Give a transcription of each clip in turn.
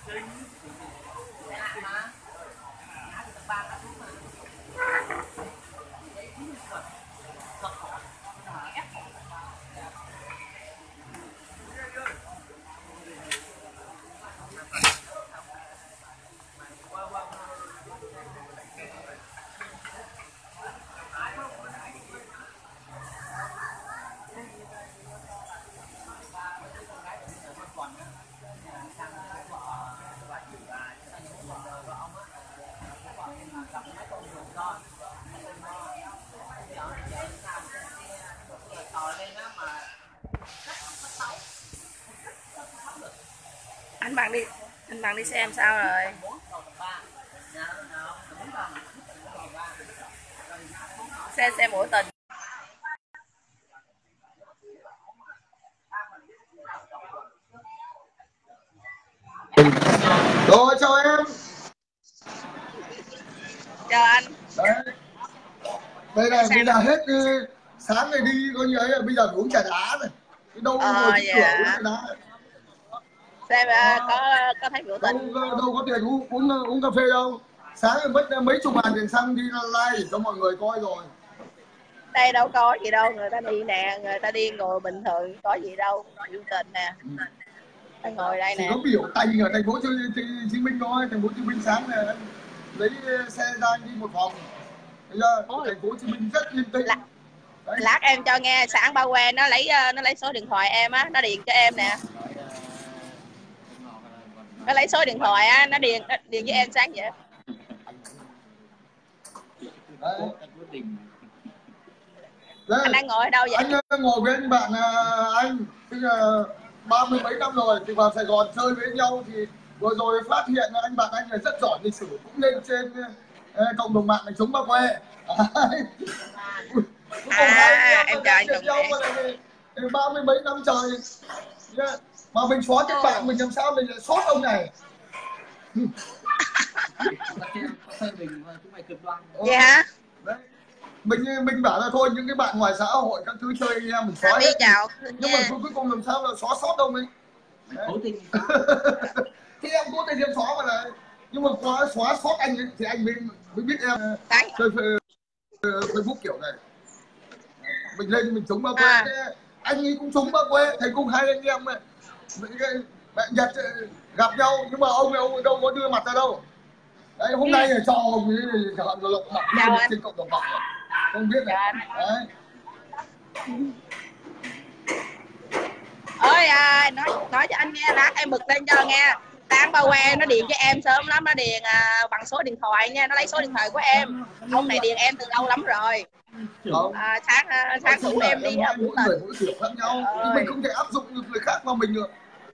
Anh Bằng đi xem sao rồi? Xe mũi tình. Rồi chào em. Chào anh. Đấy. Đây này bây giờ hết sáng này đi coi như ấy, bây giờ phải uống trà đá này. Cái đâu ngồi trước cửa uống trà đá. Xem có thấy biểu tình. Đâu có tiền uống cà phê đâu. Sáng rồi mất mấy chục ngàn tiền xăng đi live cho mọi người coi rồi. Đây đâu có gì đâu, người ta đi nè, người ta đi ngồi bình thường, có gì đâu, biểu tình nè. Ta ngồi đây nè. Chỉ có biểu tình ở thành phố Hồ Chí Minh thôi, thành phố Hồ Chí Minh sáng này lấy xe ra đi một phòng. Bây giờ thành phố Hồ Chí Minh rất yên tĩnh. Lát em cho nghe, sáng ba que nó lấy số điện thoại em á, nó điện cho em nè. Nó lấy số điện thoại á, nó điện với em sáng vậy. Đấy. Anh đang ngồi ở đâu vậy? Anh ngồi với anh bạn anh, tức là 30 mấy năm rồi thì vào Sài Gòn chơi với nhau thì vừa rồi phát hiện anh bạn anh là rất giỏi lịch sử, cũng lên trên cộng đồng mạng để chống ba que. Em chào anh Trọng Nghệ. 30 mấy năm trời. Yeah. Mà mình xóa kết bạn mình làm sao mình lại sót ông này. Vậy hả? Đấy. Mình bảo là thôi những cái bạn ngoài xã hội các thứ chơi em mình xóa hết. Chào. Nhưng mà cuối cùng làm sao là xóa sót ông ấy. Cố tình. Thì em cố tình em xóa mà này. Nhưng mà xóa sót anh ấy, thì anh mới biết em chơi Facebook kiểu này. Mình lên mình chống ba que, anh ấy cũng chống ba que, thành cùng hai anh em này. Bạn Nhật gặp nhau nhưng mà ông đâu có đưa mặt ra đâu. Đấy, hôm nay cho ông ấy lộng mặt trên cộng đồng mạng. Không biết này. Đấy. Ơi nói cho anh nghe, lát em bực lên cho nghe. Sáng ba que nó điện cho em sớm lắm, nó điện bằng số điện thoại nha, nó lấy số điện thoại của em. Ông này điện em từ lâu lắm rồi. Sáng rủ em đi mỗi người mỗi kiểu khác nhau, nhưng mình không thể áp dụng được người khác vào mình được.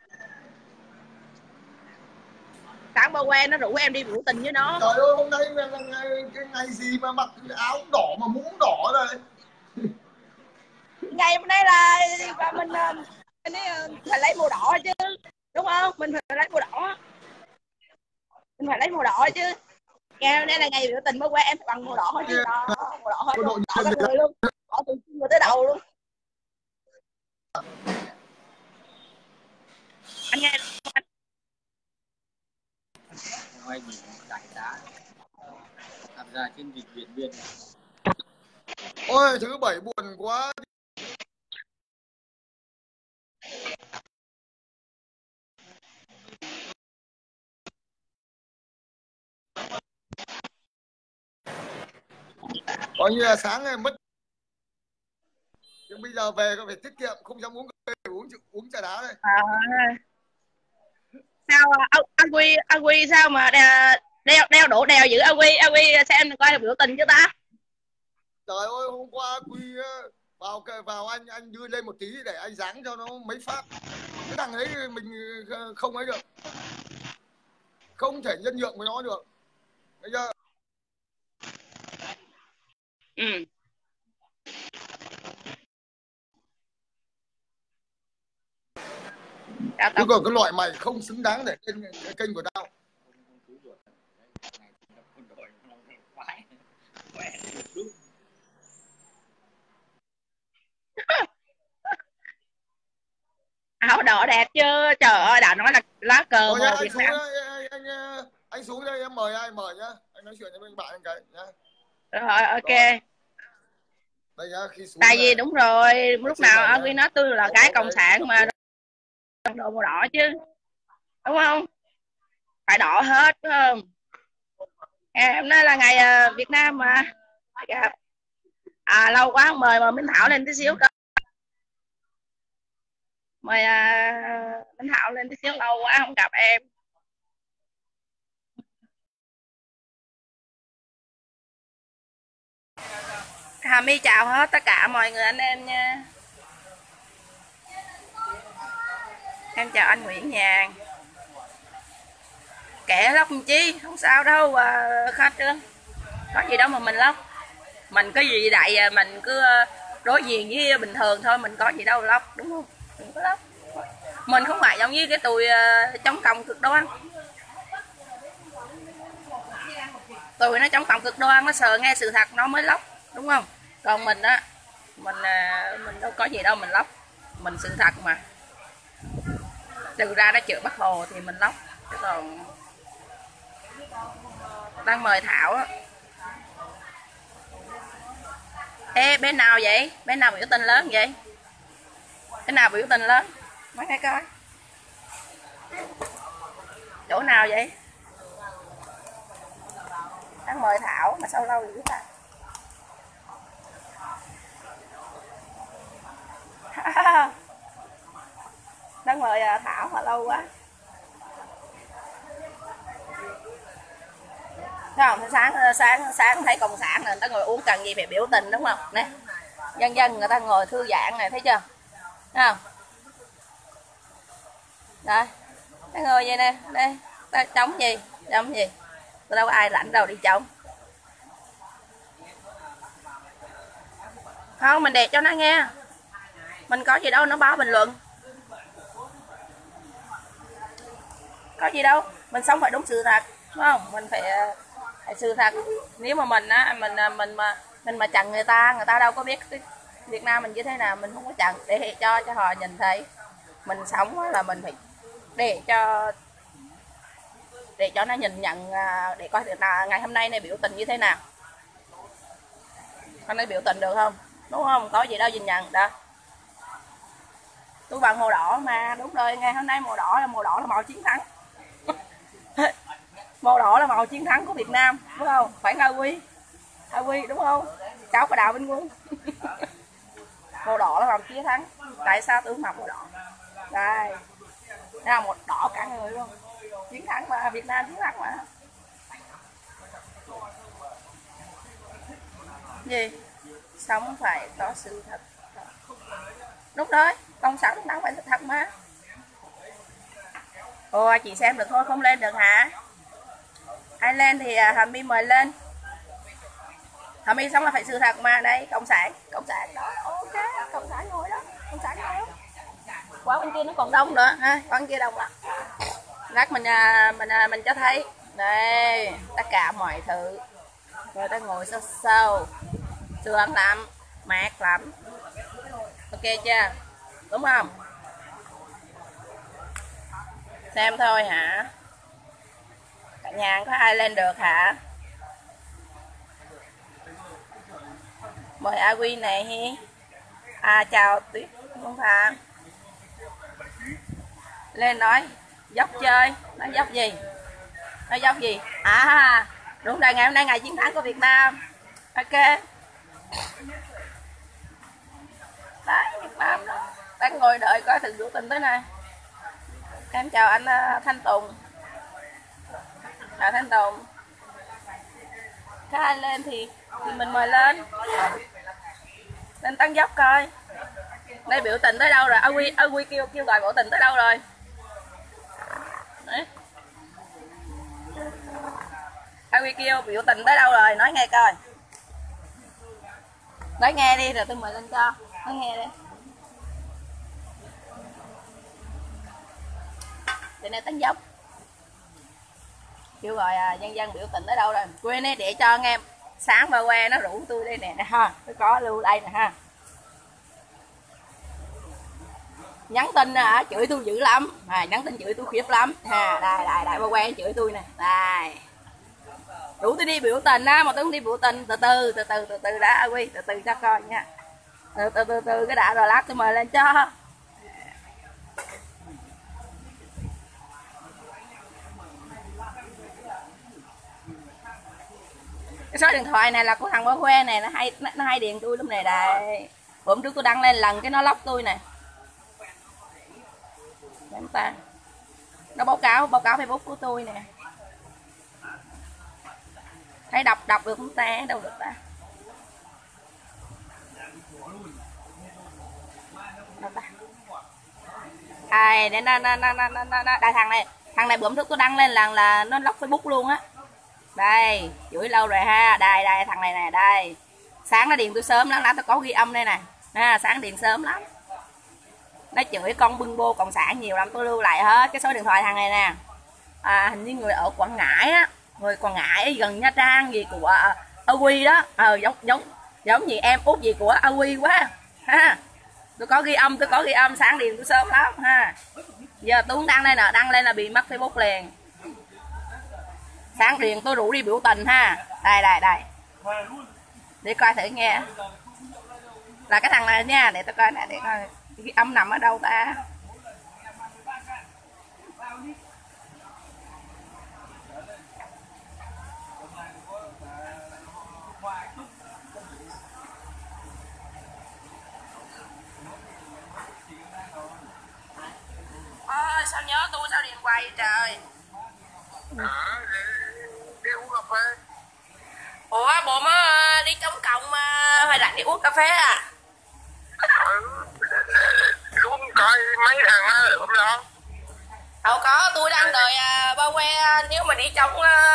Sáng ba que nó rủ em đi biểu tình với nó. Trời ơi, hôm nay là cái ngày gì mà mặc áo đỏ mà mũ đỏ rồi. Ngày hôm nay là mình phải lấy màu đỏ chứ, đúng không? Mình phải lấy màu đỏ. Mình phải lấy màu đỏ chứ. Ngày hôm nay là ngày biểu tình ba que, em phải bằng màu đỏ chứ. Đó, màu đỏ hết luôn, đỏ cả người luôn, đỏ từ người tới đầu luôn. Anh nghe anh. Ngoài nhìn đại tá tham gia chiến dịch Điện Biên. Ôi thứ bảy buồn quá. Coi như là sáng này mất. Nhưng bây giờ về có phải tiết kiệm, không dám uống cà phê, uống trà đá đây. Sao anh Quy sao mà đeo đổ đèo giữ anh Quy xem coi là biểu tình chứ ta. Trời ơi, hôm qua Quy vào anh đưa lên một tí để anh giáng cho nó mấy phát. Cái thằng ấy mình không ấy được, không thể nhân nhượng với nó được. Bây giờ chứ còn cái loại mày không xứng đáng để lên cái kênh của tao. Áo đỏ đẹp chứ, trời ơi, đã nói là lá cờ màu Việt Nam. Anh xuống đây em mời ai mời nhá, anh nói chuyện với bạn anh cái nhá. Rồi ok. Đây nhá, khi xuống tại này, vì đúng rồi, lúc nào này ở Quy nói tôi là cái cộng sản mà đồ màu đỏ chứ, đúng không? Phải đỏ hết phải không? Hôm nay là ngày Việt Nam mà. Lâu quá không mời mà Minh Thảo lên tí xíu. Mời Minh Thảo lên tí xíu, lâu quá không gặp em. Hà My chào hết tất cả mọi người anh em nha. Em chào anh Nguyễn Nhàn. Kệ lóc chi, không sao đâu khách trơn. Có gì đâu mà mình lóc. Mình có gì đại mình cứ đối diện với bình thường thôi, mình có gì đâu lóc, đúng không? Đừng có lóc. Mình không phải giống như cái tụi chống cộng cực đoan. Tụi nó chống cộng cực đoan, nó sợ nghe sự thật nó mới lóc, đúng không? Còn mình á, mình đâu có gì đâu mình lóc. Mình sự thật mà. Trừ ra nó chữa Bác Hồ thì mình lóc. Chứ còn đang mời Thảo á. Ê, bên nào vậy? Bên nào biểu tình lớn vậy? Bên nào biểu tình lớn? Nói nghe coi. Chỗ nào vậy? Đang mời Thảo mà sao lâu dữ ta? Đang mời Thảo mà lâu quá. Thấy không? Sáng thấy cộng sản này, người ta ngồi uống cần gì phải biểu tình, đúng không? Nè, dân người ta ngồi thư giãn này, thấy chưa? Thấy không? Đây, nó ngồi vậy nè, đây, ta chống gì? Tôi đâu có ai lãnh đâu đi chống. Không, mình để cho nó nghe. Mình có gì đâu nó báo bình luận. Có gì đâu, mình sống phải đúng sự thật, đúng không? Mình phải sự thật. Nếu mà mình á, mình mà chặn người ta đâu có biết cái Việt Nam mình như thế nào. Mình không có chặn để cho họ nhìn thấy. Mình sống là mình phải để cho nó nhìn nhận, để coi là ngày hôm nay này biểu tình như thế nào. Hôm nay biểu tình được không? Đúng không? Có gì đâu nhìn nhận đó. Tôi bằng màu đỏ mà, đúng rồi, ngày hôm nay màu đỏ là màu chiến thắng. Màu đỏ là màu chiến thắng của Việt Nam, đúng không? Phải Hà Quy đúng không? Cháu của Đào Vinh Quân. Màu đỏ là màu chiến thắng. Tại sao tôi mặc màu đỏ? Đây, đây là một đỏ cả người luôn. Chiến thắng mà, Việt Nam chiến thắng mà. Gì? Sống phải có sự thật. Đúng rồi, công sản lúc nào phải thật mà. Ồ, chị xem được thôi, không lên được hả? Ai lên thì Hà My mời lên. Hà My sống là phải sự thật mà. Đây, cộng sản đó, ok, cộng sản ngồi đó, cộng sản ngồi đó. Quán bên kia nó còn đông nữa ha, quán kia đông lắm. Lát mình cho thấy. Đây, tất cả mọi thứ. Người ta ngồi sâu, sướng lắm, mát lắm. Ok chưa? Đúng không? Xem thôi hả? Cả nhà có ai lên được hả? Mời A Quy này. Chào Tuyết Phương Phạm. Lên nói dốc chơi. Nói dốc gì? Nói dốc gì? Đúng rồi, ngày hôm nay ngày chiến thắng của Việt Nam. Ok. Đấy, Việt Nam đó. Đang ngồi đợi coi thằng biểu tình tới này. Em chào anh Thanh Tùng. Chào Thanh Tùng. Có ai lên thì mình mời lên. Lên tăng dốc coi. Đây biểu tình tới đâu rồi? A Quy kêu gọi biểu tình tới đâu rồi? Đấy. A Quy kêu biểu tình tới đâu rồi? Nói nghe coi. Nói nghe đi rồi tôi mời lên cho. Nói nghe đi. Để này tăng dốc. Kêu gọi dân biểu tình tới đâu rồi? Quên đi để cho anh em. Sáng qua que nó rủ tôi đây nè ha. Tôi có lưu đây nè ha. Nhắn tin hả? Chửi tôi dữ lắm. Nhắn tin chửi tôi khiếp lắm. Đây. Đây, bà quen chửi tôi nè. Đây. Rủ tôi đi biểu tình á, mà tôi không đi biểu tình. Từ từ đã Quy, từ từ cho coi nha. Từ cái đã rồi lát tôi mời lên cho. Cái số điện thoại này là của thằng Ba Que này, nó hay điện tôi lắm này. Đây. Hôm trước tôi đăng lên lần cái nó lóc tôi nè. Em ta. Nó báo cáo Facebook của tôi nè. Thấy đọc được không ta? Đâu được ta? Đâu ta? Đây, đây thằng này bữa trước tôi đăng lên lần là nó lóc Facebook luôn á. Đây, chửi lâu rồi ha. Đây thằng này nè, đây. Sáng nó điện tôi sớm lắm, tôi có ghi âm đây nè. Sáng điện sớm lắm. Nó chửi con bưng bô cộng sản nhiều lắm, tôi lưu lại hết cái số điện thoại thằng này nè. Hình như người ở Quảng Ngãi á, người Quảng Ngãi gần Nha Trang gì của A Quy đó. Giống như em út gì của A Quy quá ha. Tôi có ghi âm sáng điện tôi sớm lắm ha. Giờ tôi cũng đăng đây nè, đăng lên là bị mất Facebook liền. Sáng điện tôi rủ đi biểu tình ha. Đây. Để coi thử nghe. Là cái thằng này nha, để tôi coi nè, để coi cái âm nằm ở đâu ta. Sao nhớ tôi sao điện quay trời. Đi uống cà phê. Ủa bộ mới đi chống cộng mà hồi rảnh đi uống cà phê à? Xuống coi mấy thằng á lượm lo. Đâu có, tôi đang đợi Ba Que nếu mà đi trong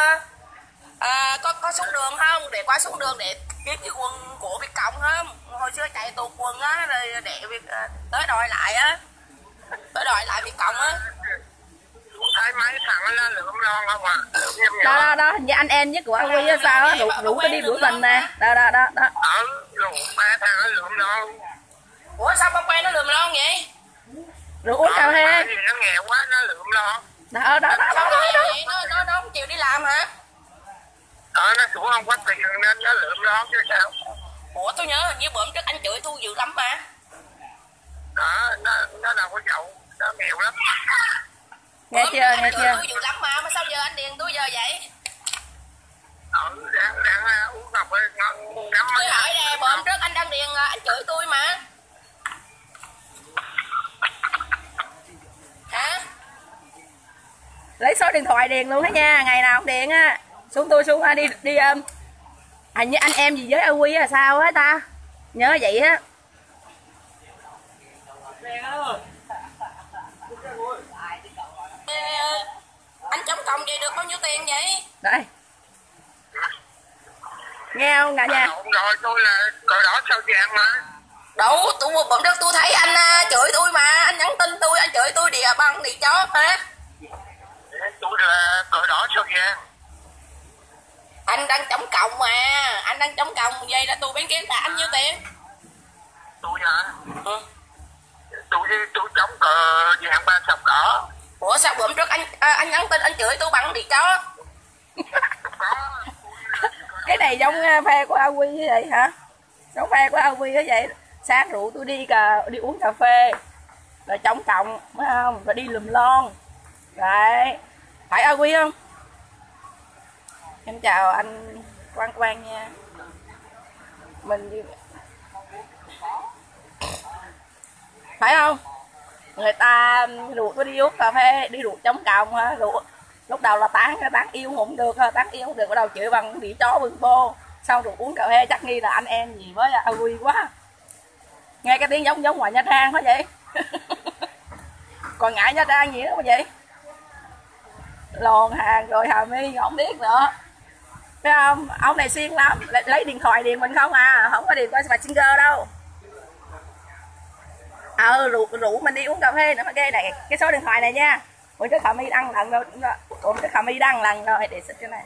có xuống đường không, để qua xuống đường để kiếm cái quần của Việt Cộng không? Hồi xưa chạy tuột quần á, rồi để việc tới đòi lại á, tới đòi lại Việt Cộng á. Thấy mấy thằng nó lượm lo không à? Đó, hình như anh em với của anh Quy sao á, rủ tôi đi biểu tình nè. Đó. Rủ ba thằng nó lượm lo. Ủa sao Ba Que nó lượm lo vậy? Rủ uống cà phê. Nó nghèo quá nó lượm lo. Đó. Nó không chịu đi làm hả? Nó xuống không có tiền nên nó lượm lo chứ sao. Ủa tôi nhớ hình như bữa trước anh chửi tôi dữ lắm mà. Nó đâu có giàu, nó nghèo lắm. Nghe chưa? Tôi dữ lắm mà sao giờ anh điền tôi giờ vậy? Đang uống cà phê ngon lắm. Tôi hỏi nè, bữa trước anh đang điền anh chửi tôi mà. Hả? Lấy số điện thoại điền luôn đó nha, ngày nào không điện á. Xuống đi hình như anh em gì với A Quy là sao á ta? Nhớ vậy á. Anh chống cộng vậy được bao nhiêu tiền vậy? Đây. Nghe không cả nhà? Rồi tôi là cờ đỏ sao vàng mà. Đủ, bữa trước tôi thấy anh chửi tôi mà, anh nhắn tin tôi, anh chửi tôi địa băng đi chó hả? Tôi là cờ đỏ sao vàng. Anh đang chống cộng mà, anh đang chống cộng vậy là tôi bán kiếm là anh nhiêu tiền? Tôi hả? Tôi chống cờ vàng ba sọc đỏ. Ủa sao bữa trước anh nhắn tin anh chửi tôi bằng đi chó? Cái này giống phe của A Quy như vậy hả? Giống phe của A Quy như vậy. Sáng rủ tôi đi uống cà phê, rồi chống cộng phải không? Rồi đi lùm lon. Đấy. Phải A Quy không? Em chào anh Quang nha. Mình phải không? Người ta rủ tôi đi uống cà phê, đi rủ chống cộng hả? Lúc đầu là tán yêu không được, bắt đầu chửi bằng đĩ chó bưng bô. Sau rồi uống cà phê chắc nghi là anh em gì với A Quy quá. Nghe cái tiếng giống ngoài Nha Trang đó vậy. Còn ngại Nha Trang gì nữa mà vậy? Lòn hàng rồi Hà My không biết nữa. Thấy không? Ông này siêng lắm, lấy điện thoại điền mình không à, không có điền qua Messenger đâu. Rủ mình đi uống cà phê nữa mà ghê này, cái số điện thoại này nha. Bữa trước Hà My đăng lần rồi, để xịt cái này.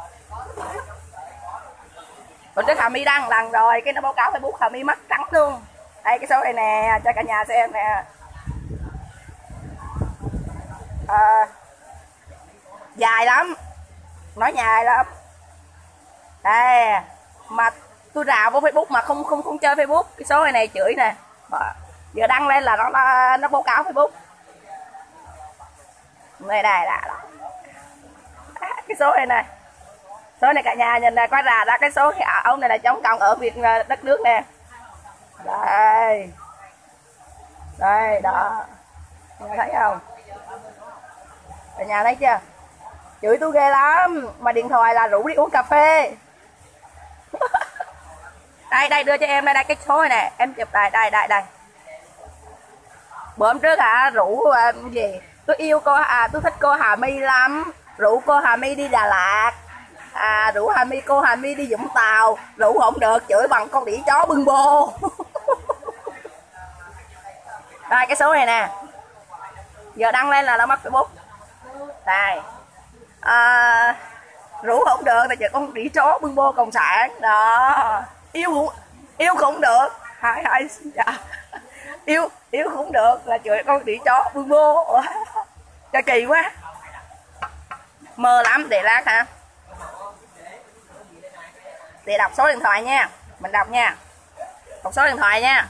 Bữa trước Hà My đăng lần rồi, cái nó báo cáo Facebook Hà My mất trắng luôn. Đây cái số này nè, cho cả nhà xem nè. dài lắm, nói dài lắm. Đây mà tôi rào vô Facebook mà không chơi Facebook. Cái số này chửi nè, giờ đăng lên là nó báo cáo Facebook. Đây là cái số này số này cả nhà nhìn này, có ra cái số ông này là chống cộng ở Việt đất nước nè. Đây đó, nhà thấy không, cả nhà thấy chưa, chửi tôi ghê lắm mà điện thoại là rủ đi uống cà phê. Đây đưa cho em đây cái số này nè, em chụp đây. Bữa hôm trước rủ gì tôi yêu cô tôi thích cô Hà My lắm, rủ cô Hà My đi Đà Lạt, rủ cô Hà My đi Vũng Tàu, rủ không được, chửi bằng con đĩ chó bưng bô. Đây cái số này nè, giờ đăng lên là nó mất Facebook. Đây rủ không được là chửi con đĩ chó bưng bô cộng sản đó. Yêu cũng được, yêu cũng được là chửi con đĩ chó bưng bô. Cho kỳ quá, mơ lắm. Để lát hả, để đọc số điện thoại nha, mình đọc nha, đọc số điện thoại nha.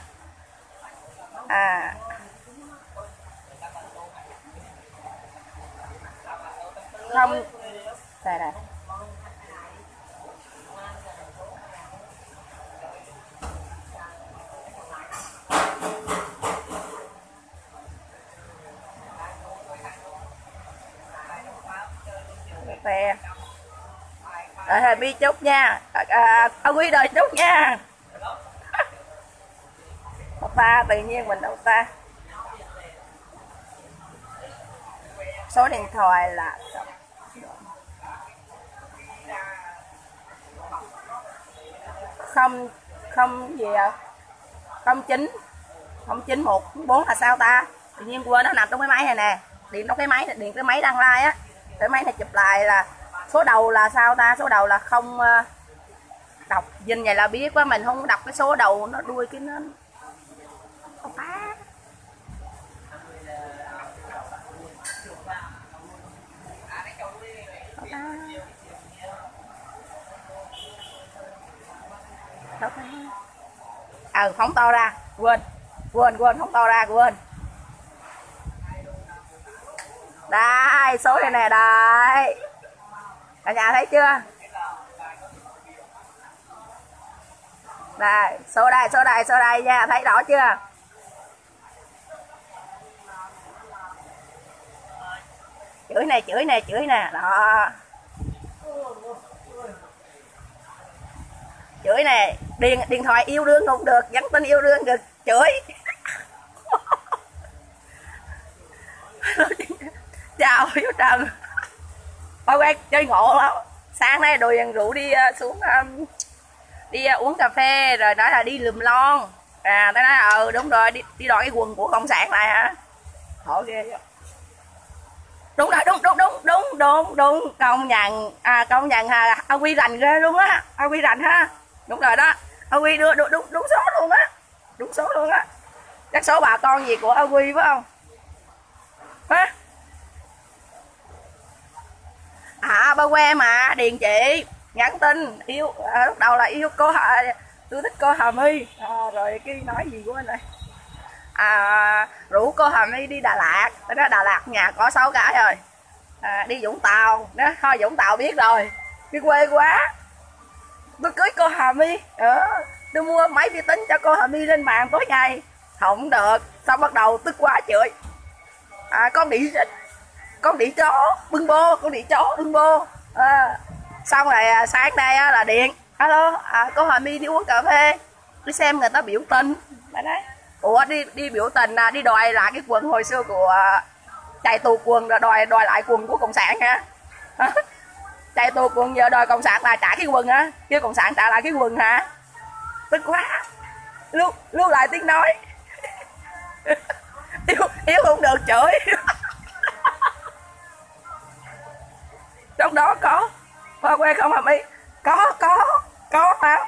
Không đây này, rồi bi chúc nha, ông Quý đời chúc nha. Ta tự nhiên mình đâu ta, số điện thoại là không gì ạ, 0914 là sao ta, tự nhiên quên, nó nằm trong cái máy này nè, điện cái máy đăng like á, cái máy này chụp lại là số đầu là sao ta, số đầu là không đọc nhìn vậy là biết quá, mình không đọc cái số đầu nó đuôi cái nó phá. Phóng to ra, quên phóng to ra, quên. Đây số này nè, đây cả nhà thấy chưa, đây số đây nha, thấy rõ chưa, chửi nè đó, chửi nè, điện thoại yêu đương không được, nhắn tin yêu đương được, chửi. Chào Hiếu Trần, quen chơi ngộ lắm. Sáng nay đòi rủ đi xuống đi uống cà phê, rồi nói là đi lùm lon, tao nói đúng rồi, đi đòi cái quần của cộng sản này hả, khổ ghê vậy. Đúng rồi, đúng công nhận ông Quy rành ghê luôn á, ông Quy rành ha, đúng rồi đó, ông Quy đưa đúng số luôn á, đúng số luôn á, chắc số bà con gì của ông Quy phải không hả? Ba que mà điền chị nhắn tin yêu, lúc đầu là yêu cô tôi thích cô Hà My, rồi cái nói gì của anh này, rủ cô Hà My đi Đà Lạt, tôi nói Đà Lạt nhà có 6 cái rồi, đi Vũng Tàu đó, thôi Vũng Tàu biết rồi, đi quê quá, tôi cưới cô Hà My, tôi mua máy vi tính cho cô Hà My lên mạng tối ngày, không được, xong bắt đầu tức quá chửi, con đĩ chó bưng bô, xong rồi sáng nay là điện, alo cô Hà My đi uống cà phê, đi xem người ta biểu tình, đấy, ủa đi biểu tình đi đòi lại cái quần hồi xưa của chạy tù quần, rồi đòi lại quần của cộng sản hả? Chạy tù quần giờ đòi cộng sản là trả cái quần hả, kêu cộng sản trả lại cái quần hả? Tức quá, lưu lại tiếng nói. Yêu không được chửi. Trong đó có quen không Hà My? Có hả?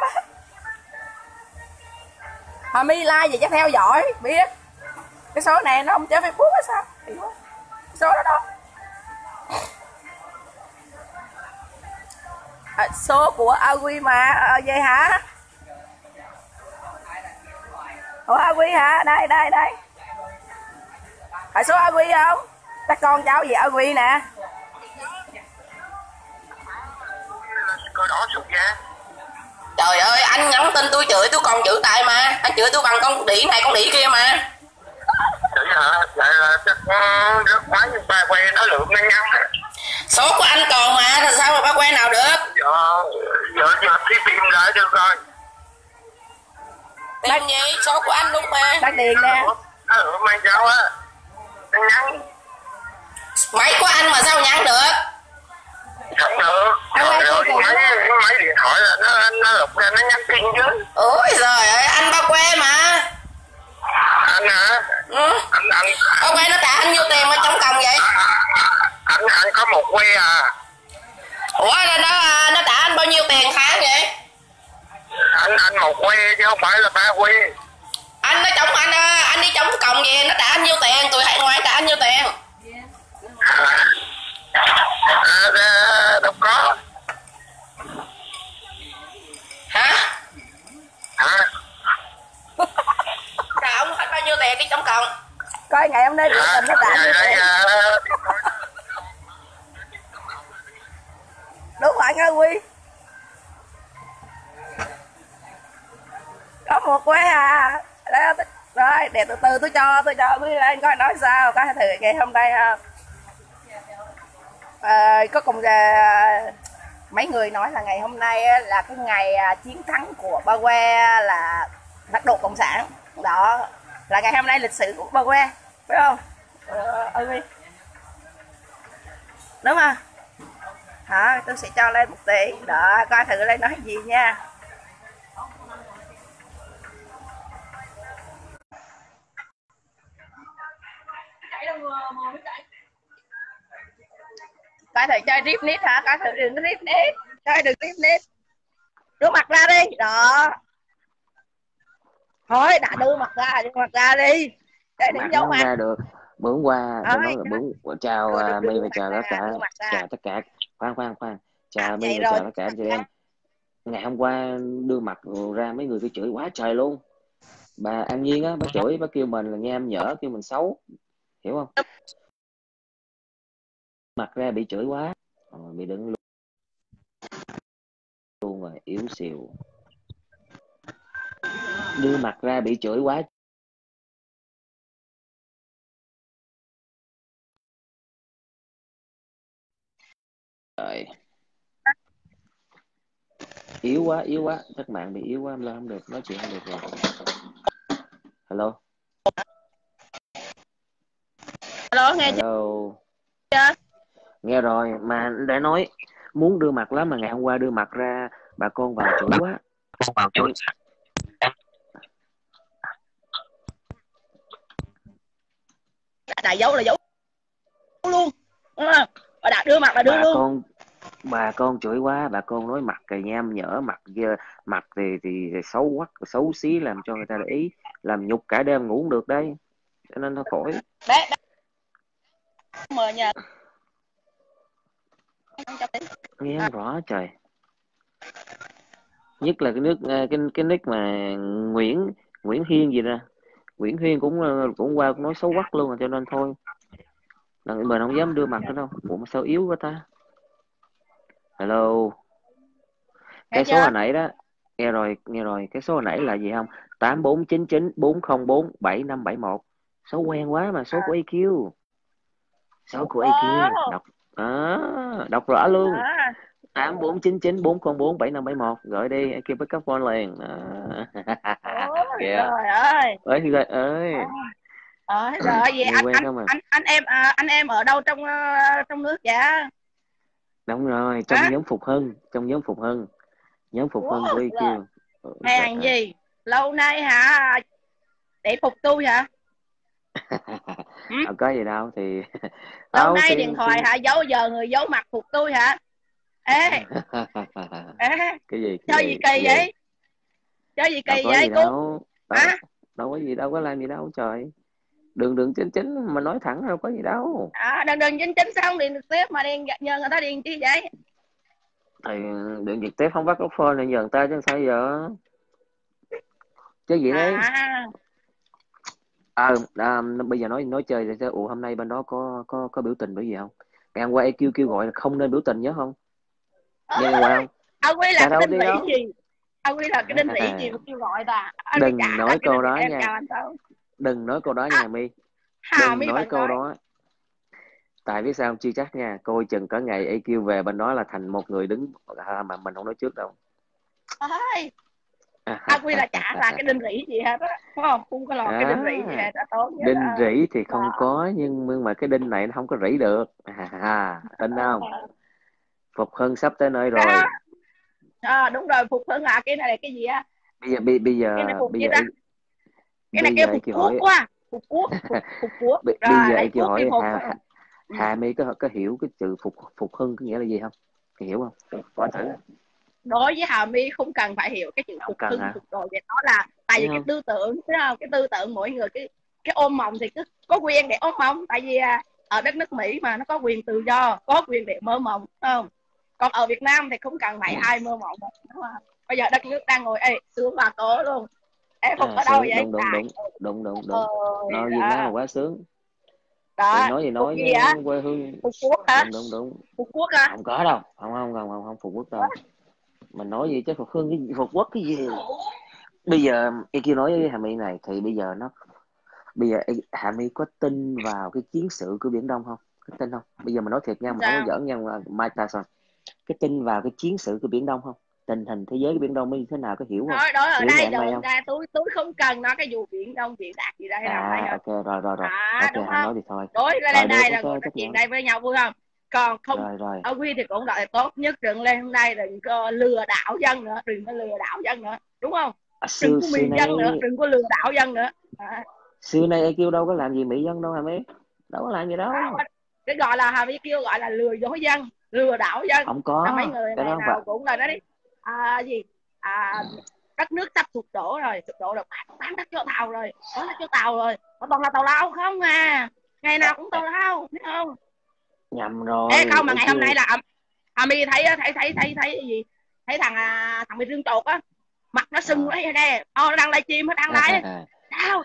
Hà My like gì chắc theo dõi biết. Cái số này nó không chơi Facebook hay sao? Số đó đâu? Số của Awi mà vậy hả? Ủa Awi hả? Đây đây đây. Phải số Awi không? Các con cháu gì Awi nè. Trời ơi, anh nhắn tin tôi chửi tôi còn giữ tay mà. Anh chửi tôi bằng con đĩ này con đĩ kia mà. Chửi hả? Vậy là chắc rất quá nhưng ba quen nó lượng nó nhắn. Số của anh còn mà, sao mà ba quen nào được? Giờ thì tìm lại được rồi. Tìm gì? Số của anh đúng mà. Đang điền nè. Nó lượng mang cháu á. Nó nhắn. Máy của anh mà sao nhắn được? Không được. Rồi máy điện thoại là nó lục ra nó nhắn tin chứ. Ôi giời ơi, anh ba que mà. Anh hả? Ừ. Anh ba que nó trả anh nhiêu tiền mà trong còng vậy? Anh có một que à. Ủa nó trả anh bao nhiêu tiền tháng vậy? Anh một que chứ không phải là ba que. Anh nó chống anh đi chống còng gì nó trả anh nhiêu tiền? Tụi hẹn ngoài trả anh nhiêu tiền? Đâu có. Hả? Hả? Rồi ông hết bao nhiêu tiền đi chống còng? Coi ngày hôm nay biểu tình nó trả nhiêu tiền? Đúng rồi Nga Quy. Có một que à. Rồi để từ từ tôi cho Quy lên coi nói sao. Có thử ngày hôm nay có cùng mấy người nói là ngày hôm nay là cái ngày chiến thắng của Ba Que là Đảng Độ Cộng sản. Đó là ngày hôm nay lịch sử của Ba Que, phải không? Đúng không? Hả? Tôi sẽ cho lên một tí. Đó, coi thử lên nói gì nha. Coi thử chơi rip nít hả? Coi thử đừng rip nít. Coi đừng rip nít. Đưa mặt ra đi. Đó. Thôi đã đưa mặt ra đi. Để đừng giấu mặt. Ra được. Bữa qua tôi nói là chào My và chào tất cả. Chào tất cả. Khoan. Chào My và chào tất cả anh chị em. Ngày hôm qua đưa mặt ra mấy người tôi chửi quá trời luôn. Bà An Nhiên á, bà chửi, bà kêu mình là nham nhở, kêu mình xấu. Hiểu không? Mặt ra bị chửi quá. Bị đứng luôn rồi, yếu xìu. Đưa mặt ra bị chửi quá. Rồi. Yếu quá, các bạn bị yếu quá, em lên không được, nói chuyện không được rồi. Hello. Hello, nghe chưa? Nghe rồi, mà đã nói muốn đưa mặt lắm mà ngày hôm qua đưa mặt ra bà con vào chửi quá. Đã giấu là giấu luôn. Bà đã đưa mặt là đưa luôn. Bà con chửi quá, bà con nói mặt cày nham nhở, mặt thì xấu quắc, xấu xí làm cho người ta để ý, làm nhục cả đêm ngủ không được đây. Cho nên thôi khỏi. Bé. Mờ nhà. Nghe rõ trời. Nhất là cái nước cái nick mà Nguyễn Hiên gì ra. Nguyễn Hiên cũng qua cũng nói xấu quắc luôn, cho nên thôi. Lần mình không dám đưa mặt nữa đâu. Ủa mà sao yếu quá ta? Hello. Cái số hồi nãy đó, nghe rồi, cái số hồi nãy là gì không? 8499404751. Số quen quá mà, số của AQ. Số của AQ. Đọc rõ luôn. 8499404751. Gọi đi, AQ pick up phone liền. Trời ơi. Ơi ơi. Rồi vậy anh em ở đâu trong nước vậy? Đúng rồi, trong nhóm Phục Hưng, Nhóm Phục Hưng của AQ. Hàng gì? Lâu nay hả? Để phục tôi hả? Không có gì đâu thì lâu nay điện thoại hả? Giờ người giấu mặt phục tôi hả? Ê. Cái gì? Chơi gì kỳ vậy? Chơi gì kỳ vậy cô? Đâu có gì đâu, có làm gì đâu trời. Đường chính mà nói thẳng đâu có gì đâu. Đường chính xong điện tiếp mà điện nhờ người ta điện chi vậy? Thì điện Việt Tép không bắt có phone này giờ người ta chứ sao giờ chứ gì đấy. Bây giờ nói chơi thì ủa hôm nay bên đó có biểu tình bởi gì không? Ngày hôm qua kêu gọi là không nên biểu tình nhớ không? Nghe qua không? Ông Quy là cái đinh rỉ gì? Ông Quy là cái đinh rỉ gì mà kêu gọi ta? Đừng nói câu đó nha. Đừng nói câu đó nha Hà My. Đừng nói câu đó. Tại biết sao chưa chắc nha, coi chừng có ngày EQ về bên đó là thành một người đứng mà mình không nói trước đâu. Quy là chả là cái đinh rỉ gì hết á, đúng không? Không có lọt cái đinh rỉ gì hết á, tốt nhất. Đinh rỉ thì không có, nhưng mà cái đinh này nó không có rỉ được. Tin không? Phục Hưng sắp tới nơi rồi. Đúng rồi, Phục Hưng cái này là cái gì á? Bây giờ cái này kêu Phục Quốc quá. Phục Quốc. Bây giờ anh kêu hỏi Hà My có hiểu cái chữ Phục Hưng có nghĩa là gì không? Thì hiểu không? Có thử. Đối với Hà My không cần phải hiểu cái chữ Phục Hưng phục rồi, vậy đó là tại vì cái tư tưởng, thấy không? Cái tư tưởng mỗi người cái ôm mộng thì cứ có quyền để ôm mộng, tại vì ở đất nước Mỹ mà nó có quyền tự do, có quyền để mơ mộng, không? Còn ở Việt Nam thì không cần phải ai mơ mộng, đúng không? Bây giờ đất nước đang ngồi sướng và tố luôn. Em không có đâu vậy. Đúng. Nói Việt Nam là quá sướng. Đó, nói gì nói gì á? quê hương Phục Quốc hả? Đúng. Phục Quốc hả? Không có đâu, không Phục Quốc đâu. Mình nói gì chứ Phục Hưng cái Phục Quốc cái gì? Bây giờ em kêu nói với Hà My này thì bây giờ Hà My có tin vào cái chiến sự của Biển Đông không? Có tin không? Bây giờ mình nói thiệt nha, mình không có giỡn nha, Mike Tyson. Cái tin vào cái chiến sự của Biển Đông không? Tình hình thế giới của Biển Đông như thế nào có hiểu không? Đó ở đây được ra tôi không cần nói cái vụ Biển Đông chuyện đạt gì đây đâu đây. Ok rồi. Đúng Không nói không? thì thôi. Đối lên đây là ngồi nói chuyện đây với nhau vui không? Còn không ở Quy thì cũng gọi là tốt nhất, đừng lên hôm nay đừng có lừa đảo dân nữa, đúng không? Đừng có mì dân nữa, đừng có lừa đảo dân nữa. Xưa nay EQ đâu có làm gì mỹ dân đâu Hà My, đâu có làm gì đâu. Cái gọi là Hà My kêu gọi là lừa dối dân, lừa đảo dân. Không có. Mấy người này nào cũng là nó đi đất nước sắp sụp đổ rồi bán đất cho Tàu rồi, có toàn là tàu lao không ngày nào cũng tàu lao, biết không? Nhầm rồi. Không mà ngày hôm nay là Hà My thấy gì, thấy thằng bị trương chột á, mặt nó sưng đấy nè, nó đang livestream, nó đang live sao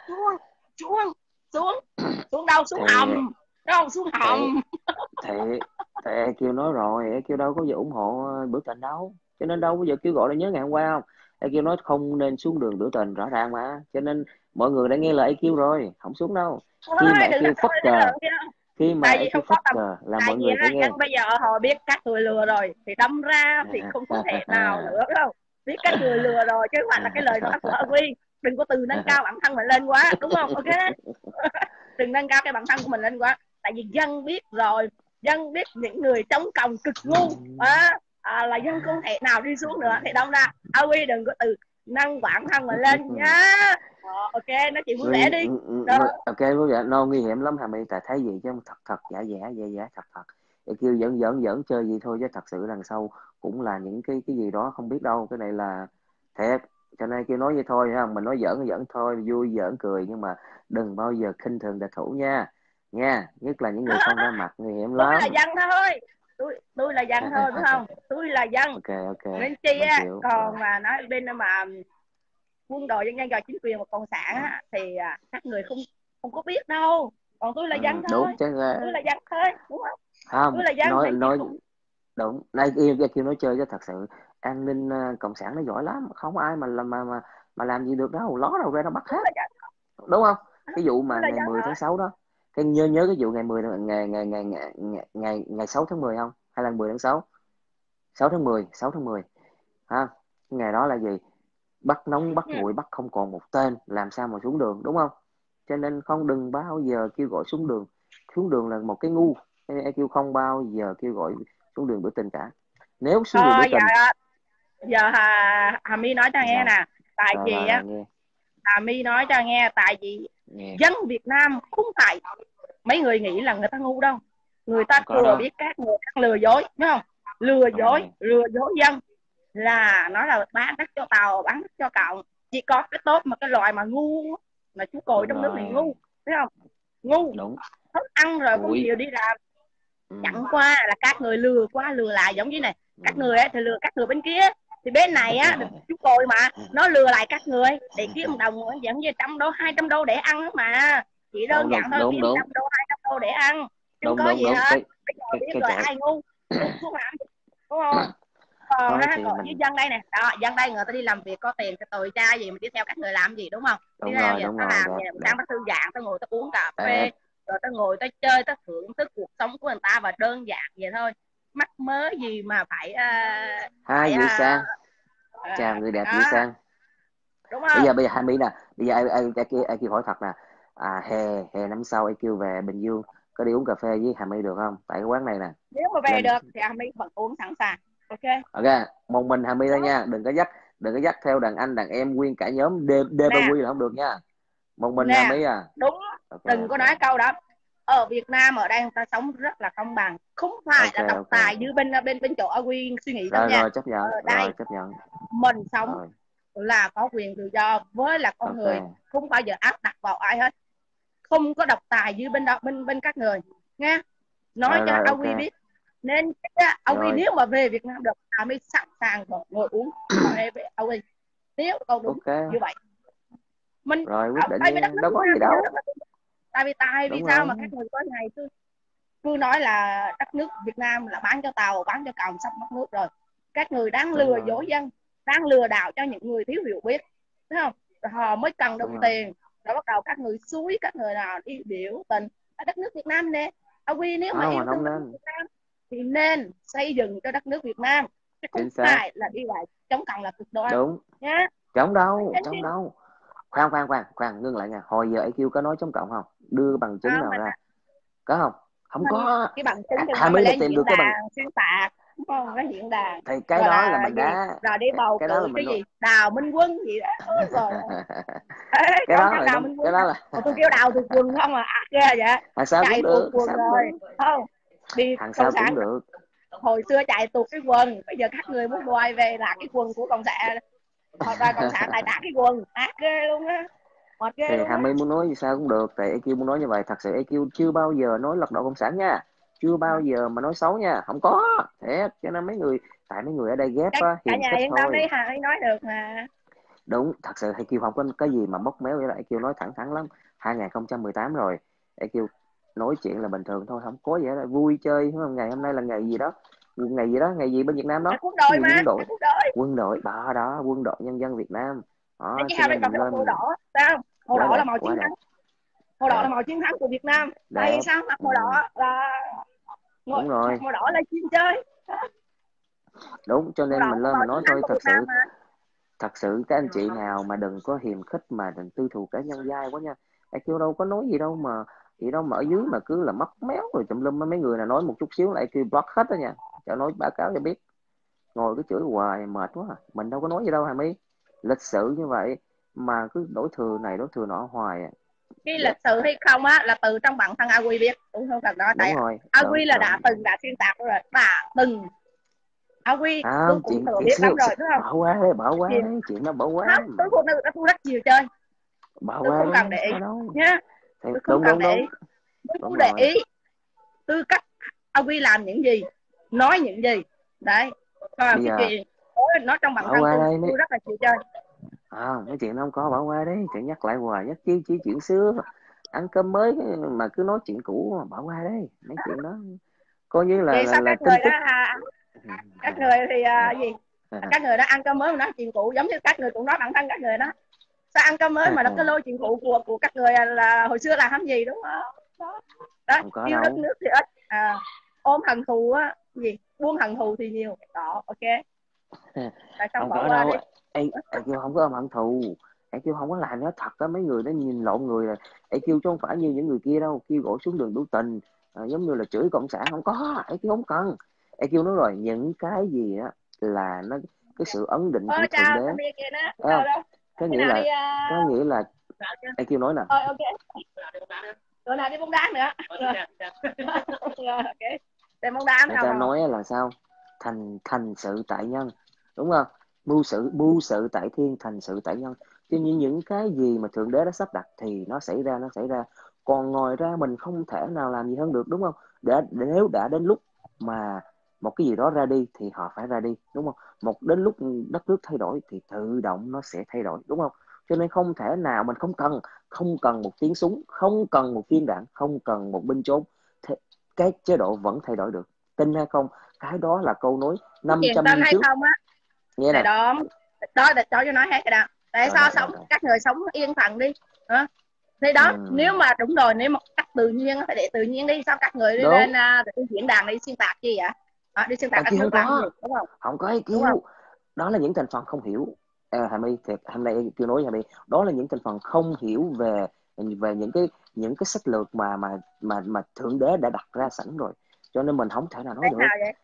xuống đâu, xuống hầm đâu, xuống hầm. Thì kêu nói rồi, kêu đâu có giờ ủng hộ biểu tình đâu, cho nên đâu có giờ kêu gọi là nhớ ngày hôm qua không? kêu nói không nên xuống đường biểu tình rõ ràng mà, cho nên mọi người đã nghe lời kêu rồi, không xuống đâu. Khi mà kêu phất cờ, kêu phất cờ là mọi người phải nghe. Bây giờ họ biết các người lừa rồi thì đâm ra thì không có thể nào nữa đâu, biết các người lừa rồi chứ không phải là cái lời nói của Quy. Đừng có từ nâng cao bản thân mình lên quá, đúng không? Ok. Đừng nâng cao cái bản thân của mình lên quá, tại vì dân biết rồi, dân biết những người chống cộng cực ngu là dân không thể nào đi xuống nữa, thì đâm ra Quy đừng có từ nâng bản thân mình lên nhá. Ok, nói chuyện vui vẻ đi. Ok vui vẻ, nó nguy hiểm lắm Hà My, tại thấy gì chứ thật giả thật. Để kêu giỡn chơi gì thôi, chứ thật sự đằng sau cũng là những cái gì đó không biết đâu, cái này là thiệt. Cho nên kêu nói vậy thôi ha, mình nói giỡn thôi, vui giỡn cười, nhưng mà đừng bao giờ khinh thường địch thủ nha, nhất là những người không ra mặt, nguy hiểm lắm. Tôi là dân thôi, tôi là dân thôi, đúng không? Tôi là dân. Ok. Nên chi á, còn mà nói bên mà quân đội dân do chính quyền và cộng sản á, thì các người không có biết đâu. Còn tôi là dân thôi. Đúng, tôi là dân thôi, đúng không? Không, tôi là dân nói đúng. Nay kêu nói chơi chứ thật sự an ninh cộng sản nó giỏi lắm, không ai mà làm gì được đâu, ló đâu ra nó bắt hết, đúng không? Cái vụ mà ngày 10 tháng 6 đó, cái nhớ cái vụ ngày 10 ngày 6 tháng 10 không? Hay là 10 tháng 6? 6 tháng 10 ha. Ngày đó là gì? Bắt nóng bắt nguội, bắt không còn một tên, làm sao mà xuống đường, đúng không? Cho nên đừng bao giờ kêu gọi xuống đường là một cái ngu. Kêu không bao giờ kêu gọi xuống đường biểu tình cả. Nếu xuống đường biểu tình giờ Hà My nói cho nghe nè, tại vì á Hà My nói cho nghe, tại vì dân Việt Nam không phải mấy người nghĩ là người ta ngu đâu, người ta thừa biết các người đang lừa dối, đúng không? Lừa dối dân là nó là bán đất cho Tàu, bán đất cho Cộng. Chỉ có cái tốt mà cái loại mà ngu mà chú cồi trong nước này ngu, thấy không? Ngu đúng. thức ăn rồi không chịu đi làm, Chẳng qua là các người lừa qua lừa lại, giống như này, các người ấy thì lừa các người bên kia, thì bên này á chú cồi mà nó lừa lại các người để kiếm đồng giống như 100 đô 200 đô để ăn mà, chỉ đơn giản thôi, kiếm 100 đô 200 đô để ăn, chứ có gì hết. Bây giờ biết rồi ai ngu không làm, đúng không? Còn còn như dân đây nè, đó, dân đây người ta đi làm việc có tiền cái tội cha gì mà đi theo các người làm gì, đúng không? Đi theo vậy ta làm vậy, sang ta thư giãn, ta ngồi ta uống cà phê, rồi ta ngồi ta chơi, ta thưởng thức cuộc sống của người ta, và đơn giản vậy thôi, mắc mớ gì mà phải hai Vui Sang chào người đẹp Vui Sang, đúng không? Bây giờ Hami nè, bây giờ ai kêu hỏi thật nè, hè năm sau ai kêu về Bình Dương có đi uống cà phê với Hami được không? Tại cái quán này nè, nếu mà về được thì Hami vẫn uống sẵn sàng. Ok, một mình Hami thôi nha, đừng có dắt theo đàn anh đàn em nguyên cả nhóm D3Q là không được nha, một mình Hami à. Đúng, đừng có nói câu đó. Ở Việt Nam ở đây người ta sống rất là công bằng, không phải là độc tài như bên chỗ ở Quy suy nghĩ đâu nha. Rồi chấp nhận, đây chấp nhận. Mình sống là có quyền tự do với là con người, không bao giờ áp đặt vào ai hết, không có độc tài như bên các người nha, nói cho ông Quy biết. Nên ông Quy nếu mà về Việt Nam được mới sẵn sàng ngồi uống với ông Quy, nếu câu đúng như vậy mình rồi quyết định đâu có gì đâu. Tại vì sao mà các người có ngày cứ nói là đất nước Việt Nam là bán cho Tàu, bán cho Cộng sắp mất nước rồi. Các người đang lừa dối dân, đang lừa đảo cho những người thiếu hiểu biết, đúng không? Rồi họ mới cần đồng tiền, rồi bắt đầu các người xúi các người nào đi biểu tình ở đất nước Việt Nam nè. Ông Quy nếu mà yêu thương đất nước Việt Nam thì nên xây dựng cho đất nước Việt Nam, chứ không phải là đi lại chống cộng là cực đoan. Đúng nhá. Chống đâu. Khoan ngưng lại nha. Hồi giờ IQ có nói chống cộng không? Đưa bằng chứng nào ra? Có không? Không có. Cái bằng chứng thì mới lên diễn đàn xuyên tạc, đúng không? Cái diễn đàn thì cái đó là mình đã rồi đi bầu cử cái gì Đào Minh Quân gì đó rồi. cái đó là tôi kêu Đào thuộc quần không à, ghê vậy. Chạy thuộc quần rồi không đi cộng sản được. Hồi xưa chạy tuột cái quần, bây giờ các người muốn đòi về là cái quần của cộng sản, hoặc là cộng sản lại trả cái quần, ghê luôn á. Thì Hami muốn nói gì sao cũng được, tại EQ muốn nói như vậy. Thật sự EQ chưa bao giờ nói lật đổ cộng sản nha, chưa bao giờ mà nói xấu nha, không có thiệt. Cho nên mấy người ở đây ghép á, cả nhà yên tâm đi, Hà nói được mà. Đúng, thật sự EQ không có cái gì mà bóp méo vậy. Là EQ nói thẳng thắn lắm. 2018 rồi, EQ nói chuyện là bình thường thôi, không có gì hết, vui chơi. Ngày hôm nay là ngày gì đó, ngày gì bên Việt Nam đó, quân đội mà, quân đội đó, quân đội nhân dân Việt Nam. Đó, cho nên mình lên màu đỏ, sao? Màu đỏ là màu chiến thắng. Màu đỏ là màu chiến thắng của Việt Nam. Tại sao mặc màu đỏ là đúng rồi. Màu đỏ là chiến chơi. Đúng, cho nên mình lên mình nói thôi. Thật sự các anh chị nào mà đừng có hiềm khích mà đừng tư thù cá nhân dai quá nha. IQ đâu có nói gì đâu mà ở dưới mà cứ là móc méo rồi tùm lum. Mấy người nào nói một chút xíu là IQ block hết đó nha, cho nói báo cáo cho biết. Ngồi cứ chửi hoài mệt quá. Mình đâu có nói gì đâu Hami. Lịch sự như vậy mà cứ đổ thừa này đổ thừa nọ hoài. Cái lịch sự hay không á là từ trong bản thân Awi biết, cũng không cần nói. Tại Awi là đã xuyên tạc rồi, đã từng Awi tôi cũng tự biết lắm rồi, đúng không? Bỏ qua đấy, chuyện đó bỏ qua. Tôi rất nhiều chơi, tôi không cần để ý nhá, tôi không cần để ý, tôi để ý tư cách Awi làm những gì, nói những gì đấy. Còn cái chuyện nói trong bản thân tôi rất là chịu chơi. Mấy chuyện nó không có, bỏ qua đấy. Chuyện nhắc lại hoài, nhắc chi chuyện xưa, ăn cơm mới mà cứ nói chuyện cũ, bỏ qua đấy. Mấy chuyện đó coi như là các người đó các người thì gì các người đó ăn cơm mới mà nói chuyện cũ, giống như các người cũng nói bản thân các người đó. Sao ăn cơm mới mà nó cứ lôi chuyện cũ của các người là hồi xưa làm gì, đúng không? Đó, yêu đất nước thì ít, ôm hận thù á, gì buông hận thù thì nhiều đó. Ok, tại sao không bỏ có qua đâu. đi. EQ không có ôm hận thù, EQ không có làm nó thật á. Mấy người nó nhìn lộn người rồi. EQ chứ không phải như những người kia đâu, kêu gọi xuống đường biểu tình, giống như là chửi cộng sản. Không có, EQ không cần. EQ nói rồi, những cái gì á là nó cái sự ấn định của Thượng Đế. Có nghĩa là EQ nói nè. Ok, rồi nào đi bóng đá nữa. Ok, xem bóng đá người ta nói là sao? Thành sự tại nhân, đúng không? Mưu sự tại thiên, thành sự tại nhân. Chứ những cái gì mà Thượng Đế đã sắp đặt thì nó xảy ra. Còn ngoài ra mình không thể nào làm gì hơn được, đúng không? Nếu đã đến lúc mà một cái gì đó ra đi thì họ phải ra đi, đúng không? Đến lúc đất nước thay đổi thì tự động nó sẽ thay đổi, đúng không? Cho nên không thể nào mình không cần một tiếng súng, không cần một viên đạn, không cần một binh chốn, cái chế độ vẫn thay đổi được. Tin hay không, cái đó là câu nói 500 tin năm hay trước. không á, Nghe nè, đó để cho nói hết rồi đó. Tại sao sống các người sống yên phận đi hả? Thì đó, nếu mà đúng rồi, nếu mà cách tự nhiên phải để tự nhiên đi, sao các người đi lên diễn đàn đi xuyên tạc gì vậy? Đi xuyên tạc đất nước làm gì, đúng không? Không có IQ. Đó là những thành phần không hiểu. Hà My thiệt, hôm nay kêu nói Hà My, đó là những thành phần không hiểu về những cái sách lược mà thượng đế đã đặt ra sẵn rồi, cho nên mình không thể nào nói được.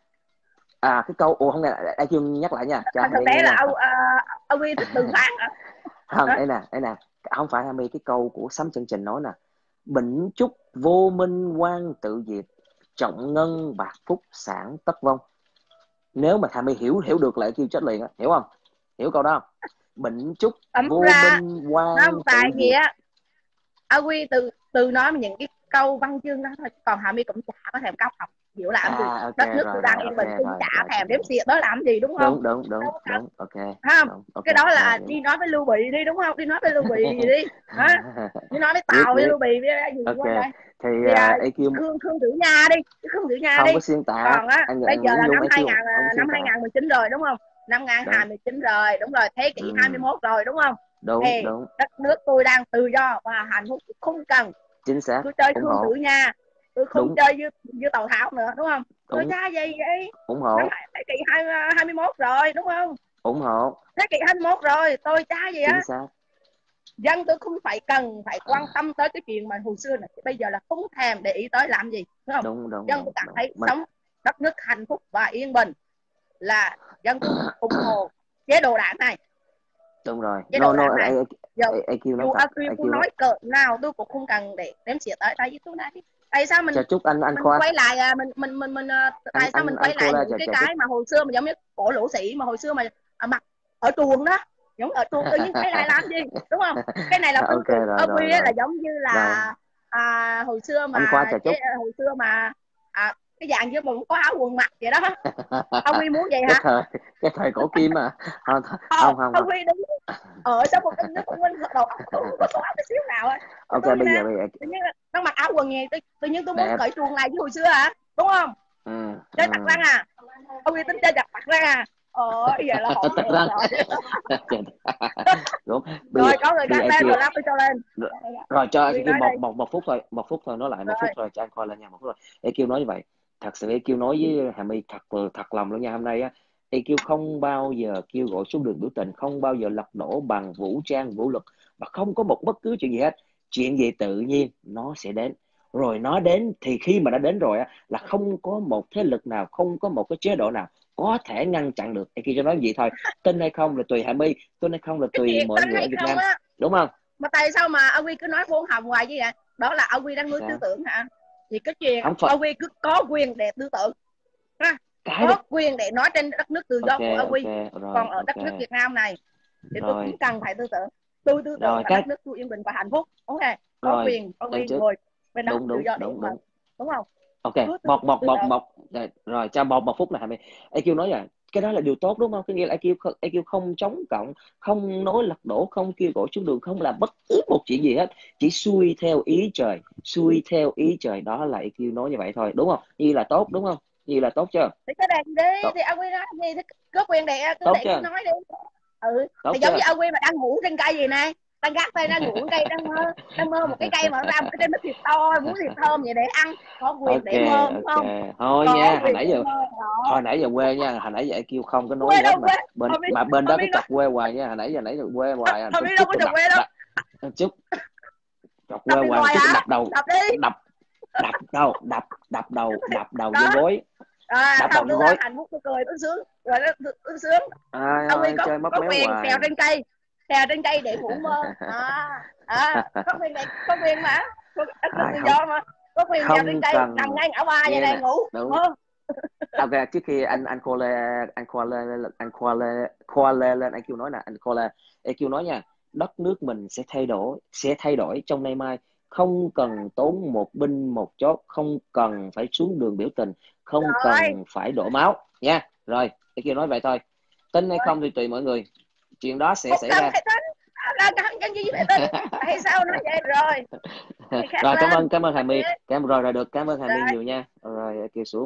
Cái câu không nghe IQ nhắc lại nha, cho Hà My nghe nha. Ông Huy thích Từ Phán hả? Không, đây nè, không phải Hà My, cái câu của Sấm Chân Trình nói nè: bỉnh chúc vô minh quan tự diệt, trọng ngân bạc phúc sản tất vong. Nếu mà Hà My hiểu được lại kêu chết liền á, hiểu không? Hiểu câu đó không? Bỉnh chúc vô minh quan tự diệt. Ông Huy từ nói những cái câu văn chương đó thôi, còn Hà My cũng chả có thèm cao học hiểu làm gì. Đất nước tôi đang yên bình, cũng chả thèm đếm xịa đó làm gì, đúng không? Đúng, ok. Không, cái đó là đi nói với Lưu Bị đi, đúng không? Đi nói với Lưu Bị gì đi hả? Đi nói với Tàu với Lưu Bị với gì qua đây. Thì Khương Tử Nha đi, Khương Tử Nha không đi. Có xuyên tạc. Còn á, bây giờ là năm 2019 rồi, đúng không? Năm 2019 rồi, đúng rồi, thế kỷ 21 rồi, đúng không? Đúng. Đất nước tôi đang tự do và hạnh phúc, không cần chính xác tôi chơi Khương Tử Nha, tôi không chơi với Tào Tháo nữa, đúng không? Tôi cha gì vậy? Ủng hộ. Thế kỷ 21 rồi, đúng không? Ủng hộ. Thế kỷ 21 rồi, tôi cha gì á? Chính xác. Dân tôi không phải quan tâm tới cái chuyện mà hồi xưa này, bây giờ là không thèm để ý tới làm gì, đúng không? Dân tôi cảm thấy sống đất nước hạnh phúc và yên bình là dân tôi ủng hộ chế độ đảng này. Đúng rồi. Chế độ đảng này. Dù IQ nói cỡ nào tôi cũng không cần để đếm xỉa tới. Tại vì tôi đã tại sao mình quay lại mình tại sao mình quay lại những cái mà hồi xưa mà giống như cổ lỗ sĩ mà hồi xưa mà mặc ở chuồng đó, giống ở chuồng tự nhiên quay lại làm gì, đúng không? Cái này là tương tự ở Quy là giống như là hồi xưa mà cái dạng như mình có áo quần mặc vậy đó. Ông Huy muốn vậy hả? Cái thời cổ kim mà. Không. Ông Huy đứng ở trong một cái nước của mình đầu óc không có số áo cái xíu nào ấy. Ok, bây giờ tự nhiên nó mặc áo quần gì, tự nhiên tôi muốn cởi chuồng này với hồi xưa hả, đúng không? Chơi tặc răng à? Ông Huy tính chơi tặc răng à? Giờ là họ rồi có người gác lên rồi lắp tôi cho lên rồi cho một phút thôi nói lại một phút rồi cho anh coi lại nha, một phút rồi. EQ nói như vậy, thật sự EQ nói với Hà My thật lòng luôn nha. Hôm nay á, EQ không bao giờ kêu gọi xuống đường biểu tình, không bao giờ lật đổ bằng vũ trang vũ lực, và không có một bất cứ chuyện gì hết. Chuyện gì tự nhiên nó sẽ đến, rồi nó đến thì khi mà nó đến rồi á, là không có một thế lực nào, không có một cái chế độ nào có thể ngăn chặn được. EQ cho nói gì thôi, tin hay không là tùy Hà My, tin hay không là tùy mọi người ở Việt Nam, đúng không? Mà tại sao mà ông Huy cứ nói vuông hồng hoài như vậy? Đó là ông Huy đang nuôi tư tưởng hả? Thì cái chuyện ông Huy cứ có quyền để tư tưởng ha, có quyền để nói trên đất nước tự do của ông Huy. Còn ở đất nước Việt Nam này thì tôi không cần phải tư tưởng. Tôi tư tưởng là đất nước tôi yên bình và hạnh phúc. Ok, có quyền ông Huy ngồi bên đó tự do để mà, đúng không? Ok, một rồi cho một phút là 20. EQ nói là cái đó là điều tốt, đúng không? Có nghĩa là EQ không chống cộng, không nói lật đổ, không kêu gọi xuống đường, không làm bất cứ một chuyện gì hết, chỉ xuôi theo ý trời, đó là EQ nói như vậy thôi, đúng không? Như là tốt, đúng không? Như là tốt chưa? Thì cái đèn đi thì ông Huy nói gì thì có quyền để cứ để nói đi. Thì giống như ông Huy mà đang ngủ trên cây gì này, đang gác tay đang ngủ trên cây, đang mơ một cái cây mà nó ra một cái trái mít thiệt to, muốn thiệt thơm vậy để ăn, có quyền để mơ, đúng không? Thôi nha, hồi nãy giờ quê nha, hồi nãy giờ kêu không có nói gì hết mà bên đó cái chọc quê hoài nha, hồi nãy giờ quê hoài. Không biết đâu có chọc quê đâu. Chút chọc quê hoài, chút đập đầu vô gối. Đập đầu vô gối. Hạnh phúc tôi cười tôi sướng, rồi tôi sướng. Ông Huy có quyền trèo trên cây để ngủ mơ. Có quyền mà, tự do mà, có quyền trèo trên cây nằm ngay ngã ba vậy này ngủ. Ok, trước khi anh khoa lê lên, anh kêu nói nè, anh khoa lê, anh kêu nói nha, đất nước mình sẽ thay đổi trong nay mai, không cần tốn một binh một chốt, không cần phải xuống đường biểu tình, không Rồi. cần phải đổ máu nha. Rồi cái kia nói vậy thôi, tin hay không thì tùy mọi người, chuyện đó sẽ xảy ra. Cái gì vậy tin hay sao nói vậy rồi. Rồi cảm ơn Hà My, rồi được, cảm ơn Hà My nhiều nha. Rồi kia xuống.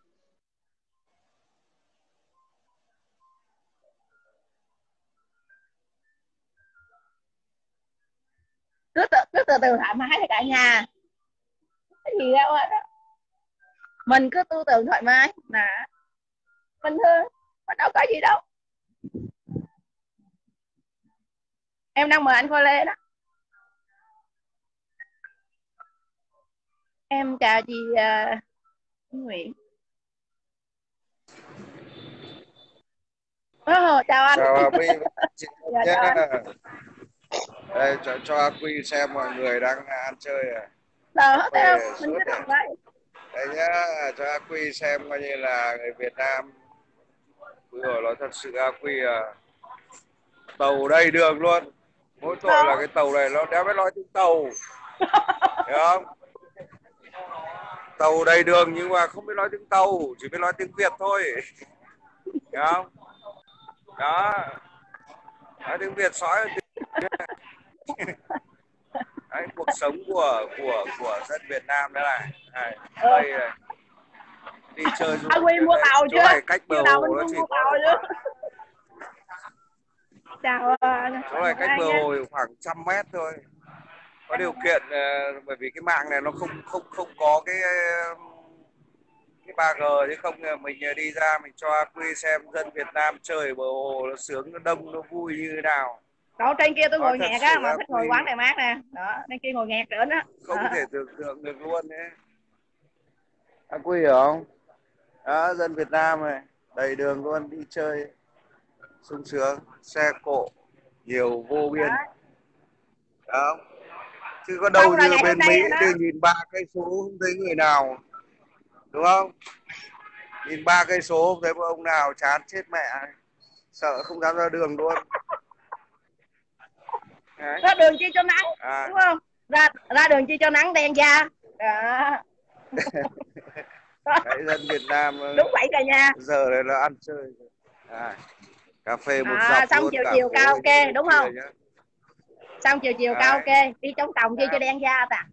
Cứ từ từ thoải mái thôi cả nhà, cái gì đâu hết á, mình cứ tư tưởng thoải mái là bình thường, mà đâu có gì đâu. Em đang mời anh Khoa Lê đó. Em chào chị Nguyễn. Chào anh. Chào My chị Dạ, nhé. Đây, cho Quy xem mọi người đang ăn chơi à. Đó, thấy không? Mình cứ đọc vậy. Đây nhá, cho Quy xem coi như là người Việt Nam. Quy rồi nói thật sự Quy tàu đầy đường luôn. Mỗi tội là cái tàu này nó đéo biết nói tiếng tàu. Hiểu không? Tàu đầy đường nhưng mà không biết nói tiếng tàu, chỉ biết nói tiếng Việt thôi. Hiểu không? Đó. Nói tiếng Việt sói đấy, cuộc sống của dân Việt Nam đó này. Đây này. Đi chơi du Quy mua tàu chưa? Chỗ này cách bờ hồ nó chỉ có chào chỗ này cách bờ hồ khoảng 100 mét thôi. Có điều kiện bởi vì cái mạng này nó không có cái 3G, chứ không mình đi ra mình cho Quy xem dân Việt Nam chơi bờ hồ nó sướng, nó đông, nó vui như thế nào. Đó, trên kia tôi ngồi nghẹt á, mà thích ngồi quán này mát nè. Đó, trên kia ngồi nghẹt nữa đó. Không thể tưởng tượng được luôn đấy. Quy hiểu không? Đó, dân Việt Nam này, đầy đường luôn, đi chơi sung sướng, xe cộ nhiều vô biên. Đó. Chứ có đâu như bên Mỹ đi nhìn 3 cây số không thấy người nào. Đúng không? Nhìn 3 cây số không thấy một ông nào, chán chết mẹ. Sợ không dám ra đường luôn. Đấy. Ra đường chi cho nắng, đúng không? Ra đường chi cho nắng đen da. Đó. Đấy, dân Việt Nam đúng vậy cả nhà. Giờ này là ăn chơi. Cà phê một dọc xong luôn, chiều karaoke đúng không? Nhá. Xong chiều karaoke đi chống còng chi cho đen da ta.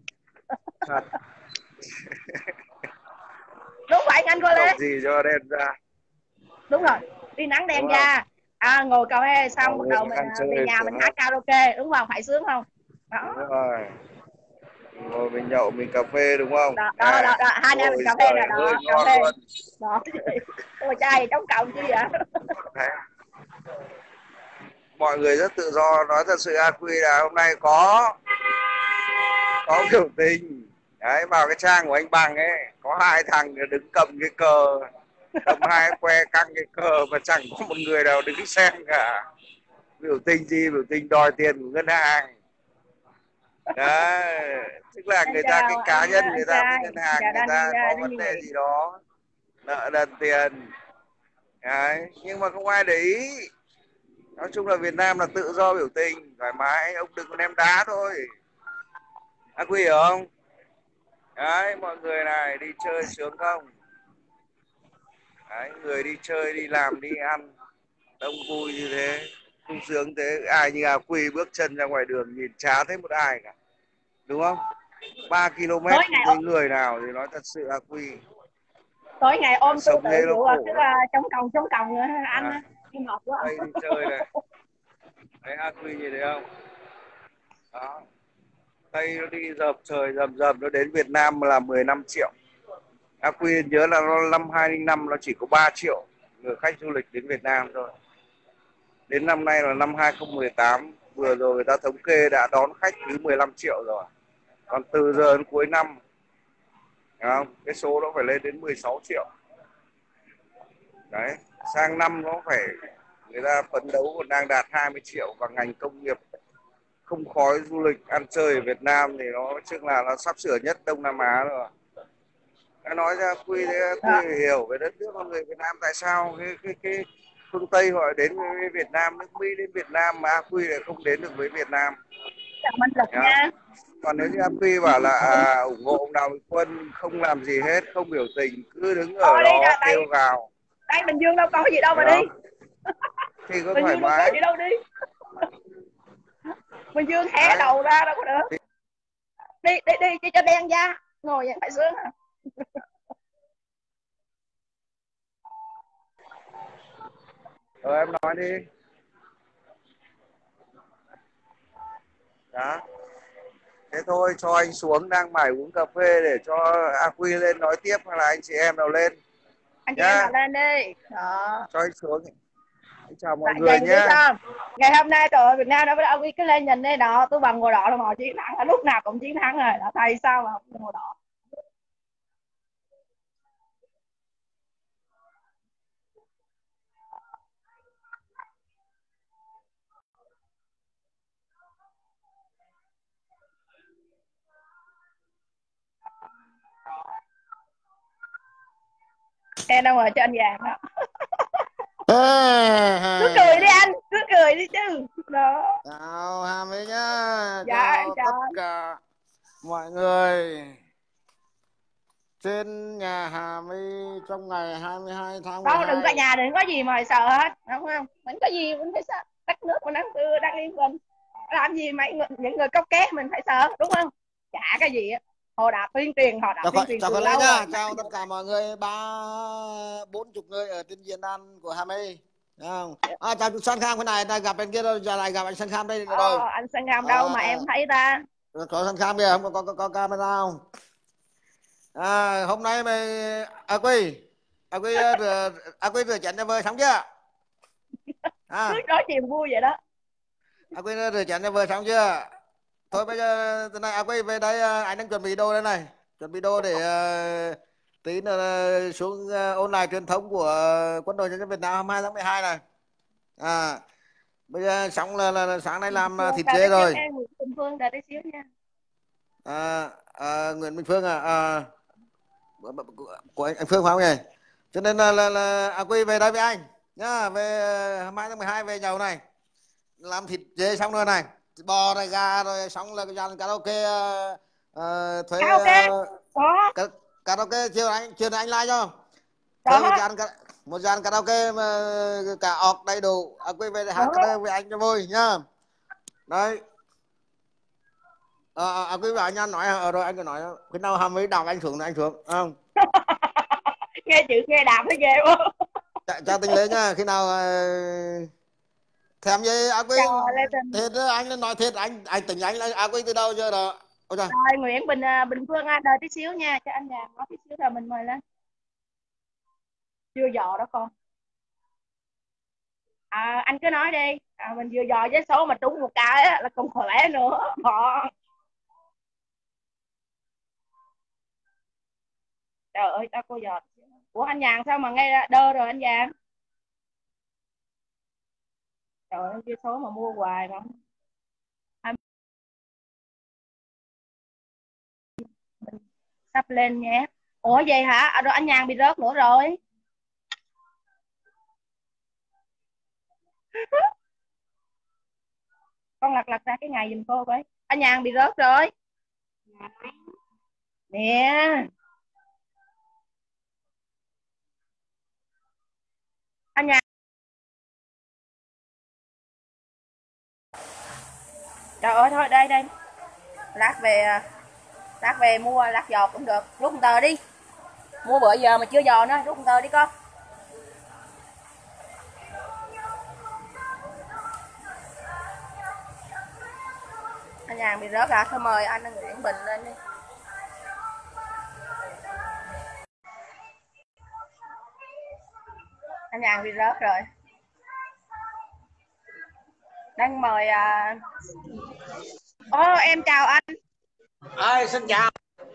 Đúng vậy anh cô Lê. Gì cho đen da. Đúng rồi, đi nắng đen da. Ngồi cà phê xong bắt đầu mình về nhà mình hát karaoke, đúng không? Phải sướng không? Đó. Đúng rồi. Ngồi mình nhậu mình cà phê đúng không? Đó, hai anh em mình cà phê này đó, cà phê. Đó. Ôi trai chống cộng chứ vậy? Mọi người rất tự do, nói thật sự Quy là hôm nay có biểu tình. Đấy, vào cái trang của anh Bằng ấy, có 2 thằng đứng cầm cái cờ, cầm 2 que căng cái cờ mà chẳng có một người nào đứng xem cả. Biểu tình gì? Biểu tình đòi tiền của ngân hàng. Đấy, tức là người ta cái cá nhân người ta với ngân hàng người ta có vấn đề gì đó, nợ nần tiền. Đấy, nhưng mà không ai để ý. Nói chung là Việt Nam là tự do biểu tình, thoải mái, ông đừng có ném đá thôi. Quy hiểu không? Đấy, mọi người này đi chơi sướng không? Đấy, người đi chơi, đi làm, đi ăn, đông vui như thế, sung sướng thế. Ai như Quy bước chân ra ngoài đường nhìn chả thấy một ai cả. Đúng không? 3 km với người nào thì nói thật sự Quy. Tối ngày ôm tôi tự vụ tức là chống còng anh đi ngọt quá. Đây đi chơi này. Đấy Quy như thế không? Đó. Đây nó đi dập trời dầm nó đến Việt Nam là 15 triệu. Quy nhớ là năm 2005 nó chỉ có 3 triệu người khách du lịch đến Việt Nam thôi. Đến năm nay là năm 2018, vừa rồi người ta thống kê đã đón khách thứ 15 triệu rồi. Còn từ giờ đến cuối năm, không? Cái số nó phải lên đến 16 triệu. Đấy, sang năm nó phải, người ta phấn đấu còn đang đạt 20 triệu. Và ngành công nghiệp không khói du lịch ăn chơi ở Việt Nam thì nó chắc là nó sắp sửa nhất Đông Nam Á rồi. Nói ra Quy hiểu về đất nước con người Việt Nam, tại sao cái phương Tây họ đến với Việt Nam, nước Mỹ đến Việt Nam mà Quy lại không đến được với Việt Nam. chào Minh Lực nha. Còn nếu như anh Quy bảo là ủng hộ ông Đào Minh Quân không làm gì hết, không biểu tình, cứ đứng ở đó kêu gào. Đây Bình Dương đâu có gì đâu mà đi. Thì có Bình thoải Dương đâu mái. có gì đâu đi. Bình Dương hé đầu ra đâu có được. Đi đi cho đen da. Ngồi vậy phải sướng à. Em nói đi. Đó. Thế thôi cho anh xuống, đang mải uống cà phê để cho A Quy lên nói tiếp, hay là anh chị em nào lên. Anh chị em nào lên đi. Đó. Cho anh xuống. Chào mọi người nhé. Ngày hôm nay tụi Việt Nam đã với A Quy cứ lên nhìn đây đó, tôi bằng màu đỏ là màu chiến thắng, lúc nào cũng chiến thắng rồi. Đó, thầy sao mà không màu đỏ. Em đang ngồi cho anh vàng đó. Cứ cười đi anh, cứ cười đi chứ. Đó. Chào Hà Mỹ nhá. Dạ, chào tất cả mọi người trên nhà Hà My trong ngày 22 tháng 12. Đâu, đừng có nhà, đừng có gì mà sợ hết, đúng không? Mình có gì mình phải sợ. Đất nước mình đang yên bình. Làm gì mấy những người cốc ké mình phải sợ, đúng không? Chả cái gì á. Họ đã tuyên truyền, họ đã tuyên truyền từ lâu rồi. Chào tất cả mọi người, 40 người ở trên diễn đàn của Hà My. Chào chú Sơn Kham, cái này gặp bên kia rồi, giờ lại gặp anh Sơn Kham đây rồi. Anh Sơn Kham đâu mà em thấy ta? Có Sơn Kham kìa, không có camera không? Hôm nay mày A Quy rửa chén cho vợ xong chưa? Cứ nói chuyện vui vậy đó. A Quy rửa chén cho vợ xong chưa? Thôi bây giờ từ này A Quy về đây, anh đang chuẩn bị đồ đây này, chuẩn bị đồ để tí nữa xuống ôn lại truyền thống của Quân đội Nhân dân Việt Nam 22 tháng 12 này. Bây giờ xong là sáng nay làm thịt dê rồi. Nguyễn Phương đợi tí xíu nha. Nguyễn Minh Phương của anh Phương phải không nhỉ? Cho nên là A Quy về đây với anh nhá, về 22 tháng 12 về nhậu này, làm thịt dê xong rồi này, thịt bò này, gà rồi, xong là dàn karaoke, thuê karaoke chiều này anh like cho. Một dàn karaoke mà cả ọt đầy đủ, A Quy về để hát karaoke với anh cho vui nhá. Đấy. A Quy bảo anh nói rồi anh cứ nói khi nào Hàm mới đọc anh xuống không? Nghe chữ nghe đạp thấy ghê quá. Chào Tình Lê nha, khi nào thèm gì A Quy thiệt anh nói thiệt, anh tỉnh anh là A Quy từ đâu giờ đó. Rồi Nguyễn Bình Phương anh đợi tí xíu nha, cho anh làm nói tí xíu rồi mình mời lên. Chưa dò đó con. Anh cứ nói đi. Mình vừa dò với số mà trúng một cái là còn khỏe nữa. Trời ơi tao cô dò. Ủa anh Nhàn sao mà ngay đơ rồi anh Nhàn? Trời ơi cái số mà mua hoài mà. Sắp lên nhé. Ủa vậy hả? Rồi anh Nhàn bị rớt nữa rồi. Con lật ra cái ngày giùm cô với. Anh Nhàn bị rớt rồi. Nè. Anh Nhàn. Trời ơi thôi đây. Lát về mua lát giò cũng được. Rút một tờ đi. Mua bữa giờ mà chưa giò nữa, rút một tờ đi con. Anh Nhàn bị rớt hả? Thôi mời anh Nguyễn Bình lên đi. Anh Nhàn bị rớt rồi. Đang mời em chào anh. Xin chào.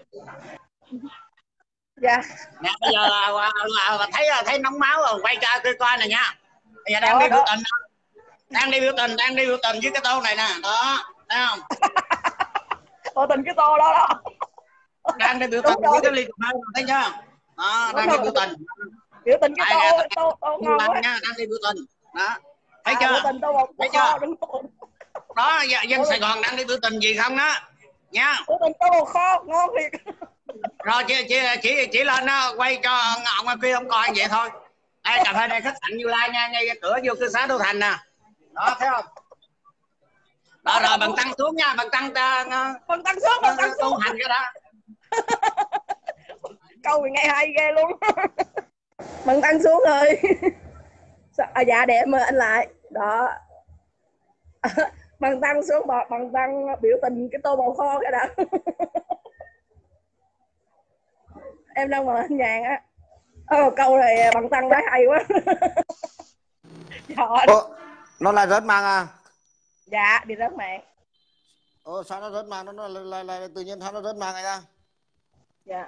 Dạ. Nè bây giờ là thấy nóng máu rồi, quay cho tôi coi này nha. Bây giờ đang đi biểu tình. Đang đi biểu tình với cái tô này nè. Đó, thấy không? Biểu tình cái tô đó. Đang đi biểu tình với cái ly cà phê, thấy chưa? Đó, đang đi biểu tình. Biểu tình cái tô ngon quá. Đang đi biểu tình. Đó. Thấy chưa? Biểu tình tô một thấy chưa? đó dân Sài Gòn đang đi biểu tình gì không đó nha. Biểu tình tô bò kho ngon thiệt. Rồi chỉ lên đó quay cho ông kia không coi vậy thôi. Đây cà phê đây khách sạn Như Lai nha, ngay cửa vô cư xá Đô Thành nè. Đó thấy không? Đó rồi bằng tăng xuống nha, bằng tăng xuống, bằng tăng xuống hành cái đó. Câu này nghe hay ghê luôn. Bằng tăng xuống rồi. Dạ để mời anh lại. Đó. Bằng tăng xuống, bằng tăng biểu tình cái tô bò kho cái đã. Em đang mời anh Nhàn á. Câu này bằng tăng nói hay quá. Nó là rớt mạng à? Dạ bị rớt mạng. Sao nó rớt mạng? Nó là tự nhiên sao nó rớt mạng này ra? Dạ.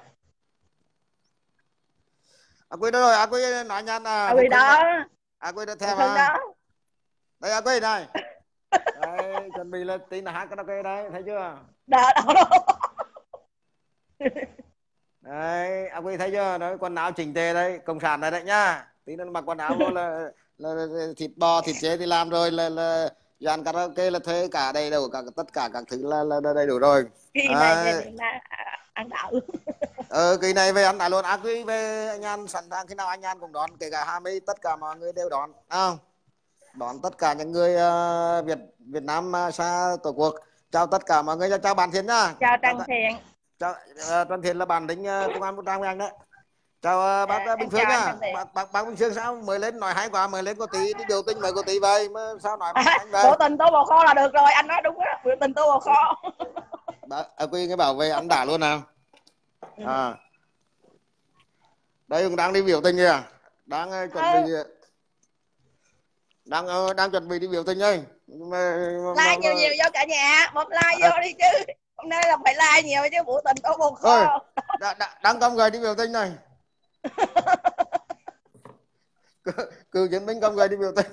Quy đó rồi, Quy nói nhanh à. Quy đó. Quy đã theo à. Đây Quy này. Đây, chuẩn bị là tí là hát karaoke đấy, thấy chưa? Đó. Đấy, Quy thấy chưa? Đấy, quần áo chỉnh tề đấy, cộng sản này đấy nhá. Tí nữa mặc quần áo là thịt bò, thịt chế thì làm rồi là dàn karaoke là thuê cả đầy đủ tất cả các thứ là đầy đủ rồi. Kỳ này ăn đạo. Kỳ này về ăn đạo luôn. Quy về anh An sẵn sàng khi nào anh An cũng đón, kể cả 20 tất cả mọi người đều đón. Đón tất cả những người Việt Nam xa tổ quốc. Chào tất cả mọi người, chào bạn Thiện nhá. Chào Trần Thiện. Chào Trần Thiện là bản lĩnh công an vũ trang của anh đấy. Chào bác Bình Phương nha. Bác Bình Phương sao mới lên nói hay quá, mới lên có tí đi biểu tình mới có tí vậy mà sao nói anh vậy? Biểu tình tô bò kho là được rồi, anh nói đúng á, biểu tình tô bò kho. Quy cái bảo vệ ăn đã luôn nào. Đây cũng đang đi biểu tình kìa, đang chuẩn bị đi biểu tình đây. Like nhiều vô cả nhà, một like vô đi chứ. Hôm nay là phải like nhiều chứ, biểu tình tô bò kho. Đang công người đi biểu tình này. Cựu chiến binh công người đi biểu tình.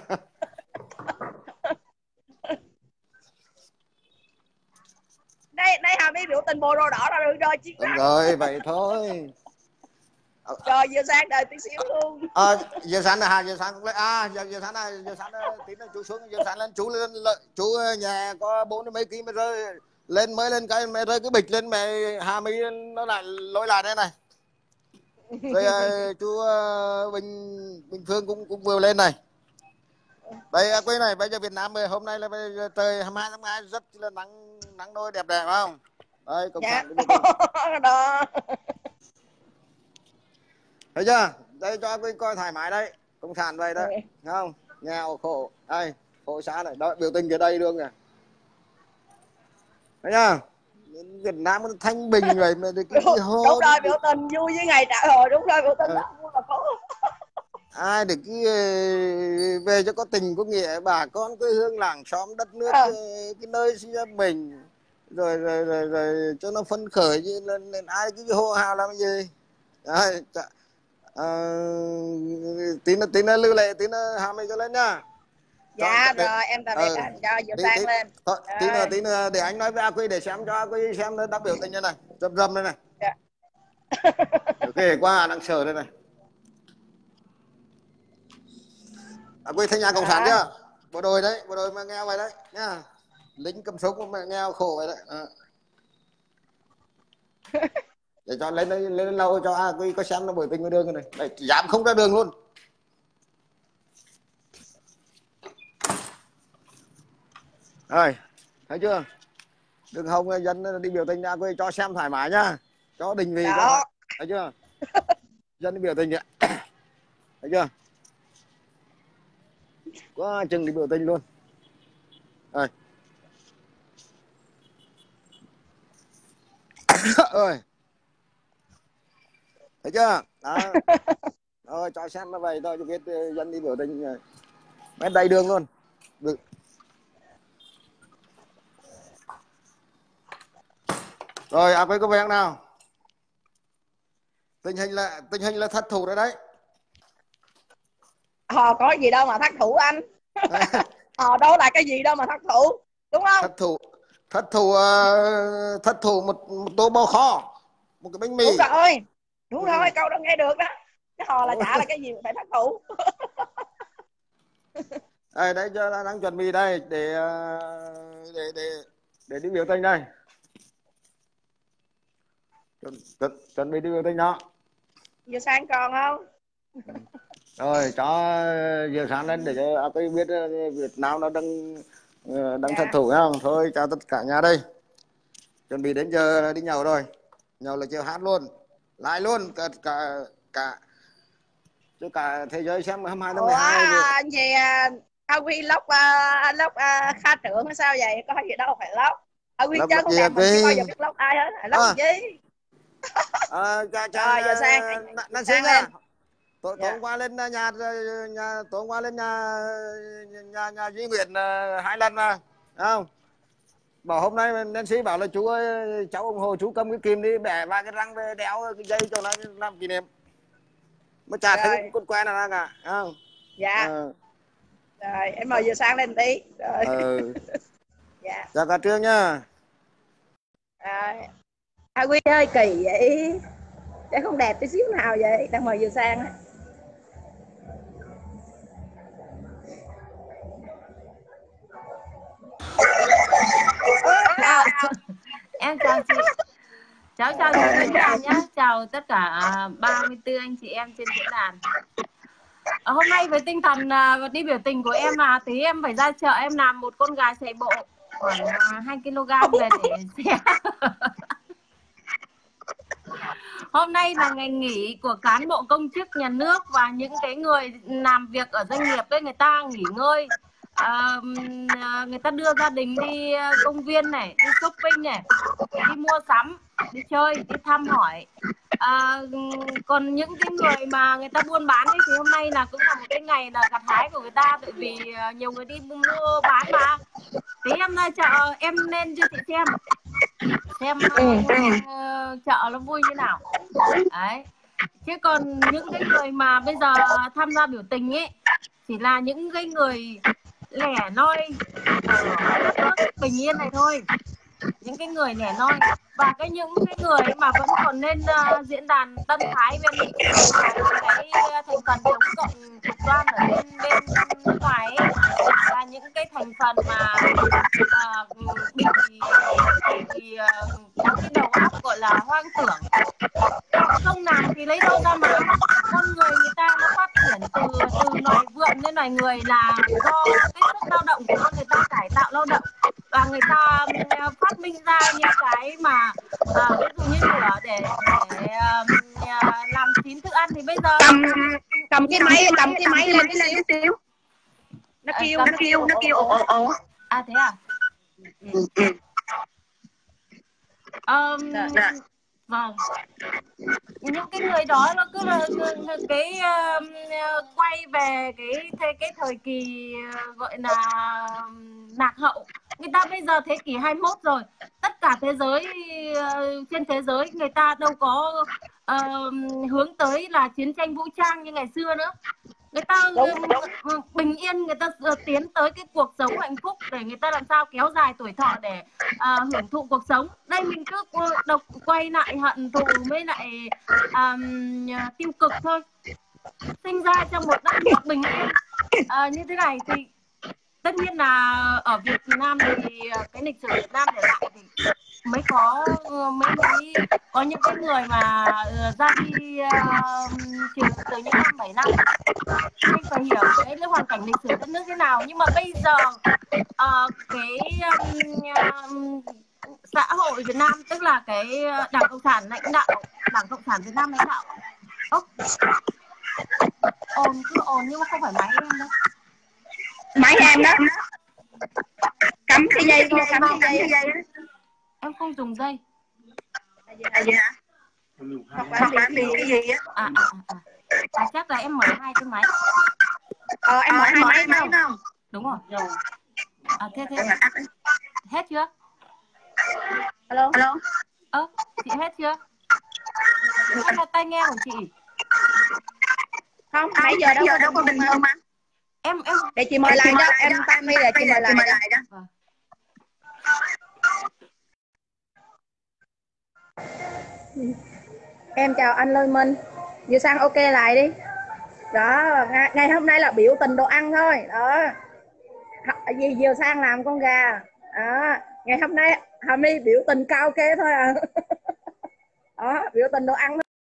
Đây Hà My biểu tình bộ đồ đỏ là được rồi chiến thắng. Rồi vậy thôi. Rồi giờ sang đời tí xíu luôn. Giờ sáng là giờ sáng cũng lên giờ sáng tí nữa chú xuống, giờ sáng lên chú nhà có 40 mấy kg rơi lên mới lên cái mẹ rơi cái bịch lên mẹ Hà My nó lại lôi lại đây này. Rồi chú Bình Phương cũng vừa lên này. Đây quê này bây giờ Việt Nam hôm nay là bây giờ trời 22 tháng 2 rất là nắng nôi đẹp phải không? Đây cộng sản đó. Thấy chưa? Đây cho quê coi thoải mái đấy, cộng sản vậy đó, không? Nghèo khổ, đây khổ xã này, đó biểu tình ở đây luôn kìa. Thấy chưa? Việt Nam nó thanh bình rồi mà cái hô. Đúng rồi, biểu tình vui với ngày trả hồi, đúng rồi, biểu tình đó vui là có. Ai được cái về cho có tình có nghĩa, bà con quê hương làng xóm đất nước cái nơi sinh ra mình rồi cho nó phấn khởi chứ nên ai cứ hô hào làm cái gì. Đấy, tí nữa Lưu Lệ, tí nữa Hà My cho lên nha. Dạ rồi em tạm biệt anh, cho Diệu Sang lên. Tí nữa để anh nói với Quy để xem cho Quy xem nó đáp biểu tình như này, rầm đây này. Dạ. Ok, qua đang chờ đây này. Quy thấy nhà cộng sản chưa? Bộ đội mà nghèo vậy đấy nha. Lính cầm súng mà nghèo khổ vậy đấy. Để cho lên lâu cho Quy có xem nó biểu tình ngoài đường này. Đây, dám không ra đường luôn. Rồi, thấy chưa? Đừng hòng dân đi biểu tình ra Quy cho xem thoải mái nhá. Cho đình vì cho. Thấy chưa? Dân đi biểu tình vậy. Thấy chưa? Quá chừng đi biểu tình luôn. Rồi. Ơi. Thấy chưa? Đó. Rồi cho xem nó vậy thôi cho biết dân đi biểu tình bên đầy đường luôn. Được. Rồi Quy có về không nào? Tình hình là thất thủ rồi đấy. Có gì đâu mà thất thủ anh. Đâu là cái gì đâu mà thất thủ, đúng không? Thất thủ một tô bò kho, một cái bánh mì. Đúng rồi, câu đó nghe được đó. Cái hò là chả là cái gì mà phải thất thủ. Đây đấy đang chuẩn bị đây để đi biểu tình đây. Chuẩn bị đi biểu tình đó. Giờ Sang còn không? Rồi cho giờ Sang lên để cho tôi biết Việt Nam nó đang thật thủ không. Thôi chào tất cả nhà đây. Chuẩn bị đến giờ đi nhậu rồi. Nhậu là chiều hát luôn, lại luôn cả thế giới xem 22 tháng 12. Anh gì Huy lóc Kha trưởng hay sao vậy? Có gì đâu phải lóc. Huy chân không đẹp, mình chưa bao giờ biết lóc ai hết. Lóc gì? Rồi giờ Sang Nancy nha. Tối qua lên tối qua lên nhà Duy Nguyễn 2 lần mà, không? Bảo hôm nay Nancy bảo là chú ơi, cháu ủng hộ chú cầm cái kìm đi bẻ ba cái răng về đéo cái dây cho nó làm kỷ niệm. Mà chả thấy con quen nào ra cả, không? Dạ. Rồi em mời giờ Sang lên tí. Rồi. Dạ. Chào cả Trương nha. Huy ơi kỳ vậy, chắc không đẹp tí xíu nào vậy. Đang mời giờ Sang á. Em chào chị. Cháu chào chị Nguyễn Đàn nhé. Chào tất cả 34 anh chị em trên diễn đàn. Hôm nay với tinh thần đi biểu tình của em là tí em phải ra chợ em làm một con gà chạy bộ khoảng 2 kg về để xe. Hôm nay là ngày nghỉ của cán bộ công chức nhà nước và những cái người làm việc ở doanh nghiệp ấy, người ta nghỉ ngơi. Người ta đưa gia đình đi công viên này, đi shopping này, đi mua sắm, đi chơi, đi thăm hỏi. Còn những cái người mà người ta buôn bán ấy, thì hôm nay là cũng là một cái ngày là gặt hái của người ta, tại vì nhiều người đi mua bán mà. Thế em ra chợ em nên cho chị xem chợ nó vui như nào đấy. Chứ còn những cái người mà bây giờ tham gia biểu tình ấy chỉ là những cái người lẻ loi ở đất nước bình yên này thôi, những cái người lẻ loi và những cái người mà vẫn còn lên diễn đàn Tân Thái bên cái thành phần chống cộng cực đoan ở bên nước ngoài ấy, là những cái thành phần mà bị có cái đầu óc gọi là hoang tưởng, không làm thì lấy đâu ra mà. Con người ta nó phát triển từ loài vượn đến loài người là do cái sức lao động của con người ta cải tạo lao động và người ta phát minh ra những cái mà ví dụ như lửa để làm chín thức ăn. Thì bây giờ cầm cái máy lên tí xíu, nó kêu ồ. Thế à? Vâng, những cái người đó nó cứ là cái quay về cái thời kỳ gọi là lạc hậu. Người ta bây giờ thế kỷ 21 rồi, tất cả thế giới, trên thế giới người ta đâu có hướng tới là chiến tranh vũ trang như ngày xưa nữa. Người ta bình yên, người ta tiến tới cái cuộc sống hạnh phúc để người ta làm sao kéo dài tuổi thọ để hưởng thụ cuộc sống. Đây mình cứ quay lại hận thù với lại tiêu cực thôi. Sinh ra trong một đất nước bình yên như thế này thì tất nhiên là ở Việt Nam thì cái lịch sử Việt Nam để lại thì mới có những cái người mà ra đi từ những năm 75. Anh phải hiểu cái hoàn cảnh lịch sử đất nước thế nào. Nhưng mà bây giờ cái xã hội Việt Nam, tức là cái Đảng Cộng sản lãnh đạo, Đảng Cộng sản Việt Nam lãnh đạo. Cứ ồn nhưng mà không phải máy em đâu. Máy em đó. Cắm cái dây thôi, cắm cái dây. Em không dùng dây. Dạ. Hoặc là bị cái gì á? Chắc là em mở 2 cái máy. Em mở 2 máy không? Đúng rồi. Thế hết chưa? Alo. Chị hết chưa? Hay là tai nghe của chị? Không, nãy giờ đâu có bình thường mà. Em để chị mời lại đó, em tắt đi là chị mời lại đó. Em chào anh Lê Minh. Vừa Sang ok lại đi. Đó, ngày hôm nay là biểu tình đồ ăn thôi. Đó. gì Diều Sang làm con gà. Ngày hôm nay biểu tình cao kê thôi à. Đó, biểu tình đồ ăn.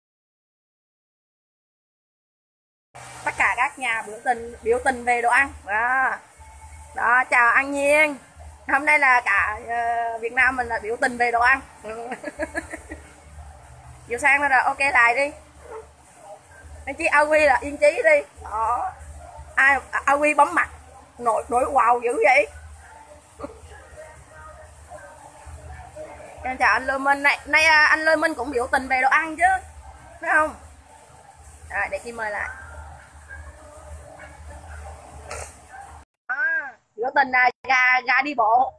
Tất cả các nhà biểu tình về đồ ăn. Đó, chào An Nhiên. Hôm nay là cả Việt Nam mình là biểu tình về đồ ăn. Diều Sang rồi, ok lại đi. Anh chị Awi là yên chí đi. Đó. Awi bấm mặt nổi wow dữ vậy. Chào anh Lê Minh. Nay anh Lê Minh cũng biểu tình về đồ ăn chứ, phải không? Rồi, để chị mời lại. Biểu tình là gà đi bộ.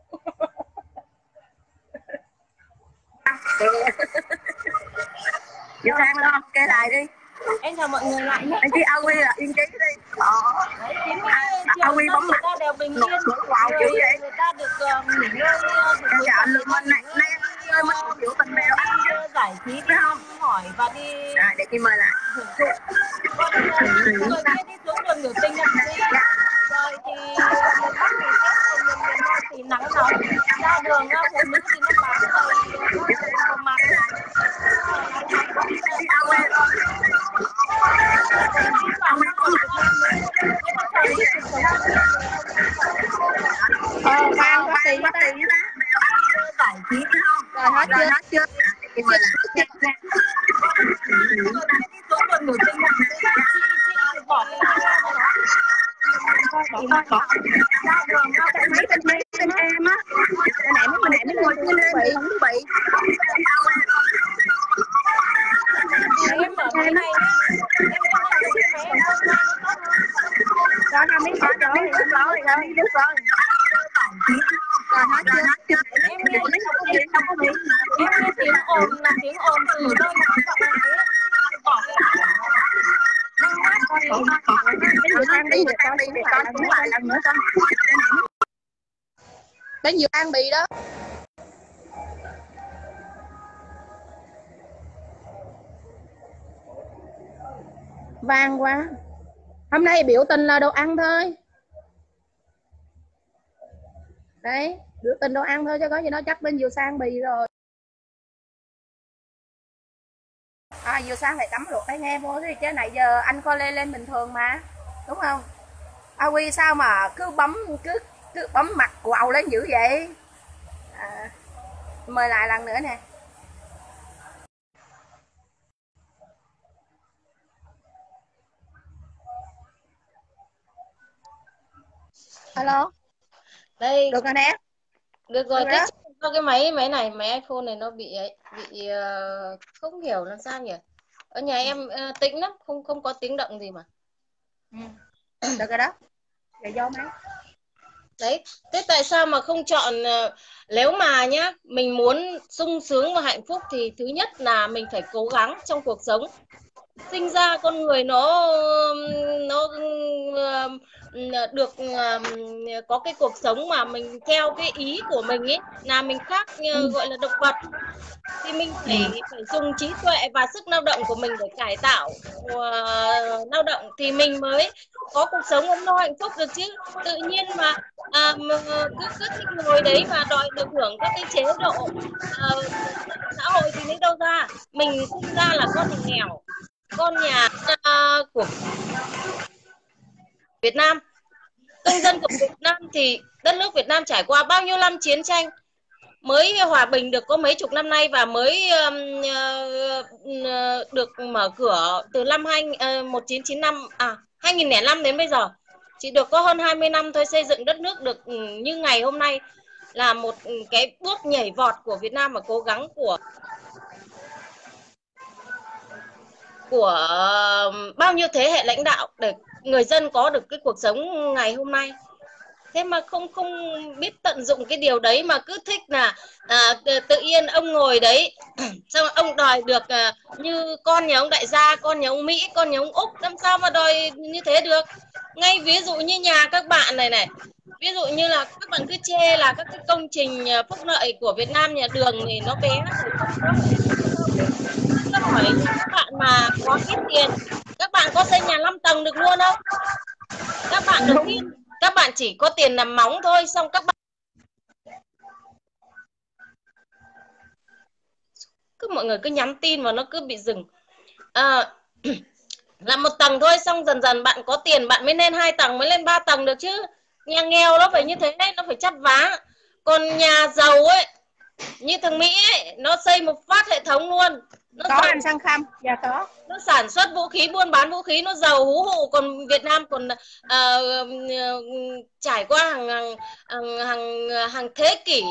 Diều Sang lo, ok lại đi. Em chào mọi người lại nhé. Anh chị Awi là yên chí đi. Đấy, 90 triệu người ta đều bình yên, người ta được nghỉ ngơi, anh Lê Minh này mình biểu tình về ăn giải trí, đi thăm hỏi và đi. Để chị mời lại. Còn người kia đi xuống đường biểu tình làm gì? Rồi thì miền Bắc thì rét, miền Nam thì nắng nóng, ra đường phụ nữ thì nó bám đầy vào mặt. Khoan có tiền giải trí không? Rồi hết chưa? Chị bỏ bên em á, nãy mới ngồi trên đây không bị. Em mở cái này Rồi hai miếng rồi. Rồi hết chưa? Em nghe tiếng ồn là tiếng ồn từ nơi nào vọng lại ấy. Bỏ cái lần nữa con. Đến nhiều An Bì đó. Vang quá. Hôm nay biểu tình là đồ ăn thôi. Đấy, biểu tình đồ ăn thôi chứ có gì nó chắc bên Diều Sang Bì rồi. Diều Sang phải cắm luật tai nghe vô thì chứ nãy giờ anh coi lên bình thường mà, đúng không? Awi sao mà cứ bấm mặt quào lên dữ vậy? Mời lại lần nữa nè. Alo. Đây. Được rồi nè. Được rồi, cái máy này, máy iPhone này nó bị không hiểu làm sao nhỉ? Ở nhà em tĩnh lắm, không có tiếng động gì mà. Được rồi đó. Rồi vô máy. Đấy, thế tại sao mà không chọn, nếu mà nhá, mình muốn sung sướng và hạnh phúc thì thứ nhất là mình phải cố gắng trong cuộc sống. Sinh ra con người nó được có cái cuộc sống mà mình theo cái ý của mình ấy, là mình khác gọi là động vật, thì mình phải dùng trí tuệ và sức lao động của mình để cải tạo lao động thì mình mới có cuộc sống ấm no hạnh phúc được chứ. Tự nhiên mà cứ thích ngồi đấy và đòi được hưởng các cái chế độ xã hội thì lấy đâu ra. Mình sinh ra là con nhà nghèo, con nhà của Việt Nam, công dân của Việt Nam, thì đất nước Việt Nam trải qua bao nhiêu năm chiến tranh mới hòa bình được có mấy chục năm nay, và mới được mở cửa từ năm 2005 đến bây giờ, chỉ được có hơn 20 năm thôi, xây dựng đất nước được như ngày hôm nay là một cái bước nhảy vọt của Việt Nam và cố gắng của bao nhiêu thế hệ lãnh đạo để người dân có được cái cuộc sống ngày hôm nay. Thế mà không biết tận dụng cái điều đấy, mà cứ thích là tự nhiên ông ngồi đấy xong ông đòi được như con nhà ông đại gia, con nhà ông Mỹ, con nhà ông Úc, làm sao mà đòi như thế được. Ngay ví dụ như nhà các bạn này, ví dụ như là các bạn cứ chê là các cái công trình phúc lợi của Việt Nam, nhà đường thì nó bé, tôi hỏi các bạn mà có ít tiền, các bạn có xây nhà 5 tầng được luôn không? Các bạn bạn chỉ có tiền làm móng thôi, xong các bạn mọi người cứ nhắn tin và nó cứ bị dừng. Làm 1 tầng thôi, xong dần dần bạn có tiền bạn mới lên 2 tầng, mới lên 3 tầng được chứ. Nhà nghèo nó phải như thế đấy, nó phải chắp vá. Còn nhà giàu ấy, như thằng Mỹ ấy, nó xây một phát hệ thống luôn. Nó có anh Sang Khăm, dạ có. Nó sản xuất vũ khí, buôn bán vũ khí, nó giàu hú hụ. Còn Việt Nam còn trải qua hàng thế kỷ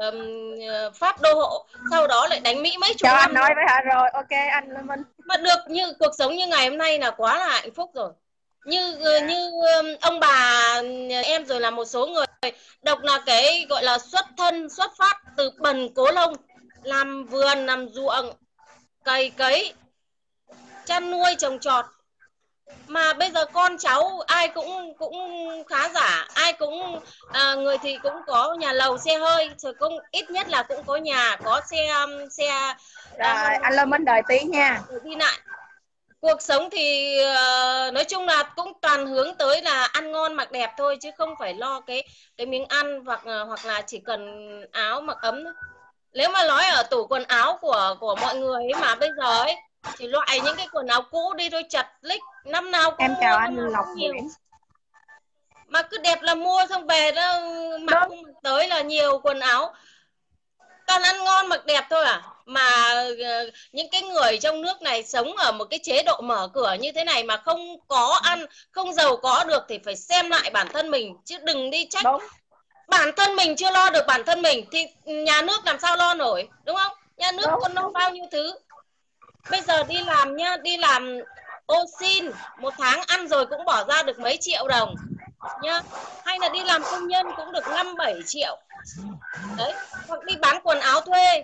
Pháp đô hộ, sau đó lại đánh Mỹ mấy chục năm. Cho anh nói với họ rồi, ok anh Lê Minh. Mà được như cuộc sống như ngày hôm nay là quá là hạnh phúc rồi. Như ông bà em rồi là một số người đọc là cái gọi là xuất phát từ bần cố lông, làm vườn, làm ruộng, cấy, chăn nuôi trồng trọt. Mà bây giờ con cháu ai cũng khá giả, ai cũng người thì cũng có nhà lầu xe hơi, rồi cũng ít nhất là cũng có nhà, có xe rồi anh Lê Minh đợi tí nha. Đi lại. Cuộc sống thì nói chung là cũng toàn hướng tới là ăn ngon mặc đẹp thôi, chứ không phải lo cái miếng ăn hoặc là chỉ cần áo mặc ấm thôi. Nếu mà nói ở tủ quần áo của mọi người ấy mà bây giờ ấy, chỉ loại những cái quần áo cũ đi thôi, chật lích, năm nào cũng em chào anh Lộc nhiều. Mà cứ đẹp là mua, xong về đó mặc không tới là nhiều quần áo. Toàn ăn ngon mặc đẹp thôi à. Mà những cái người trong nước này sống ở một cái chế độ mở cửa như thế này mà không có ăn, không giàu có được thì phải xem lại bản thân mình, chứ đừng đi trách. Đúng. Bản thân mình chưa lo được bản thân mình thì nhà nước làm sao lo nổi, đúng không? Nhà nước còn lo bao nhiêu thứ. Bây giờ đi làm nhá, đi làm ô xin 1 tháng ăn rồi cũng bỏ ra được mấy triệu đồng nhá. Hay là đi làm công nhân cũng được 5-7 triệu. Đấy, hoặc đi bán quần áo thuê,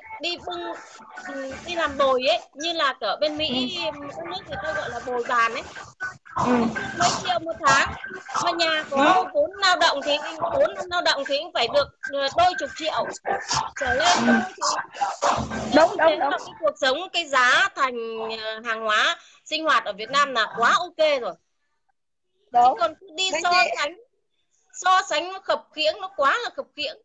đi làm bồi ấy, như là ở bên Mỹ, các nước người ta gọi là bồi bàn ấy. Mấy triệu 1 tháng. Mà nhà có 4 lao động thì 4-5 lao động thì cũng phải được đôi chục triệu trở lên. Đúng. Cái cuộc sống, cái giá thành hàng hóa sinh hoạt ở Việt Nam là quá ok rồi. Đúng. Còn cứ đi so sánh nó khập khiễng, nó quá là khập khiễng.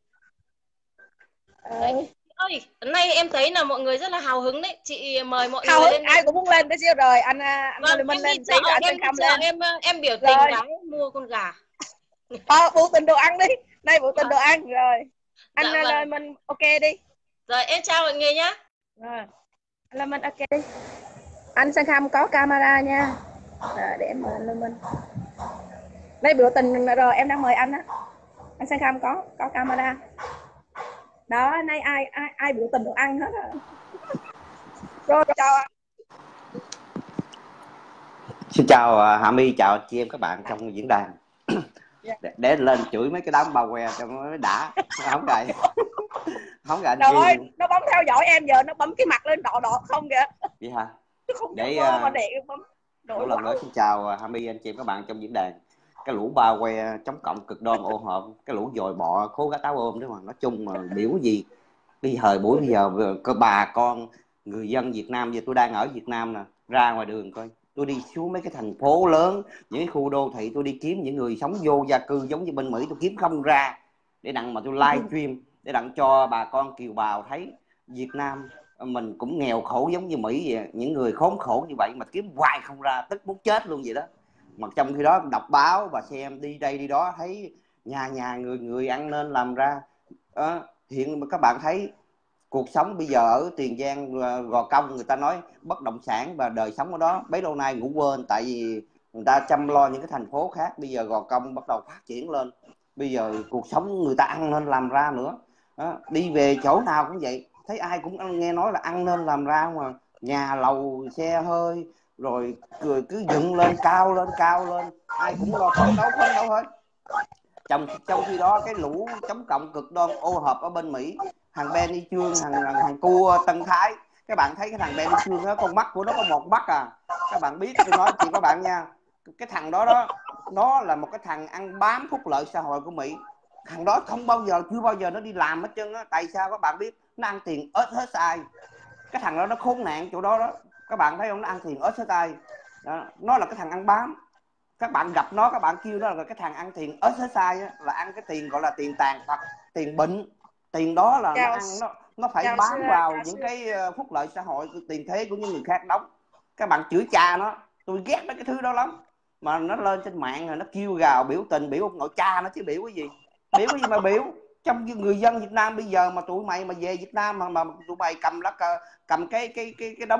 Đấy. Ơi, nay em thấy là mọi người rất là hào hứng đấy, chị mời mọi người lên. Ai cũng muốn lên tới siêu rồi, anh Lê Minh lên tí rồi anh Khăm lên. Em biểu tình cái mua con gà. Bộ tình đồ ăn đi, đây bộ tình đồ ăn rồi. Anh Lê Minh ok đi. Rồi em chào mọi người nhá. Rồi, anh Lê Minh ok đi. Anh Sang Khăm có camera nha. Rồi, để em mời anh Lê Minh. Đây biểu tình rồi, em đang mời anh á. Anh Sang Khăm có camera. Đó, nay ai biểu tình đồ ăn hết rồi. Rồi chào anh. Xin chào Hạ My, chào chị em các bạn trong diễn đàn. Để lên chửi mấy cái đám bao que cho nó đã. Không gài. Không gài. Trời ơi, nó bấm theo dõi em giờ nó bấm cái mặt lên đỏ không kìa. Vậy hả? Không để bấm. Một lần nữa xin chào Hạ My, anh chị em các bạn trong diễn đàn. Cái lũ bao que chống cộng cực đoan ô hợp, cái lũ dồi bọ khố gá táo ôm, đúng không? Nói chung mà biểu gì cái thời buổi bây giờ có bà con người dân Việt Nam, giờ tôi đang ở Việt Nam nè, ra ngoài đường coi, tôi đi xuống mấy cái thành phố lớn, những cái khu đô thị, tôi đi kiếm những người sống vô gia cư giống như bên Mỹ, tôi kiếm không ra để đặng mà tôi live stream để đặng cho bà con kiều bào thấy Việt Nam mình cũng nghèo khổ giống như Mỹ vậy, những người khốn khổ như vậy mà kiếm hoài không ra, tức muốn chết luôn vậy đó. Mà trong khi đó đọc báo và xem đi đây đi đó thấy nhà người ăn nên làm ra. Hiện các bạn thấy cuộc sống bây giờ ở Tiền Giang, Gò Công, người ta nói bất động sản và đời sống ở đó bấy lâu nay ngủ quên, tại vì người ta chăm lo những cái thành phố khác. Bây giờ Gò Công bắt đầu phát triển lên, bây giờ cuộc sống người ta ăn nên làm ra nữa. Đi về chỗ nào cũng vậy, thấy ai cũng nghe nói là ăn nên làm ra, mà nhà lầu xe hơi rồi cứ dựng lên cao lên, ai cũng lo phấn đấu hết. Trong khi đó cái lũ chống cộng cực đoan ô hợp ở bên Mỹ, thằng Benny Trương, thằng cua Tân Thái, các bạn thấy cái thằng Benny Trương đó, con mắt của nó có 1 mắt à. Các bạn biết, tôi nói chị các bạn nha, cái thằng đó nó là một cái thằng ăn bám phúc lợi xã hội của Mỹ. Thằng đó chưa bao giờ nó đi làm hết trơn á. Tại sao các bạn biết? Nó ăn tiền ớt hết ai. Cái thằng đó nó khốn nạn chỗ đó. Các bạn thấy không? Nó ăn tiền ớt hết ai. Nó là cái thằng ăn bám. các bạn gặp nó, các bạn kêu nó là cái thằng ăn tiền exercise á, là ăn cái tiền gọi là tiền tàn tật, tiền bệnh. Tiền đó là nó ăn, nó phải bám vào những cái phúc lợi xã hội, tiền thế của những người khác đóng. Các bạn chửi cha nó, tôi ghét mấy cái thứ đó lắm. Mà nó lên trên mạng rồi nó kêu gào biểu tình, biểu ông nội cha nó chứ biểu cái gì. Biểu cái gì mà biểu. Trong người dân Việt Nam bây giờ mà tụi mày mà về Việt Nam mà tụi mày cầm cái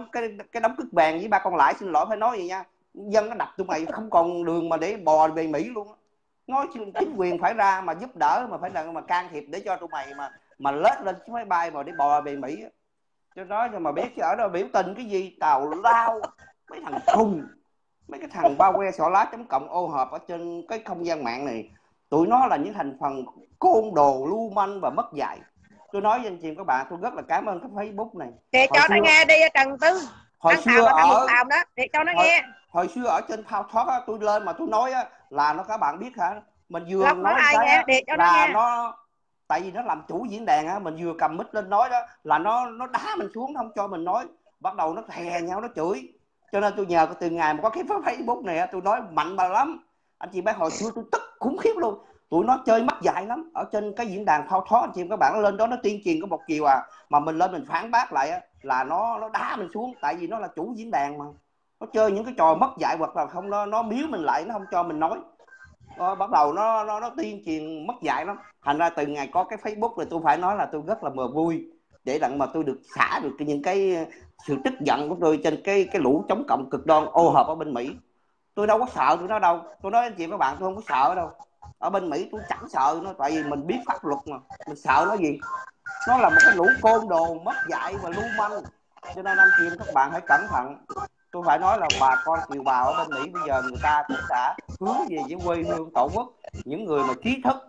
đống cước vàng với 3 con lãi, xin lỗi phải nói vậy nha, dân nó đập tụi mày không còn đường mà để bò về Mỹ luôn. Nói chính quyền phải ra mà giúp đỡ, mà phải là mà can thiệp để cho tụi mày mà lết lên chiếc máy bay mà để bò về Mỹ. Cho nói cho mà biết chứ ở đó biểu tình cái gì tào lao, mấy thằng khùng, mấy cái thằng bao que xỏ lá .com ô hợp ở trên cái không gian mạng này, tụi nó là những thành phần côn đồ, lưu manh và mất dạy. Tôi nói với anh chị các bạn, tôi rất là cảm ơn cái Facebook này. Để cho nó nghe đi Trần Tư. Hồi xưa ở đó, để cho nó nghe. Hồi xưa ở trên Thao Thoát á, tôi lên mà tôi nói á, là nó các bạn biết hả, mình vừa Lọc nói cái nghe, để cho là nó nghe. nó tại vì nó làm chủ diễn đàn á, mình vừa cầm mic lên nói đó là nó đá mình xuống, không cho mình nói, bắt đầu nó thè nhau, nó chửi. Cho nên tôi nhờ từ ngày mà có cái Facebook này tôi nói mạnh bà lắm. Anh chị biết hồi xưa tôi tức khủng khiếp luôn. Tụi nó chơi mất dạy lắm. Ở trên cái diễn đàn Thao Thoát, anh chị các bạn lên đó nó tuyên truyền có một chiều à, mà mình lên mình phản bác lại á, là nó đá mình xuống. Tại vì nó là chủ diễn đàn mà, nó chơi những cái trò mất dạy, hoặc là không nó biếu mình lại, nó không cho mình nói. Bắt đầu nó tuyên truyền mất dạy lắm. Thành ra từ ngày có cái Facebook này tôi phải nói là tôi rất là vui để đặng mà tôi được xả được những cái sự tức giận của tôi trên cái lũ chống cộng cực đoan ô hợp ở bên Mỹ. Tôi đâu có sợ tụi nó đâu. Tôi nói anh chị các bạn, tôi không có sợ đâu. Ở bên Mỹ tôi chẳng sợ nó, tại vì mình biết pháp luật mà. Mình sợ nó gì? Nó là một cái lũ côn đồ mất dạy và lưu manh. Cho nên anh chị các bạn hãy cẩn thận. Tôi phải nói là bà con kiều bào ở bên Mỹ bây giờ người ta cũng đã hướng về với quê hương tổ quốc. Những người mà trí thức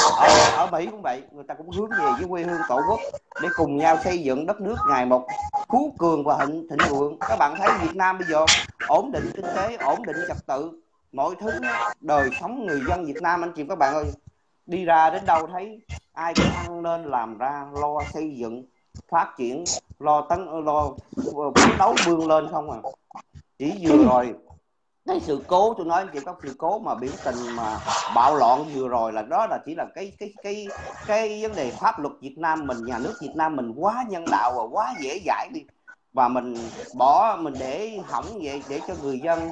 ở Mỹ cũng vậy, người ta cũng hướng về với quê hương tổ quốc để cùng nhau xây dựng đất nước ngày một phú cường và thịnh vượng. Các bạn thấy Việt Nam bây giờ ổn định kinh tế, ổn định trật tự, mọi thứ đời sống người dân Việt Nam anh chị các bạn ơi, đi ra đến đâu thấy ai cũng ăn nên làm ra, lo xây dựng phát triển, lo phấn đấu vươn lên không à. Chỉ vừa rồi cái sự cố, tôi nói anh chị, có sự cố mà biểu tình mà bạo loạn vừa rồi là đó là chỉ là cái vấn đề pháp luật Việt Nam mình, nhà nước Việt Nam mình quá nhân đạo và quá dễ dãi đi, và mình để hỏng vậy để cho người dân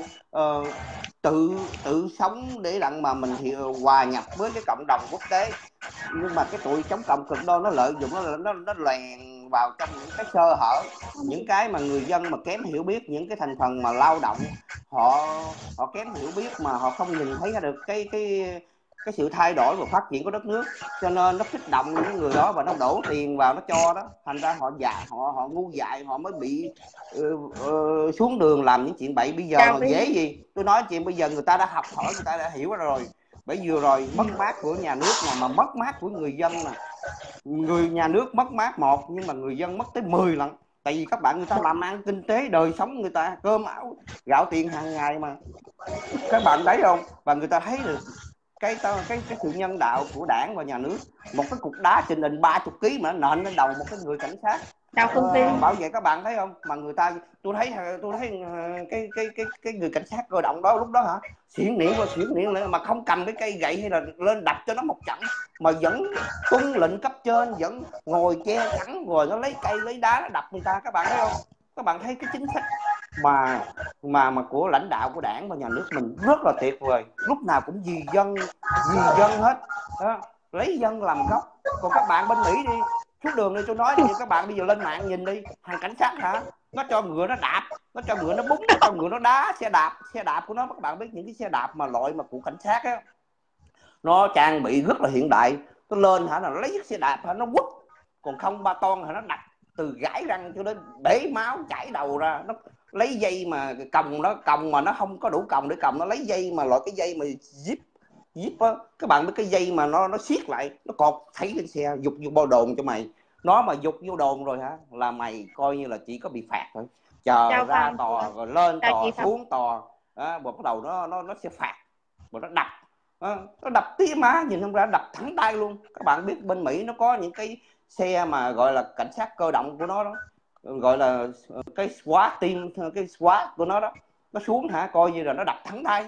tự sống để đặng mà mình thì hòa nhập với cái cộng đồng quốc tế. Nhưng mà cái tụi chống cộng cực đoan nó lợi dụng, nó lèn vào trong những cái sơ hở, những cái mà người dân mà kém hiểu biết, những cái thành phần mà lao động họ kém hiểu biết mà họ không nhìn thấy được cái sự thay đổi và phát triển của đất nước, cho nên nó kích động những người đó và nó đổ tiền vào nó cho đó, thành ra họ ngu dại, họ mới bị xuống đường làm những chuyện bậy. Bây giờ mà dễ gì, tôi nói chuyện bây giờ người ta đã học hỏi, người ta đã hiểu rồi. Bởi vừa rồi mất mát của nhà nước mà mất mát của người dân nè, người nhà nước mất mát một nhưng mà người dân mất tới 10 lần. Tại vì các bạn người ta làm ăn kinh tế đời sống, người ta cơm áo gạo tiền hàng ngày mà các bạn thấy không, và người ta thấy được cái sự nhân đạo của đảng và nhà nước. Một cái cục đá trình hình 30 kg mà nó nện lên đầu một cái người cảnh sát bảo vệ, các bạn thấy không? Mà người ta, tôi thấy cái người cảnh sát cơ động đó lúc đó hả, xỉn niệm lại mà không cầm cái cây gậy hay là lên đập cho nó một trận, mà vẫn tuân lệnh cấp trên, vẫn ngồi che chắn rồi nó lấy cây lấy đá nó đập người ta. Các bạn thấy không? Các bạn thấy cái chính sách mà của lãnh đạo của đảng và nhà nước mình rất là tuyệt vời, lúc nào cũng vì dân hết đó, lấy dân làm gốc. Còn các bạn bên Mỹ đi xuống đường đi, tôi nói thì các bạn bây giờ lên mạng nhìn đi, thằng cảnh sát hả, nó cho ngựa nó đạp, nó cho ngựa nó búng, nó cho ngựa nó đá, xe đạp của nó, các bạn biết những cái xe đạp mà loại mà của cảnh sát á, nó trang bị rất là hiện đại. Nó lên hả, là lấy chiếc xe đạp hả, nó quất, còn không ba ton hả, nó đập từ gãy răng cho đến bể máu chảy đầu ra. Nó lấy dây mà còng mà nó không có đủ còng để còng, nó lấy dây mà loại cái dây mà zip á, các bạn biết cái dây mà nó siết lại, nó cột thấy lên xe, dục vô bao đồn cho mày. Nó mà dục vô đồn rồi hả, là mày coi như là chỉ có bị phạt thôi. Chờ ra tòa rồi lên tòa xuống tòa đó, bắt đầu nó sẽ phạt rồi nó đập. Nó đập tía má, nhìn không ra đập thẳng tay luôn. Các bạn biết bên Mỹ nó có những cái xe mà gọi là cảnh sát cơ động của nó đó, gọi là cái SWAT team, cái SWAT của nó đó, nó xuống hả, coi như là nó đập thẳng tay.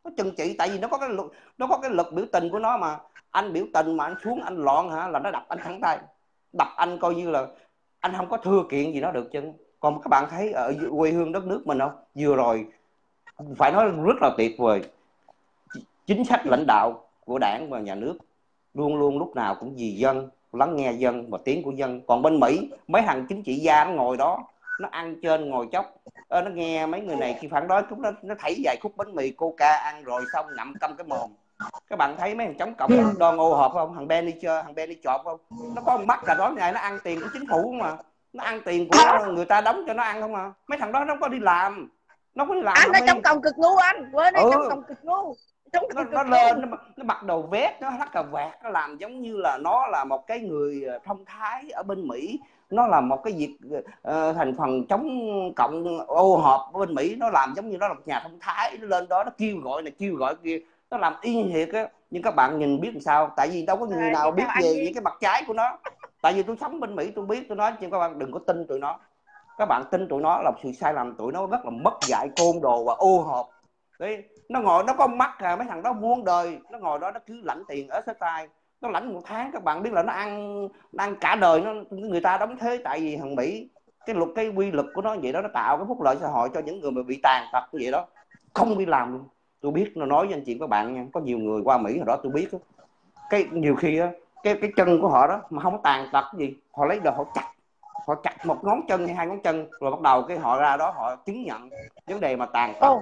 nó trừng trị, tại vì nó có cái lực biểu tình của nó mà. Anh biểu tình mà anh xuống anh loạn hả, là nó đập anh thẳng tay, đập anh coi như là anh không có thưa kiện gì nó được chứ. Còn các bạn thấy ở quê hương đất nước mình không, vừa rồi phải nói rất là tuyệt vời, chính sách lãnh đạo của đảng và nhà nước luôn luôn lúc nào cũng vì dân, lắng nghe dân và tiếng của dân. Còn bên Mỹ mấy thằng chính trị gia nó ngồi đó, nó ăn trên ngồi chốc, nó nghe mấy người này khi phản đối cũng nó thảy vài khúc bánh mì coca ăn rồi xong ngậm câm cái mồm. Các bạn thấy mấy thằng chống cộng đòn ô hộp không, thằng Benny chọp không, nó có mắt là đó ngày nó ăn tiền của chính phủ mà, nó ăn tiền của người ta đóng cho nó ăn không à. Mấy thằng đó nó có đi làm, anh nó chống cộng cực ngu, anh quên đấy, chống cộng cực ngu. Nó lên nó mặc đồ vest, nó thắt cà vạt, nó làm giống như là nó là một cái người thông thái ở bên Mỹ, nó là một cái việc thành phần chống cộng ô hợp ở bên Mỹ, nó làm giống như nó là một nhà thông thái, nó lên đó nó kêu gọi này kêu gọi kia, nó làm y thiệt á. Nhưng các bạn nhìn biết làm sao, tại vì đâu có người nào biết về những cái mặt trái của nó. Tại vì tôi sống bên Mỹ tôi biết, tôi nói chứ các bạn đừng có tin tụi nó. Các bạn tin tụi nó là sự sai lầm, tụi nó rất là mất dạy, côn đồ và ô hợp. Đấy, nó ngồi nó có mắt à, mấy thằng đó muôn đời nó ngồi đó nó cứ lãnh tiền ở tay, nó lãnh một tháng các bạn biết là nó ăn cả đời, nó người ta đóng thế. Tại vì thằng Mỹ cái quy luật của nó vậy đó, nó tạo cái phúc lợi xã hội cho những người mà bị tàn tật như vậy đó, không đi làm luôn. Tôi biết, nó nói với anh chị các bạn nha, có nhiều người qua Mỹ hồi đó tôi biết đó, cái nhiều khi á cái chân của họ đó mà không có tàn tật gì, họ lấy đồ họ chặt một ngón chân hay hai ngón chân rồi bắt đầu cái họ ra đó họ chứng nhận vấn đề mà tàn tật.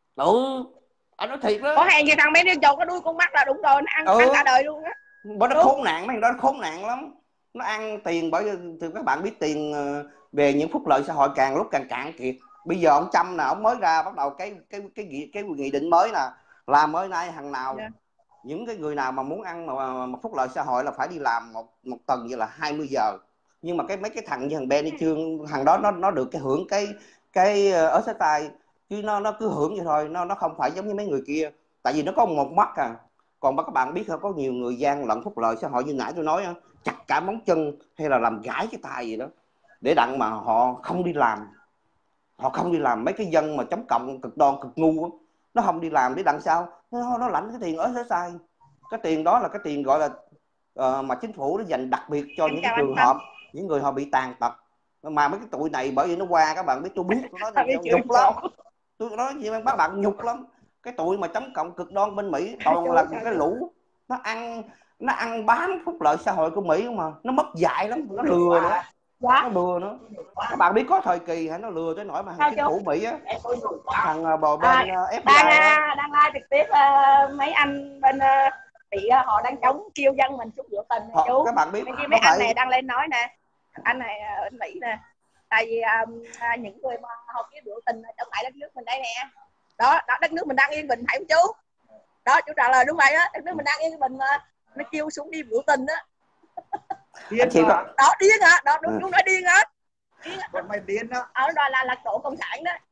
Anh nói thiệt đó. Có hàng gì thằng bé đi chột nó đuôi con mắt là đúng rồi, nó ăn cả đời luôn á. Bởi nó khốn nạn, mấy thằng đó nó khốn nạn lắm. Nó ăn tiền, bởi vì các bạn biết tiền về những phúc lợi xã hội càng lúc càng cạn kiệt. Bây giờ ông Trump nè, ông mới ra bắt đầu cái nghị định mới nè, làm mới nay hàng nào những cái người nào mà muốn ăn mà phúc lợi xã hội là phải đi làm một tuần vậy là 20 giờ. Nhưng mà mấy cái thằng như thằng Benny Trương, thằng đó nó được cái hưởng cái ở sát tay, chứ nó cứ hưởng vậy thôi, nó không phải giống như mấy người kia, tại vì nó có một mắt à. Còn các bạn biết không, có nhiều người gian lận phúc lợi xã hội như nãy tôi nói, chặt cả móng chân hay là làm gãy cái tay gì đó để đặng mà họ không đi làm. Họ không đi làm, mấy cái dân mà chống cộng cực đoan cực ngu đó, nó không đi làm để đằng sau nó lãnh cái tiền ở sai. Cái tiền đó là cái tiền gọi là mà chính phủ nó dành đặc biệt cho những cái trường hợp những người họ bị tàn tật. Mà mấy cái tụi này bởi vì nó qua, các bạn biết, tôi biết nó nhục lắm, tôi nói gì các bạn nhục lắm. Cái tụi mà chống cộng cực đoan bên Mỹ toàn là cái lũ nó ăn bám phúc lợi xã hội của Mỹ mà nó mất dạy lắm, nó lừa nữa. Nó lừa nữa. Các bạn biết có thời kỳ hả, nó lừa tới nỗi mà thằng chính phủ Mỹ á, thằng bò bên FBI đang live trực tiếp mấy anh bên bị họ đang chống kêu dân mình chút biểu tình này, chú. Các bạn biết mấy anh này đang lên nói nè, anh này ở Mỹ nè, tại vì những người mà họ kêu biểu tình chống lại đất nước mình đây nè, đó đất nước mình đang yên bình phải không chú? Đó, chú trả lời đúng vậy á, đất nước mình đang yên bình mà nó kêu xuống đi biểu tình á. Điên đó điên hả? Đó đúng, chú nói điên hả? Còn mày điên đó. Ở đó là lật đổ cộng sản đó.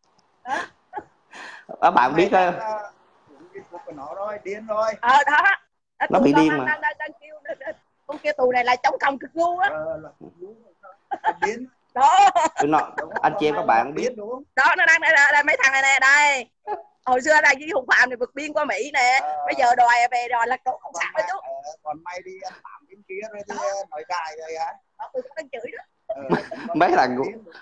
Các bạn biết nó rồi, điên rồi. Đó. Nó bị điên mà. Đang kêu con kia tù này là chống cộng cực ngu á. Điên. Đó. Anh chị em các bạn biết đúng. Đó, nó đang đây mấy thằng này nè, đây. Hồi xưa là với Hùng Phạm này vượt biên qua Mỹ nè, bây giờ đòi về đòi lật đổ cộng sản đó chú. Còn mày đi ăn tạm bên kia rồi đi nói cài rồi hả? Tôi cũng đang chửi đó. Mấy thằng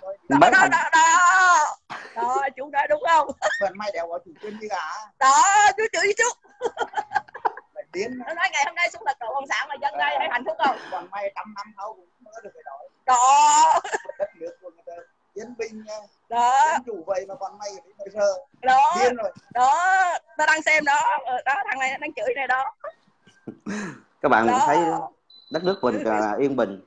đó chú nói đúng không? Phần mày đèo vào chủ quyền như cả. Đó, chú chửi chú. Mày điên. Nó nói ngày hôm nay xuống lật đổ cộng sản mà dân đây thấy hạnh phúc không? Còn mày 100 năm sau cũng mới được cái đổi. Đó. Đất nước của người ta chiến binh nha. Đó. Chủ vậy mà còn mày phải bây giờ. Đó. Điên rồi. Đó, tao đang xem đó. Đó, thằng này đang chửi này đó. Các bạn thấy đất nước mình yên bình.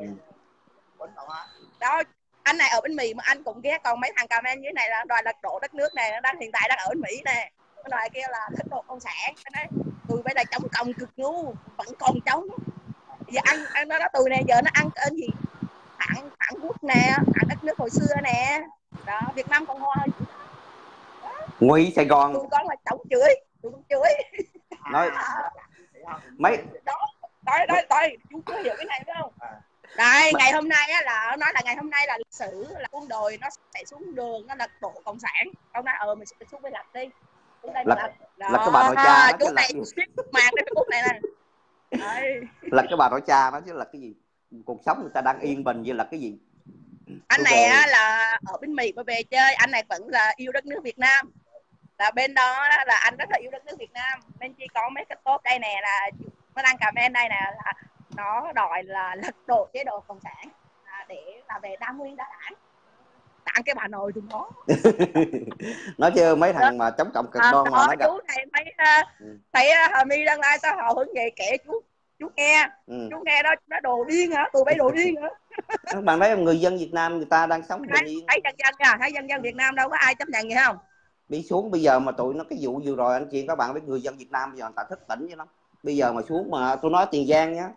Đó, anh này ở bên Mỹ mà anh cũng ghét, còn mấy thằng comment dưới này là đòi lật đổ đất nước này, nó đang hiện tại đang ở bên Mỹ nè, cái loại kia là lật đổ cộng sản. Tụi bây giờ chống cộng cực ngu vẫn còn chống. Giờ ăn nó tụi này giờ nó ăn cái gì phản quốc nè, phản đất nước hồi xưa nè. Đó, Việt Nam Cộng Hòa Ngụy Sài Gòn tụi con là chống chửi, tụi con chửi nói mấy đó chú có hiểu cái này phải không? Đây, ngày hôm nay á, là nói là ngày hôm nay là lịch sử là quân đội nó sẽ xuống đường, nó lật đổ cộng sản. Ông nói mình sẽ xuống với lật đi. là cái bà nội cha nó chú này màn cái Facebook này nè. Là cái bà nội cha nó chứ là cái gì, cuộc sống người ta đang yên bình như là cái gì. Anh này á, là ở bên Mỹ mà về chơi, anh này vẫn là yêu đất nước Việt Nam, là bên đó là anh rất là yêu đất nước Việt Nam, nên chỉ có mấy cái tốt đây nè là nó đăng comment đây nè là nó đòi là lật đổ chế độ cộng sản để là về đa nguyên đa đảng, tặng cái bà nội tụi nó. Nói chứ mấy thằng mà chống cộng cực đoan mà nó gặp chú này mấy thấy Hà My đăng like sao hào hứng vậy, kể chú nghe. Chú nghe đó nó đồ điên hả, tụi bay đồ điên hả? Các bạn thấy người dân Việt Nam người ta đang sống bình yên, thấy dân dân nha, thấy dân dân Việt Nam đâu có ai chấp nhận gì không, đi xuống bây giờ mà tụi nó cái vụ vừa rồi anh chị các bạn biết người dân Việt Nam bây giờ người ta thức tỉnh vậy lắm, bây giờ mà xuống mà tôi nói Tiền Giang nhá,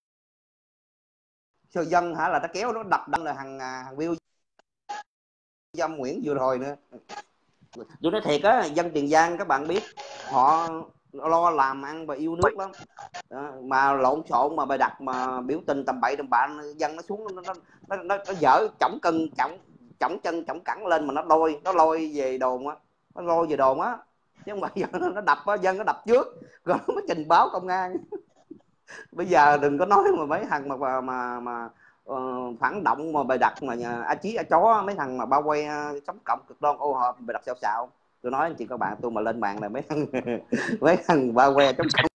sơ dân hả là nó kéo nó đập đâm là hàng view dâm Nguyễn vừa rồi nữa. Tôi nói thiệt á, dân Tiền Giang các bạn biết họ lo làm ăn và yêu nước lắm. Đó, mà lộn xộn mà bày đặt mà biểu tình tầm bậy tầm bạ, dân nó xuống nó dở chỏng cân chỏng chân chỏng cẳng lên mà nó lôi về đồn á, chứ không phải giờ nó đập á, dân nó đập trước rồi nó mới trình báo công an. Bây giờ đừng có nói mà mấy thằng mà phản động mà bày đặt mà a chí a chó, mấy thằng mà bao quay chống cộng cực đoan ô hợp bày đặt xạo. Tôi nói anh chị các bạn, tôi mà lên mạng là mấy thằng bao quay chống cộng.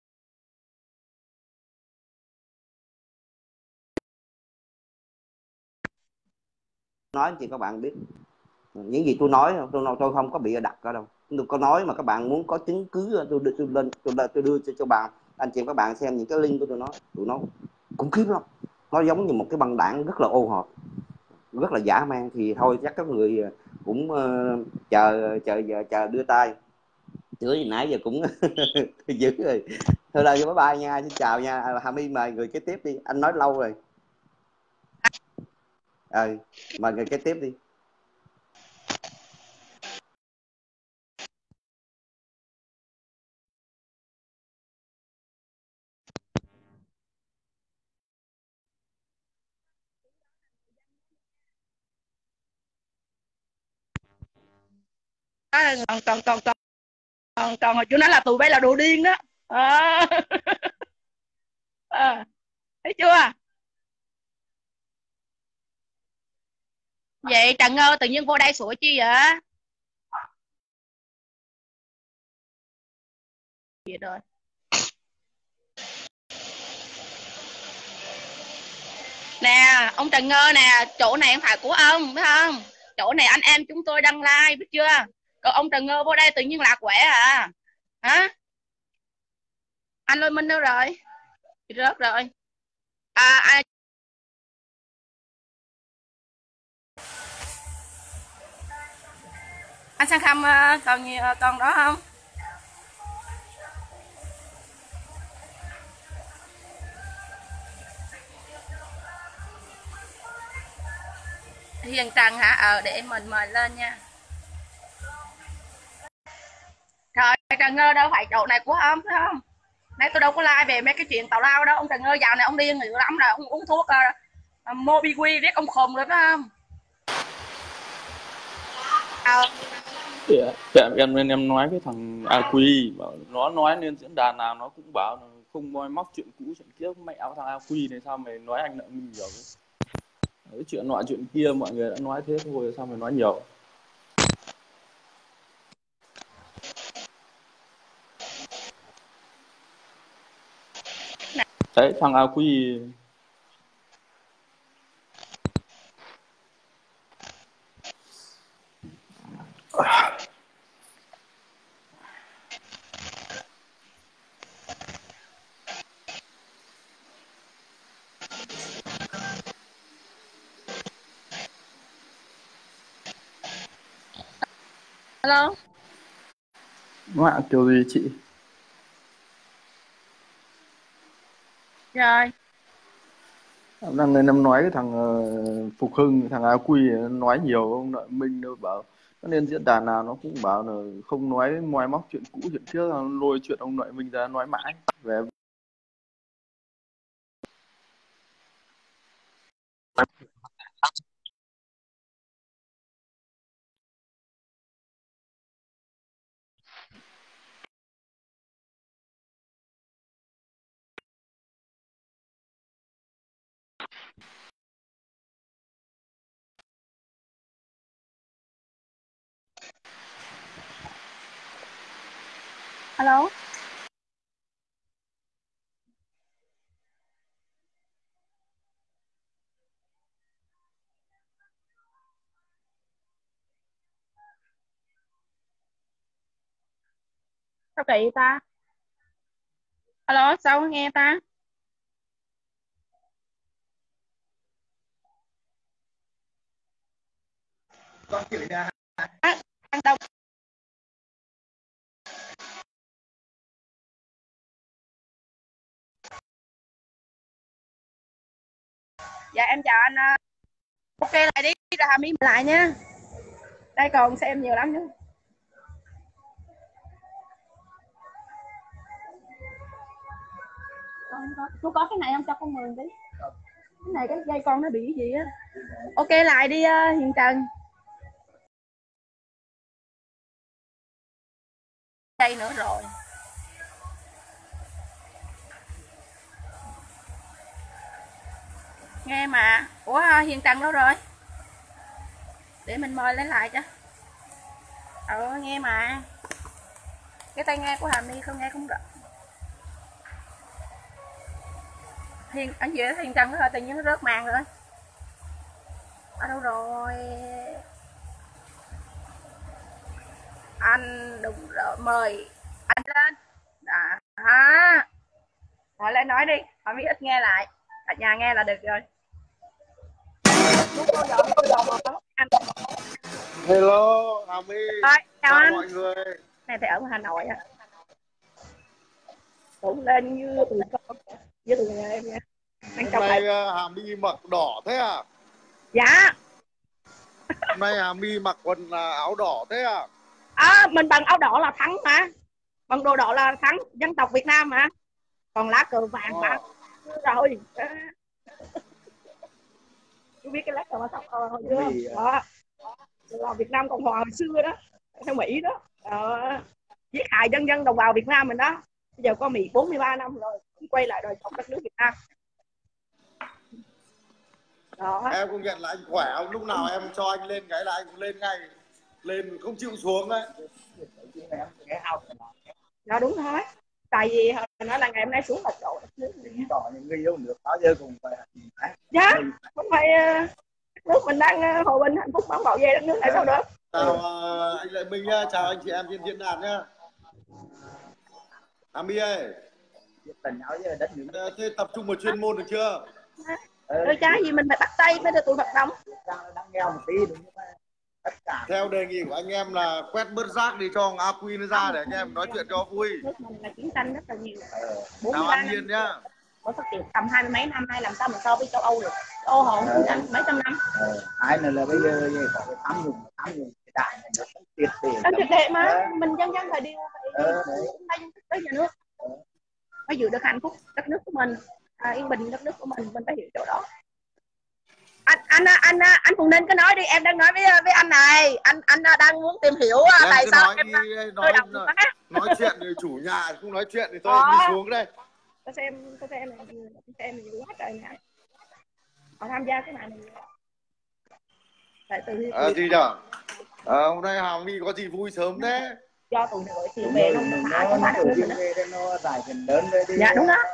Nói anh chị các bạn biết những gì tôi nói, tôi không có bị đặt ở đâu, tôi có nói mà các bạn muốn có chứng cứ tôi đưa cho bạn anh chị các bạn xem những cái link của tôi nói, tụi nó khủng khiếp lắm, nó giống như một cái băng đảng rất là ô hợp, rất là dã man. Thì thôi chắc các người cũng chờ đưa tay chữa gì nãy giờ cũng dữ rồi. Thôi là bye bye nha, xin chào nha. Hà My mời người kế tiếp đi, anh nói lâu rồi. Mời người kế tiếp đi. Còn hồi chú nói là tụi bay là đồ điên đó. Thấy chưa? Vậy Trần Ngơ tự nhiên vô đây sủa chi vậy? Vậy rồi. Nè, ông Trần Ngơ nè, chỗ này không phải của ông, biết không? Chỗ này anh em chúng tôi đăng like, biết chưa? Còn ông Trần Ngơ vô đây tự nhiên lạc quẻ à? Hả? Anh Lôi Minh đâu rồi? Rớt rồi. Anh sang Khăm còn đó không? Hiền Trần hả? Để mình mời lên nha. Trời, Trần Ngơ đâu phải chỗ này của ông, thấy không? Nãy tôi đâu có like về mấy cái chuyện tào lao đâu. Ông Trần Ngơ dạo này ông điên nhiều lắm rồi, ông uống thuốc Mobiqui riết ông khùng rồi phải không? Em nói với thằng AQ, nó nói lên diễn đàn nào nó cũng bảo là không moi móc chuyện cũ chuyện kiếp. Mẹ thằng AQ này sao mày nói anh nợ mình nhiều cái chuyện nọ chuyện kia, mọi người đã nói thế thôi sao mày nói nhiều. Đấy thằng AQ Hello. Mạng kiểu gì chị? Rồi. Đang lên em nói cái thằng Phục Hưng, thằng AQ nói nhiều, ông Lợi Minh đâu bảo nó lên diễn đàn nào nó cũng bảo là không nói moi móc chuyện cũ chuyện trước, lôi chuyện ông Lợi Minh ra nói mãi về. Alo. Sao kỳ ta? Alo, sao không nghe ta? Con chửi nè. Ăn đâu? Dạ em chào anh. Ok lại đi, ra Hà My lại nha. Đây còn xem nhiều lắm nữa. Cô có cái này không, cho con mượn tí. Cái này cái dây con nó bị cái gì á. Ok lại đi Hiền Trần. Đây nữa rồi. Nghe mà. Ủa Hiền Trần đâu rồi? Để mình mời lên lại cho. Nghe mà. Cái tai nghe của Hà My không nghe cũng rõ. Anh về Hiền Trần đó rồi, tự nhiên nó rớt màn rồi. Ở đâu rồi? Anh đúng rồi, mời anh lên. Rồi lên nói đi, Hà My ít nghe lại. Ở nhà nghe là được rồi. Hello Hà My. Chào anh. Mọi người. Này thì ở Hà Nội á. Cũng lên như tụi con, với tụi nhà em nha. Hôm nay Hà My mặc đỏ thế à? Dạ. Hôm nay Hà My mặc quần áo đỏ thế à? Mình bằng áo đỏ là thắng mà. Bằng đồ đỏ là thắng dân tộc Việt Nam mà. Còn lá cờ vàng mà. Rồi. Chú biết cái lá cờ tóc hồi chưa? Đó. Là Việt Nam Cộng Hòa hồi xưa đó. Theo Mỹ đó. Giết hại dân đồng bào Việt Nam mình đó. Bây giờ có Mỹ 43 năm rồi. Quay lại đời sống đất nước Việt Nam. Đó. Em cũng nhận là anh khỏe không? Lúc nào em cho anh lên cái là anh cũng lên ngay. Lên không chịu xuống đấy. Đó đúng thôi. Tại vì nói là ngày hôm nay xuống là chỗ đất nước mình. Còn những người yêu nước bao giờ cùng phải. Dạ. Không phải nước mình đang hòa bình hạnh phúc bảo vệ đất nước này sao được. Chào anh Lợi Minh nhá. Chào anh chị em trên diễn đàn nhá. Hà My ơi. Thế tập trung vào chuyên môn được chưa? Đôi trái gì mình phải bắt tay mới được tụi hoạt động. Đang nghèo một tí đúng không? Theo đề nghị của anh em là quét bớt rác đi cho ông A Quy nó ra để anh em nói chuyện cho vui. Nước mình là chiến tranh rất là nhiều. Chào An Nhiên nhá. Có phát triển tầm 20 mấy năm nay làm sao mà so với châu Âu được. Châu Âu họ chiến tranh mấy trăm năm. Hai là bây giờ có cái tham nhũng cái đại này nó không triệt để mà mình dân phải điều tới nhà nước. Phải giữ được hạnh phúc đất nước của mình, yên bình đất nước của mình phải hiểu chỗ đó. Anh Phùng Ninh cứ nói đi, em đang nói với anh này, anh đang muốn tìm hiểu tại sao em nói chuyện thì chủ nhà không nói chuyện thì tôi đi xuống đây. Tôi xem nhiều quá trời này. Họ tham gia cái này gì nhở? Hôm nay Hà My có gì vui sớm thế? Do tụi nội thì về nó giải tiền lớn về đi. Dạ đúng đó.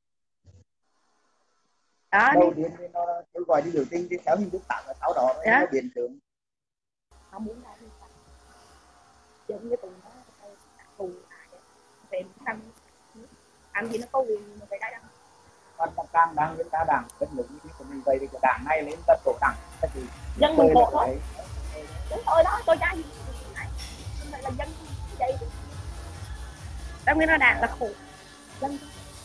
Đầu tiên thì nó kêu gọi đi biểu tình thì theo hình thức tặng là sau đó nó biến tướng. Không muốn ra đi giống như tụi nó tù về năm ăn gì nó có quyền về đây đâu. Còn càng đang chúng ta đảng đất nước như của mình vậy thì cái đảng này lên tất tổ đảng thì dân mình khổ thôi. Đúng thôi đó, tôi ra gì này không phải là dân vậy. Trong cái nó đảng là khổ dân.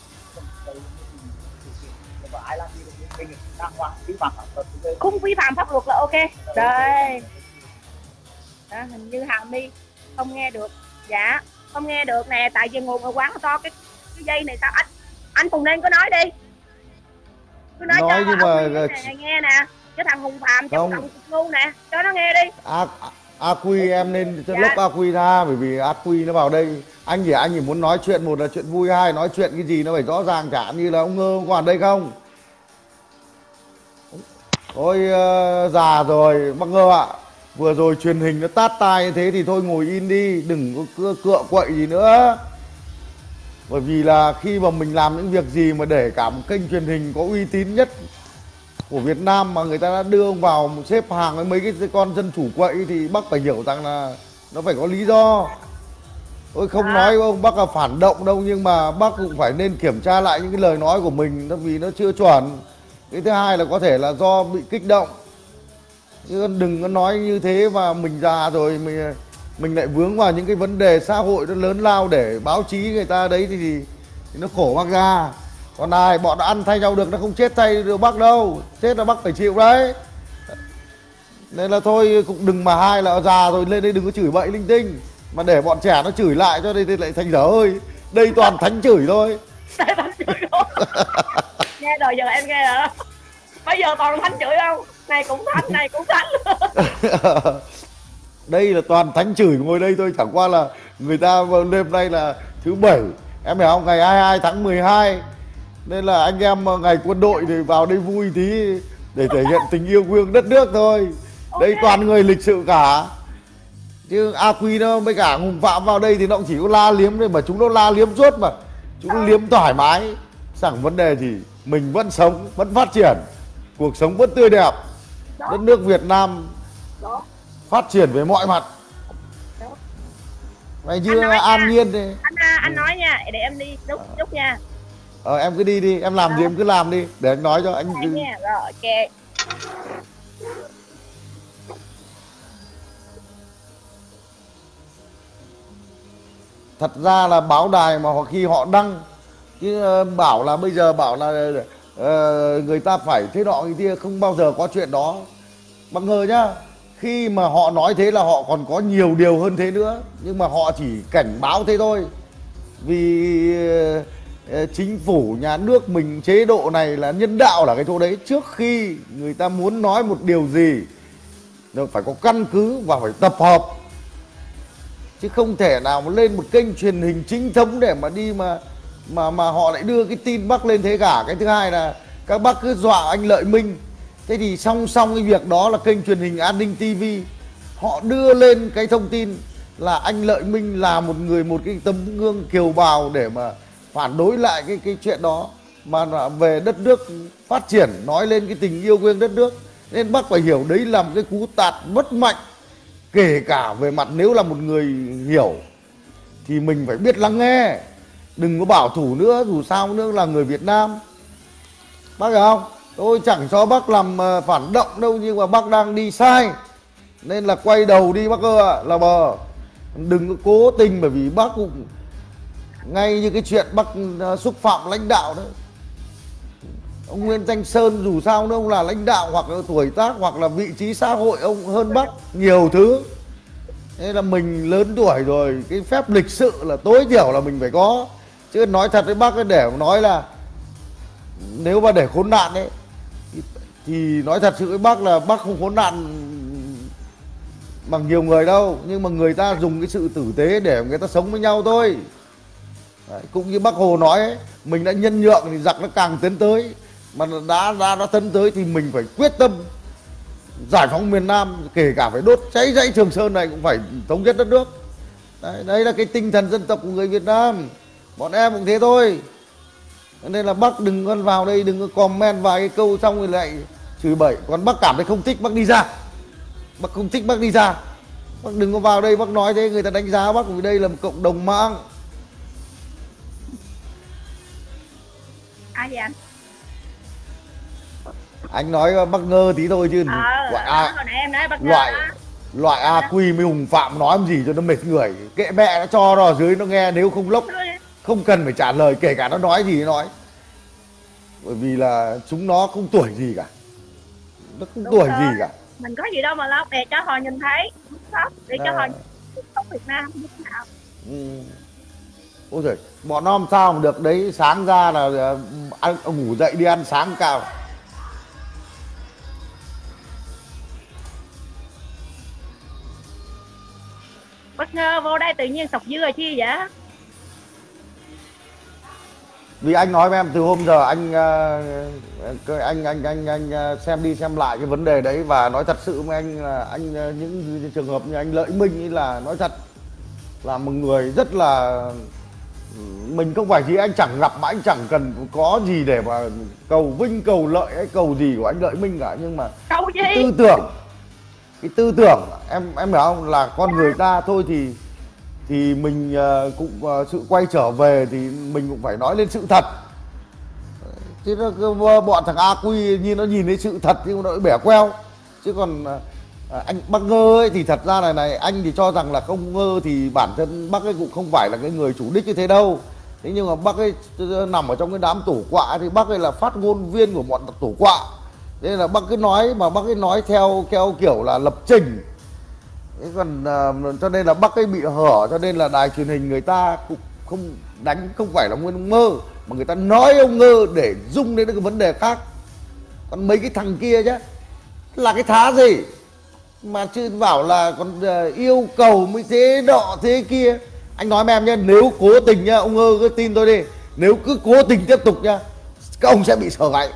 Ai làm gì được đang hoang vi phạm pháp luật. Không vi phạm pháp luật là ok. Đây. Đó, hình như Hà My không nghe được. Dạ, không nghe được nè, tại vì ngồi ở quán to cái dây này sao anh Phùng Ninh có nói đi. Cứ nói cho nhưng mà này nghe nè, cái thằng Hùng Phạm trong thằng ngu nè, cho nó nghe đi. A Quy em nên lốc A Quy ra, bởi vì A Quy nó vào đây anh chỉ muốn nói chuyện, một là chuyện vui, hai nói chuyện cái gì nó phải rõ ràng, chẳng như là ông Ngơ còn đây không. Ôi già rồi bác Ngơ ạ, Vừa rồi truyền hình nó tát tai như thế thì thôi ngồi in đi, đừng có cựa quậy gì nữa. Bởi vì là khi mà mình làm những việc gì mà để cả một kênh truyền hình có uy tín nhất của Việt Nam mà người ta đã đưa ông vào xếp hàng với mấy cái con dân chủ quậy thì bác phải hiểu rằng là nó phải có lý do. Tôi không nói ông bác là phản động đâu, nhưng mà bác cũng phải nên kiểm tra lại những cái lời nói của mình, vì nó chưa chuẩn. Cái thứ hai là có thể là do bị kích động. Chứ đừng có nói như thế mà mình già rồi mình lại vướng vào những cái vấn đề xã hội nó lớn lao để báo chí người ta đấy thì nó khổ bác ra. Còn ai bọn nó ăn thay nhau được, nó không chết thay được bác đâu, chết là bác phải chịu đấy. Nên là thôi cũng đừng mà hai là già rồi lên đây đừng có chửi bậy linh tinh, mà để bọn trẻ nó chửi lại cho đây thì lại thành dở hơi. Đây toàn thánh chửi thôi. Nghe rồi giờ em nghe rồi. Bây giờ toàn thánh chửi không? Này cũng thánh, này cũng thánh. Đây là toàn thánh chửi ngồi đây thôi, chẳng qua là người ta đêm nay là thứ bảy, em hiểu không, ngày 22 tháng 12 nên là anh em ngày quân đội thì vào đây vui tí để thể hiện tình yêu quê hương đất nước thôi. Đây toàn người lịch sự cả, chứ AQ nó với cả Hùng Phạm vào đây thì nó cũng chỉ có la liếm thôi, mà chúng nó la liếm suốt mà chúng nó liếm thoải mái, chẳng vấn đề gì. Mình vẫn sống, vẫn phát triển, cuộc sống vẫn tươi đẹp. Đất nước Việt Nam phát triển về mọi mặt. Mày chưa an nhiên đi. Anh nói nha, để em đi chút nha. Em cứ đi, em làm gì em cứ làm đi, để anh nói cho anh. Nha. Rồi, ok. Thật ra là báo đài mà khi họ đăng chứ bảo là bây giờ bảo là người ta phải thế nọ cái kia, không bao giờ có chuyện đó. Bằng ngờ nhá, khi mà họ nói thế là họ còn có nhiều điều hơn thế nữa, nhưng mà họ chỉ cảnh báo thế thôi. Vì chính phủ nhà nước mình chế độ này là nhân đạo là cái chỗ đấy. Trước khi người ta muốn nói một điều gì nó phải có căn cứ và phải tập hợp, chứ không thể nào mà lên một kênh truyền hình chính thống để mà đi mà họ lại đưa cái tin Bắc lên thế cả. Cái thứ hai là các bác cứ dọa anh Lợi Minh. Thế thì song song cái việc đó là kênh truyền hình An Ninh TV họ đưa lên cái thông tin là anh Lợi Minh là một cái tấm gương kiều bào để mà phản đối lại cái chuyện đó, mà về đất nước phát triển, nói lên cái tình yêu quê hương đất nước. Nên bác phải hiểu đấy là một cái cú tạt bất mạnh, kể cả về mặt nếu là một người hiểu thì mình phải biết lắng nghe, đừng có bảo thủ nữa, dù sao nữa là người Việt Nam. Bác hiểu không? Tôi chẳng cho bác làm phản động đâu, nhưng mà bác đang đi sai nên là quay đầu đi bác ơi ạ, là bờ. Đừng có cố tình, bởi vì bác cũng ngay như cái chuyện bác xúc phạm lãnh đạo đấy. Ông Nguyễn Thanh Sơn dù sao nữa ông là lãnh đạo, hoặc là tuổi tác, hoặc là vị trí xã hội ông hơn bác nhiều thứ. Thế là mình lớn tuổi rồi, cái phép lịch sự là tối thiểu là mình phải có. Chứ nói thật với bác ấy, để nói là nếu mà để khốn nạn ấy thì nói thật sự với bác là bác không khốn nạn bằng nhiều người đâu, nhưng mà người ta dùng cái sự tử tế để người ta sống với nhau thôi. Đấy, cũng như bác Hồ nói ấy, mình đã nhân nhượng thì giặc nó càng tiến tới, mà đã tiến tới thì mình phải quyết tâm giải phóng miền Nam, kể cả phải đốt cháy dãy Trường Sơn này cũng phải thống nhất đất nước. Đấy là cái tinh thần dân tộc của người Việt Nam, bọn em cũng thế thôi. Nên là bác đừng có vào đây, đừng có comment vài cái câu xong rồi lại chửi bậy. Còn bác cảm thấy không thích bác đi ra, bác không thích bác đi ra, bác đừng có vào đây bác nói thế người ta đánh giá bác, vì đây là một cộng đồng mạng. Ai vậy anh? Anh nói bác ngơ tí thôi chứ loại AQ với Hùng Phạm nói gì cho nó mệt người, kệ mẹ nó cho nó ở dưới nó nghe, nếu không lốc không cần phải trả lời, kể cả nó nói gì nó nói, bởi vì là chúng nó không tuổi gì cả, nó không đúng tuổi rồi. Gì cả, mình có gì đâu mà lóc, để cho họ nhìn thấy, để cho họ sống Việt Nam như thế nào. Ôi giời, bọn nó làm sao mà được đấy, sáng ra là ăn, ngủ dậy đi ăn sáng cao. Bất ngờ vô đây tự nhiên sọc dưa chi vậy? Vì anh nói với em từ hôm giờ anh xem đi xem lại cái vấn đề đấy, và nói thật sự với anh là những trường hợp như anh Lợi Minh ấy là nói thật là một người rất là, mình không phải gì anh chẳng gặp mà anh chẳng cần có gì để mà cầu vinh cầu lợi hay cầu gì của anh Lợi Minh cả, nhưng mà cầu gì? Cái tư tưởng em hiểu không, là con người ta thôi thì mình cũng sự quay trở về thì mình cũng phải nói lên sự thật. Chứ bọn thằng AQ như nó nhìn thấy sự thật nhưng nó bẻ queo. Chứ còn anh Bác Ngơ ấy thì thật ra này anh thì cho rằng là không Ngơ thì bản thân Bác ấy cũng không phải là cái người chủ đích như thế đâu. Thế nhưng mà Bác ấy nằm ở trong cái đám tổ quạ thì Bác ấy là phát ngôn viên của bọn tổ quạ. Nên là Bác cứ nói mà Bác ấy nói theo kiểu là lập trình. Thế còn cho nên là Bác ấy bị hở, cho nên là đài truyền hình người ta cũng không đánh, không phải là nguyên ông Ngơ, mà người ta nói ông Ngơ để dung đến cái vấn đề khác. Còn mấy cái thằng kia chứ là cái thá gì mà chứ bảo là còn yêu cầu mới thế nọ thế kia. Anh nói với em nhé, nếu cố tình nhá, ông Ngơ cứ tin tôi đi, nếu cứ cố tình tiếp tục nhá, các ông sẽ bị sở gãy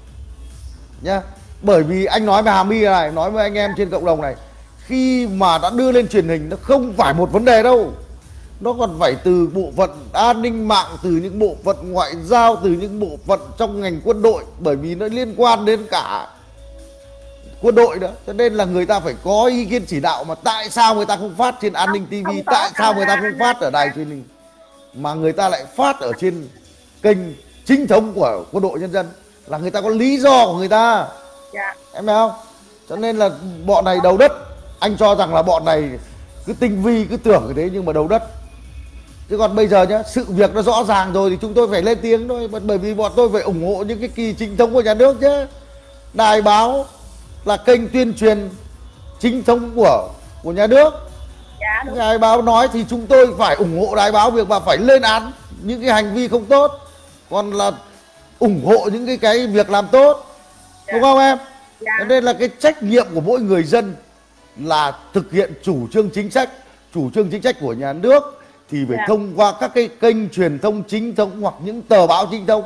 nhá. Bởi vì anh nói với Hà My này, nói với anh em trên cộng đồng này, khi mà đã đưa lên truyền hình nó không phải một vấn đề đâu, nó còn phải từ bộ phận an ninh mạng, từ những bộ phận ngoại giao, từ những bộ phận trong ngành quân đội, bởi vì nó liên quan đến cả quân đội đó, cho nên là người ta phải có ý kiến chỉ đạo. Mà tại sao người ta không phát trên An Ninh TV, tại sao người ta không phát ở đài truyền hình mà người ta lại phát ở trên kênh chính thống của Quân đội Nhân dân? Là người ta có lý do của người ta. Em thấy không? Cho nên là bọn này đầu đất. Anh cho rằng là bọn này cứ tinh vi, cứ tưởng cái thế nhưng mà đầu đất. Chứ còn bây giờ nhá, sự việc nó rõ ràng rồi thì chúng tôi phải lên tiếng thôi. Bởi vì bọn tôi phải ủng hộ những cái kỳ chính thống của nhà nước chứ. Đài báo là kênh tuyên truyền chính thống của nhà nước. Đài báo nói thì chúng tôi phải ủng hộ đài báo việc và phải lên án những cái hành vi không tốt, còn là ủng hộ những cái việc làm tốt, đúng không em? Nên là cái trách nhiệm của mỗi người dân là thực hiện chủ trương chính sách của nhà nước thì phải thông qua các cái kênh truyền thông chính thống hoặc những tờ báo chính thống.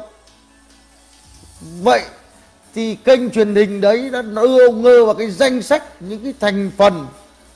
Vậy thì kênh truyền hình đấy đã đưa ông Ngơ vào cái danh sách những cái thành phần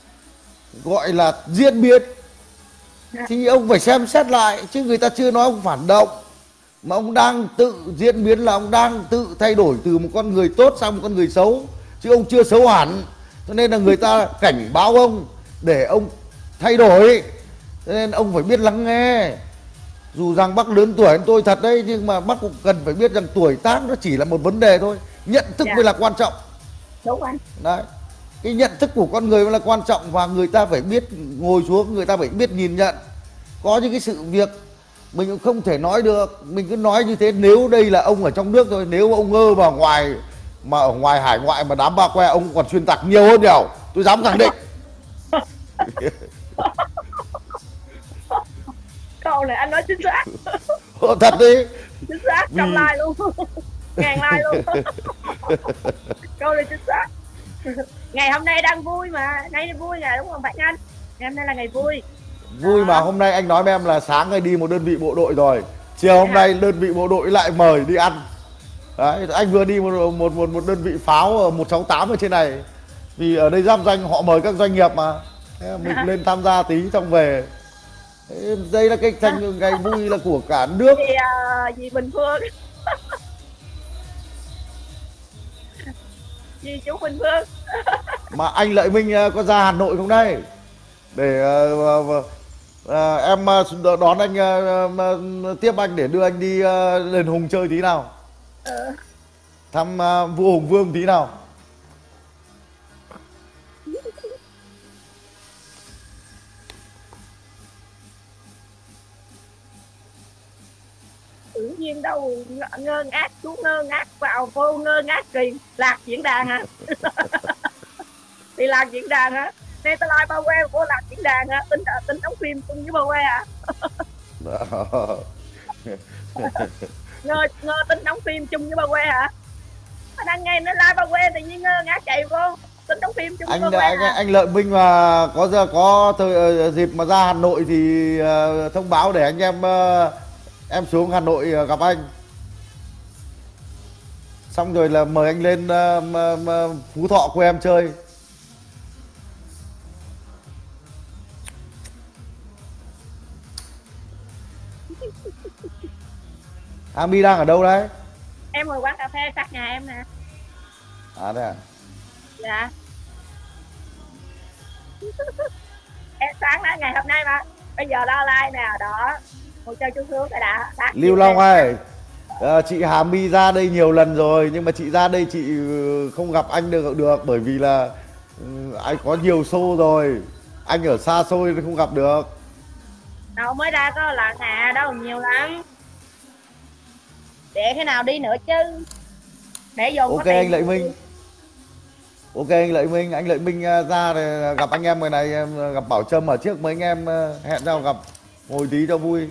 gọi là diễn biến, thì ông phải xem xét lại. Chứ người ta chưa nói ông phản động, mà ông đang tự diễn biến, là ông đang tự thay đổi từ một con người tốt sang một con người xấu, chứ ông chưa xấu hẳn. Cho nên là người ta cảnh báo ông để ông thay đổi, cho nên ông phải biết lắng nghe. Dù rằng bác lớn tuổi hơn tôi thật đấy, nhưng mà bác cũng cần phải biết rằng tuổi tác nó chỉ là một vấn đề thôi, nhận thức mới là quan trọng. Đúng anh. Đấy, cái nhận thức của con người mới là quan trọng, và người ta phải biết ngồi xuống, người ta phải biết nhìn nhận. Có những cái sự việc mình cũng không thể nói được, mình cứ nói như thế. Nếu đây là ông ở trong nước thôi, nếu ông Ngơ vào ngoài, mà ở ngoài hải ngoại mà đám ba que, ông còn xuyên tạc nhiều hơn nhiều, tôi dám khẳng định. Câu này anh nói chính xác. Thật đi. Chính xác, trong like luôn. Ngàn like luôn. Câu này chính xác. Ngày hôm nay đang vui mà, nay vui ngày đúng không Phạm Anh? Ngày hôm nay là ngày vui. Vui mà hôm nay anh nói với em là sáng nay đi một đơn vị bộ đội rồi, chiều hôm nay đơn vị bộ đội lại mời đi ăn. Đấy, anh vừa đi một đơn vị pháo ở 168 ở trên này, vì ở đây giáp danh họ mời các doanh nghiệp mà, mình lên tham gia tí xong về. Đây là cái thành ngày vui là của cả nước. Dì Bình Phương. Dì chú Bình Phương. Mà anh Lợi Minh có ra Hà Nội không đây? Để em đón anh, tiếp anh để đưa anh đi Đền Hùng chơi tí nào. Thăm vua Hùng Vương tí nào. Tự nhiên đâu ngơ ngác, chú ngơ ngác vào, cô ngơ ngác kỳ lạc diễn đàn hả? Thì lạc diễn đàn hả? Nên tao like bao que cô lạc diễn đàn hả? Tính đóng phim chung với bao que hả? Ngơ tính đóng phim chung với bao que hả? Đang nghe nó like bao que tự nhiên ngơ ngác chạy cô tính đóng phim chung với bao que hả? Anh Lợi Minh mà có dịp mà ra Hà Nội thì thông báo để anh em Em xuống Hà Nội gặp anh. Xong rồi là mời anh lên Phú Thọ quê em chơi. Ami đang ở đâu đấy? Em ngồi quán cà phê sát nhà em nè. À đây à? Dạ. Em sáng đó, ngày hôm nay mà. Bây giờ lo like nè, đó. Ngồi chơi chú Sướng rồi đã. Lưu Long ơi, chị Hà My ra đây nhiều lần rồi, nhưng mà chị ra đây chị không gặp anh được bởi vì là anh có nhiều show rồi. Anh ở xa xôi không gặp được. Đâu mới ra có lần à, đâu nhiều lắm. Để thế nào đi nữa chứ. Để vô ok anh Lợi Minh. Ok anh Lợi Minh, anh Lợi Minh ra để gặp anh em người này, gặp Bảo Trâm ở trước mấy anh em hẹn nhau gặp ngồi tí cho vui.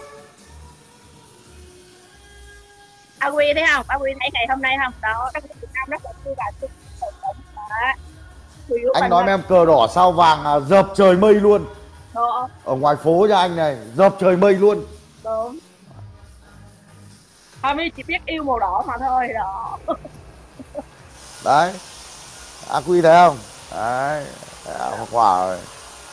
A Quy thấy không? A Quy thấy ngày hôm nay không? Đó, các Việt Nam rất là vui vẻ. Anh nói với em cờ đỏ sao vàng dợp trời mây luôn. Đó. Ở ngoài phố cho anh này, dợp trời mây luôn. Đúng. Thôi chỉ biết yêu màu đỏ mà thôi đó. Đấy. A Quy thấy không? Đấy. Quả rồi.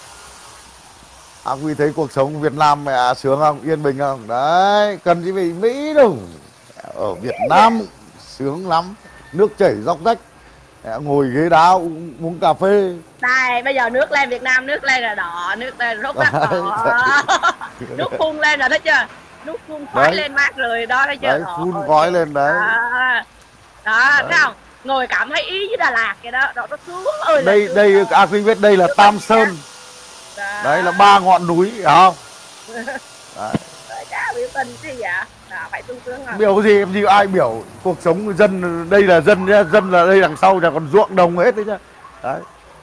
A Quy thấy cuộc sống Việt Nam mẹ sướng không? Yên bình không? Đấy. Cần gì về Mỹ đâu. Ở Việt Nam sướng lắm. Nước chảy róc rách. Ngồi ghế đá uống cà phê. Đây bây giờ nước lên Việt Nam, nước lên là đỏ, nước lên róc rách đỏ. Nước phun lên rồi thấy chưa? Nước phun khói lên mát rồi đó thấy chưa? Đấy, phun khói lên đấy. Đó, thấy không? Ngồi cảm thấy ý với Đà Lạt vậy đó, đó nó sướng ơi. Đây A Quy biết đây là Tam Sơn. Đấy là 3 ngọn núi, hiểu không? Đấy. Chả biểu tình gì vậy? Đó, phải sung sướng rồi. Biểu gì em gì ai biểu cuộc sống dân, đây là dân nhá, dân là đây đằng sau là còn ruộng đồng hết đấy nhá. Đấy.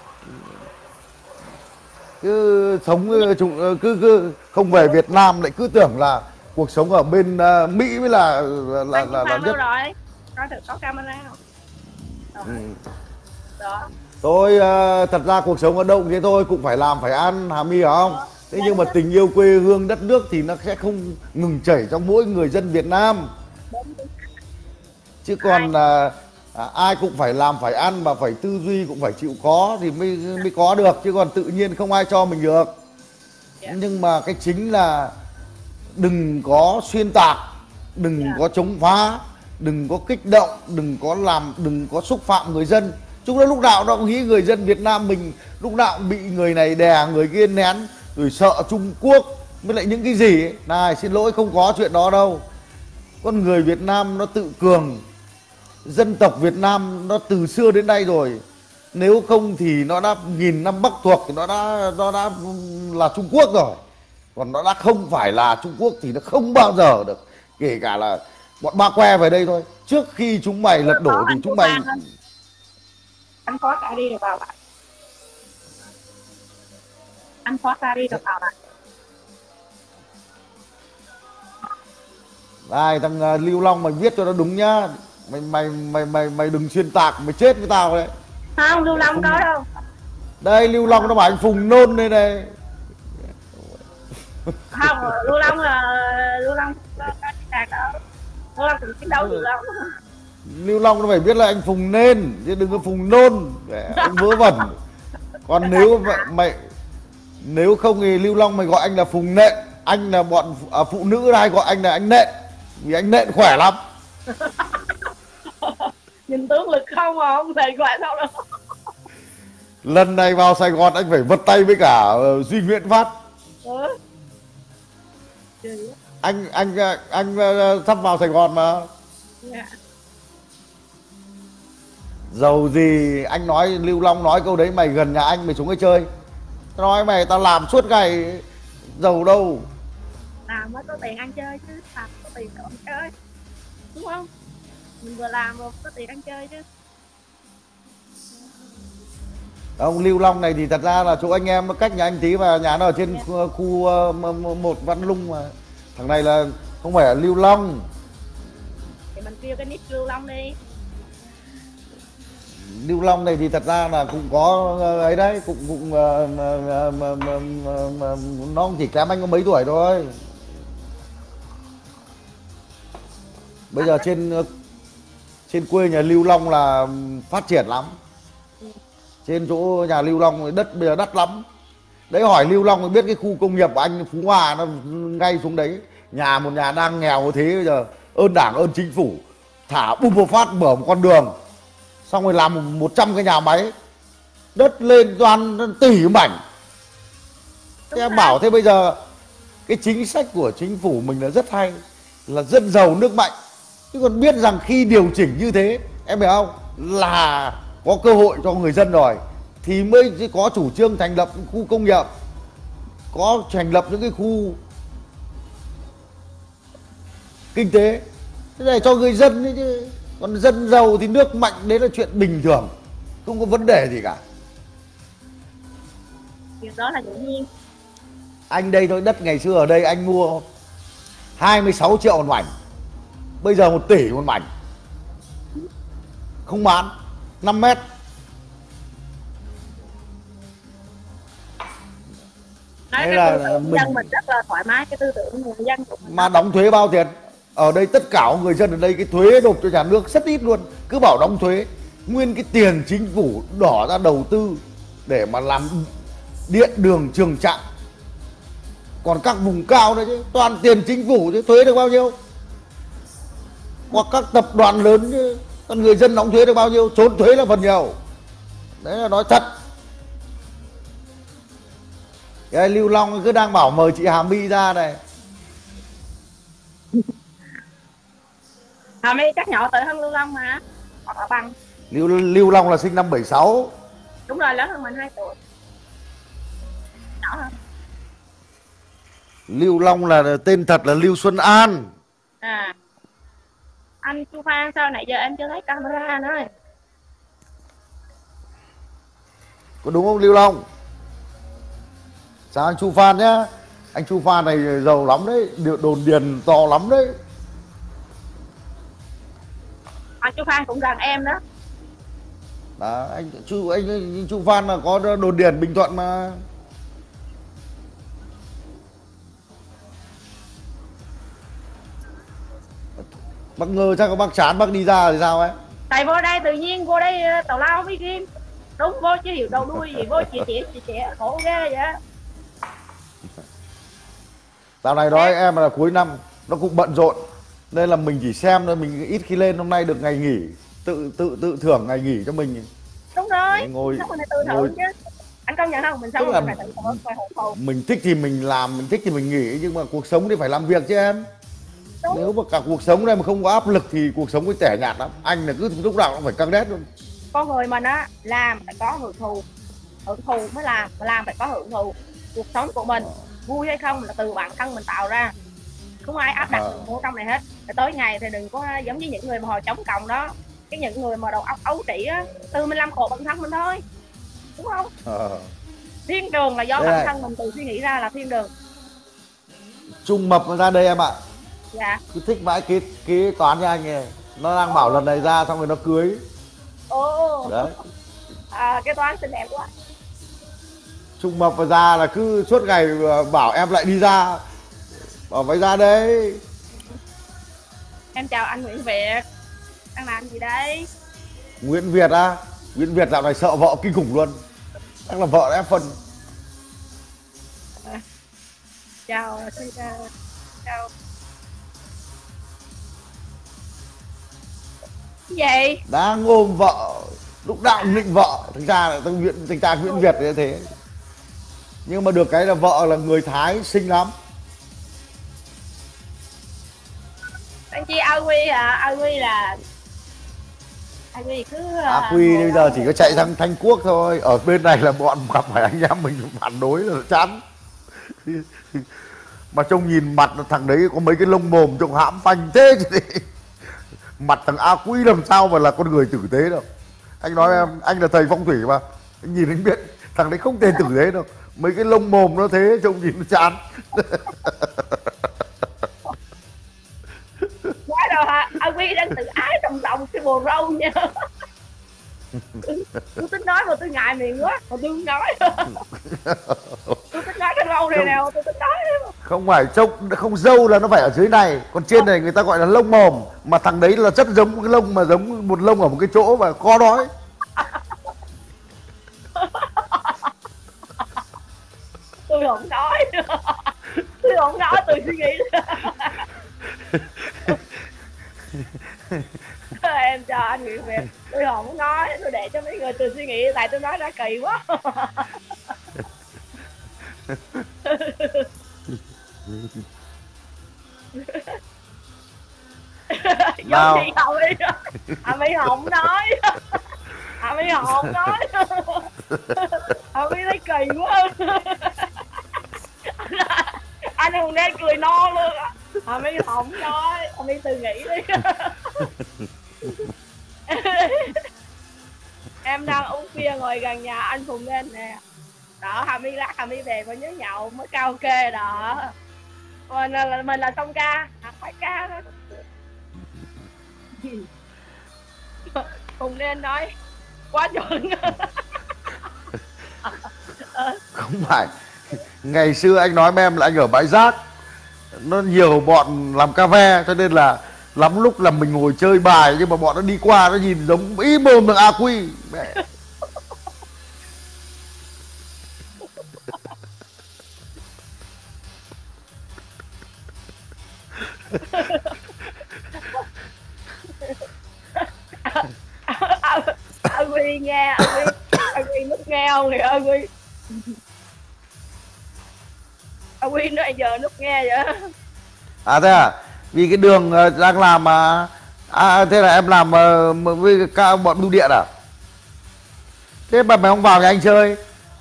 Cứ sống cứ không về Việt Nam lại cứ tưởng là cuộc sống ở bên Mỹ mới là nhất. Rồi. Coi thử có camera không? Đó. Tôi thật ra cuộc sống ở đâu cũng thế thôi, cũng phải làm phải ăn, Hà My hiểu không? Thế nhưng mà tình yêu quê hương đất nước thì nó sẽ không ngừng chảy trong mỗi người dân Việt Nam. Chứ còn ai cũng phải làm phải ăn và phải tư duy cũng phải chịu khó thì mới có được, chứ còn tự nhiên không ai cho mình được. Nhưng mà cái chính là đừng có xuyên tạc, đừng có chống phá, đừng có kích động, đừng có xúc phạm người dân. Chúng nó lúc nào nó cũng nghĩ người dân Việt Nam mình lúc nào cũng bị người này đè, người kia nén, rồi sợ Trung Quốc với lại những cái gì ấy. Này xin lỗi, không có chuyện đó đâu. Con người Việt Nam nó tự cường, dân tộc Việt Nam nó từ xưa đến nay rồi. Nếu không thì nó đã nghìn năm Bắc thuộc thì nó đã là Trung Quốc rồi. Còn nó đã không phải là Trung Quốc thì nó không bao giờ được. Kể cả là bọn Ba Que về đây thôi, trước khi chúng mày lật đổ thì chúng mày anh khóa ra đi được vào lại. Anh khóa ra đi được vào lại. Này thằng Lưu Long mày viết cho nó đúng nhá. Mày đừng xuyên tạc, mày chết với tao đấy. Không, Lưu Long có đâu. Đây Lưu Long nó bảo anh Phùng nôn đây này. Không, Lưu Long có tạc đó. Lưu Long cũng chiến đấu Lưu Long. Lưu Long nó phải biết là anh Phùng nên, chứ đừng có Phùng nôn. Anh vớ vẩn. Còn nếu không thì Lưu Long mày gọi anh là Phùng nện. Anh là bọn phụ nữ hay gọi anh là anh nện. Vì anh nện khỏe lắm. Nhìn tướng lực không mà không thể gọi sao đâu. Lần này vào Sài Gòn anh phải vật tay với cả Duy Nguyễn Phát. Anh sắp vào Sài Gòn mà. Dầu gì anh nói, Lưu Long nói câu đấy, mày gần nhà anh mày xuống cái chơi. Tao nói mày tao làm suốt ngày, giàu đâu. Làm mới có tiền ăn chơi chứ, làm có tiền để ăn chơi, đúng không? Mình vừa làm vừa có tiền ăn chơi chứ. Ông Lưu Long này thì thật ra là chỗ anh em nó cách nhà anh tí, và nhà nó ở trên khu 1 Văn Lung mà. Thằng này là không phải là Lưu Long. Thì mình kêu cái nick Lưu Long đi. Lưu Long này thì thật ra là cũng có ấy đấy, cũng nó chỉ kém anh có mấy tuổi thôi. Bây giờ trên quê nhà Lưu Long là phát triển lắm. Trên chỗ nhà Lưu Long đất bây giờ đắt lắm. Đấy, hỏi Lưu Long mới biết cái khu công nghiệp của anh Phú Hòa nó ngay xuống đấy. Một nhà đang nghèo như thế, bây giờ ơn Đảng ơn chính phủ thả bùm một phát mở một con đường, xong rồi làm 100 cái nhà máy, đất lên toàn tỷ mảnh. Thế em bảo thế bây giờ cái chính sách của chính phủ mình là rất hay, là dân giàu nước mạnh. Chứ còn biết rằng khi điều chỉnh như thế, em hiểu không, là có cơ hội cho người dân rồi, thì mới có chủ trương thành lập những khu công nghiệp, có thành lập những cái khu kinh tế thế này cho người dân đấy chứ. Còn dân giàu thì nước mạnh đấy là chuyện bình thường, không có vấn đề gì cả. Việc đó là dĩ nhiên. Anh đây thôi, đất ngày xưa ở đây anh mua 26 triệu một mảnh, bây giờ 1 tỷ một mảnh, không bán, 5 mét. Nói cái tư tưởng dân mình rất là thoải mái, cái tư tưởng người dân của mình. Mà đóng thuế bao tiền? Ở đây tất cả người dân ở đây cái thuế nộp cho nhà nước rất ít luôn. Cứ bảo đóng thuế, nguyên cái tiền chính phủ đỏ ra đầu tư để mà làm điện đường trường trạm. Còn các vùng cao đấy chứ, toàn tiền chính phủ chứ, thuế được bao nhiêu? Hoặc các tập đoàn lớn chứ, còn người dân đóng thuế được bao nhiêu? Trốn thuế là phần nhiều. Đấy là nói thật. Cái Lưu Long cứ đang bảo mời chị Hà My ra này. Hà My chắc nhỏ tuổi hơn Lưu Long mà, hoặc là bằng. Lưu Long là sinh năm 76. Đúng rồi, lớn hơn mình 2 tuổi. Nhỏ hơn. Lưu Long là tên thật là Lưu Xuân An. À, anh Chu Phan sao nãy giờ em chưa thấy camera nữa rồi. Có đúng không Lưu Long? Sao anh Chu Phan nhá. Anh Chu Phan này giàu lắm đấy, đồn điền to lắm đấy. Anh Chu Phan cũng gần em đó. Đó, anh Chu Phan là có đồn điền Bình Thuận mà. Bác ngờ chắc có bác chán bác đi ra thì sao ấy? Tại vô đây tự nhiên vô đây tào lao với game. Đúng, vô chứ hiểu đầu đuôi gì, vô chị khổ ghê vậy. Dạo này nói em là cuối năm nó cũng bận rộn, nên là mình chỉ xem thôi, mình ít khi lên. Hôm nay được ngày nghỉ, tự thưởng ngày nghỉ cho mình. Đúng rồi, ngồi mình tự thưởng chứ. Anh công nhận không? Mình sống mình phải tự thưởng, phải hưởng thụ. Mình thích thì mình làm, mình thích thì mình nghỉ, nhưng mà cuộc sống thì phải làm việc chứ em. Đúng. Nếu mà cả cuộc sống này mà không có áp lực thì cuộc sống cái tẻ nhạt lắm. Anh là cứ lúc nào cũng phải căng đét luôn. Con người mình á, làm phải có hưởng thụ mới làm, mà làm phải có hưởng thụ. Cuộc sống của mình vui hay không là từ bản thân mình tạo ra, không ai áp đặt mình vô trong này hết. Rồi tới ngày thì đừng có giống như những người mà hồi chống cộng đó, cái những người mà đầu óc ấu trĩ á, tự mình làm khổ bản thân mình thôi, đúng không? Thiên đường là do bản thân mình tự suy nghĩ ra là thiên đường. Trung Mập ra đây em ạ. Dạ. Cứ thích mãi cái toán cho anh này. Nó đang bảo lần này ra xong rồi nó cưới. Ồ. Đấy. Cái toán xinh đẹp quá. Trung Mập và ra là cứ suốt ngày bảo em lại đi ra. Bảo phải ra đây. Em chào anh Nguyễn Việt. Đang làm gì đây? Nguyễn Việt á? Nguyễn Việt dạo này sợ vợ kinh khủng luôn. Chắc là vợ ép phân. Chào. Cái gì? Đang ôm vợ, lúc nào cũng định vợ. Thực ra là Nguyễn Việt như thế. Nhưng mà được cái là vợ là người Thái xinh lắm. Anh chị A Quy hả? A Quy là A Quy cứ A Quy bây giờ chỉ có chạy sang Thanh Quốc thôi. Ở bên này là bọn gặp phải anh em mình phản đối là chán. Mà trông nhìn mặt thằng đấy có mấy cái lông mồm trông hãm phanh thế chứ. Mặt thằng A Quý làm sao mà là con người tử tế đâu. Anh nói em, anh là thầy phong thủy mà, anh nhìn anh biết thằng đấy không thể tử tế đâu. Mấy cái lông mồm nó thế trông nhìn nó chán. Quá rồi hả? A Quý đang tự ái trong lòng cái bồ râu nha. Tôi tính nói mà tôi ngại miệng quá, mà tôi không nói. Tôi tính nói cái Ông này nào tôi nói không phải không râu là nó phải ở dưới này, còn trên này người ta gọi là lông mồm, mà thằng đấy là rất giống cái lông mà giống một lông ở một cái chỗ mà khó nói. Tôi không nói. Tôi không nói, tôi suy nghĩ. Em cho anh nghỉ việc. Tôi không nói, tôi để cho mấy người tự suy nghĩ, tại tôi nói đã kỳ quá. Nào. Hà My không nói. Hà My không nói. Hà My thấy kỳ quá. Anh Hùng đang cười no luôn. Hà My không nói. Hà My tự nghĩ đi. Em đang uống bia ngồi gần nhà anh Phùng lên nè. Đó, Hà My lát Hà My về có nhớ nhậu mới karaoke đó. Mình là song ca, phải ca đó. Phùng lên nói quá chuẩn. Không phải, ngày xưa anh nói với em là anh ở bãi rác, nó nhiều bọn làm cà phê, cho nên là lắm lúc là mình ngồi chơi bài, nhưng mà bọn nó đi qua nó nhìn giống ý mồm thằng AQ mẹ. AQ nghe, AQ nút nghe không thì AQ nó giờ nút nghe vậy. À thế à, vì cái đường đang làm mà thế là em làm với các bọn bưu điện à? Thế mà mày không vào nhà anh chơi?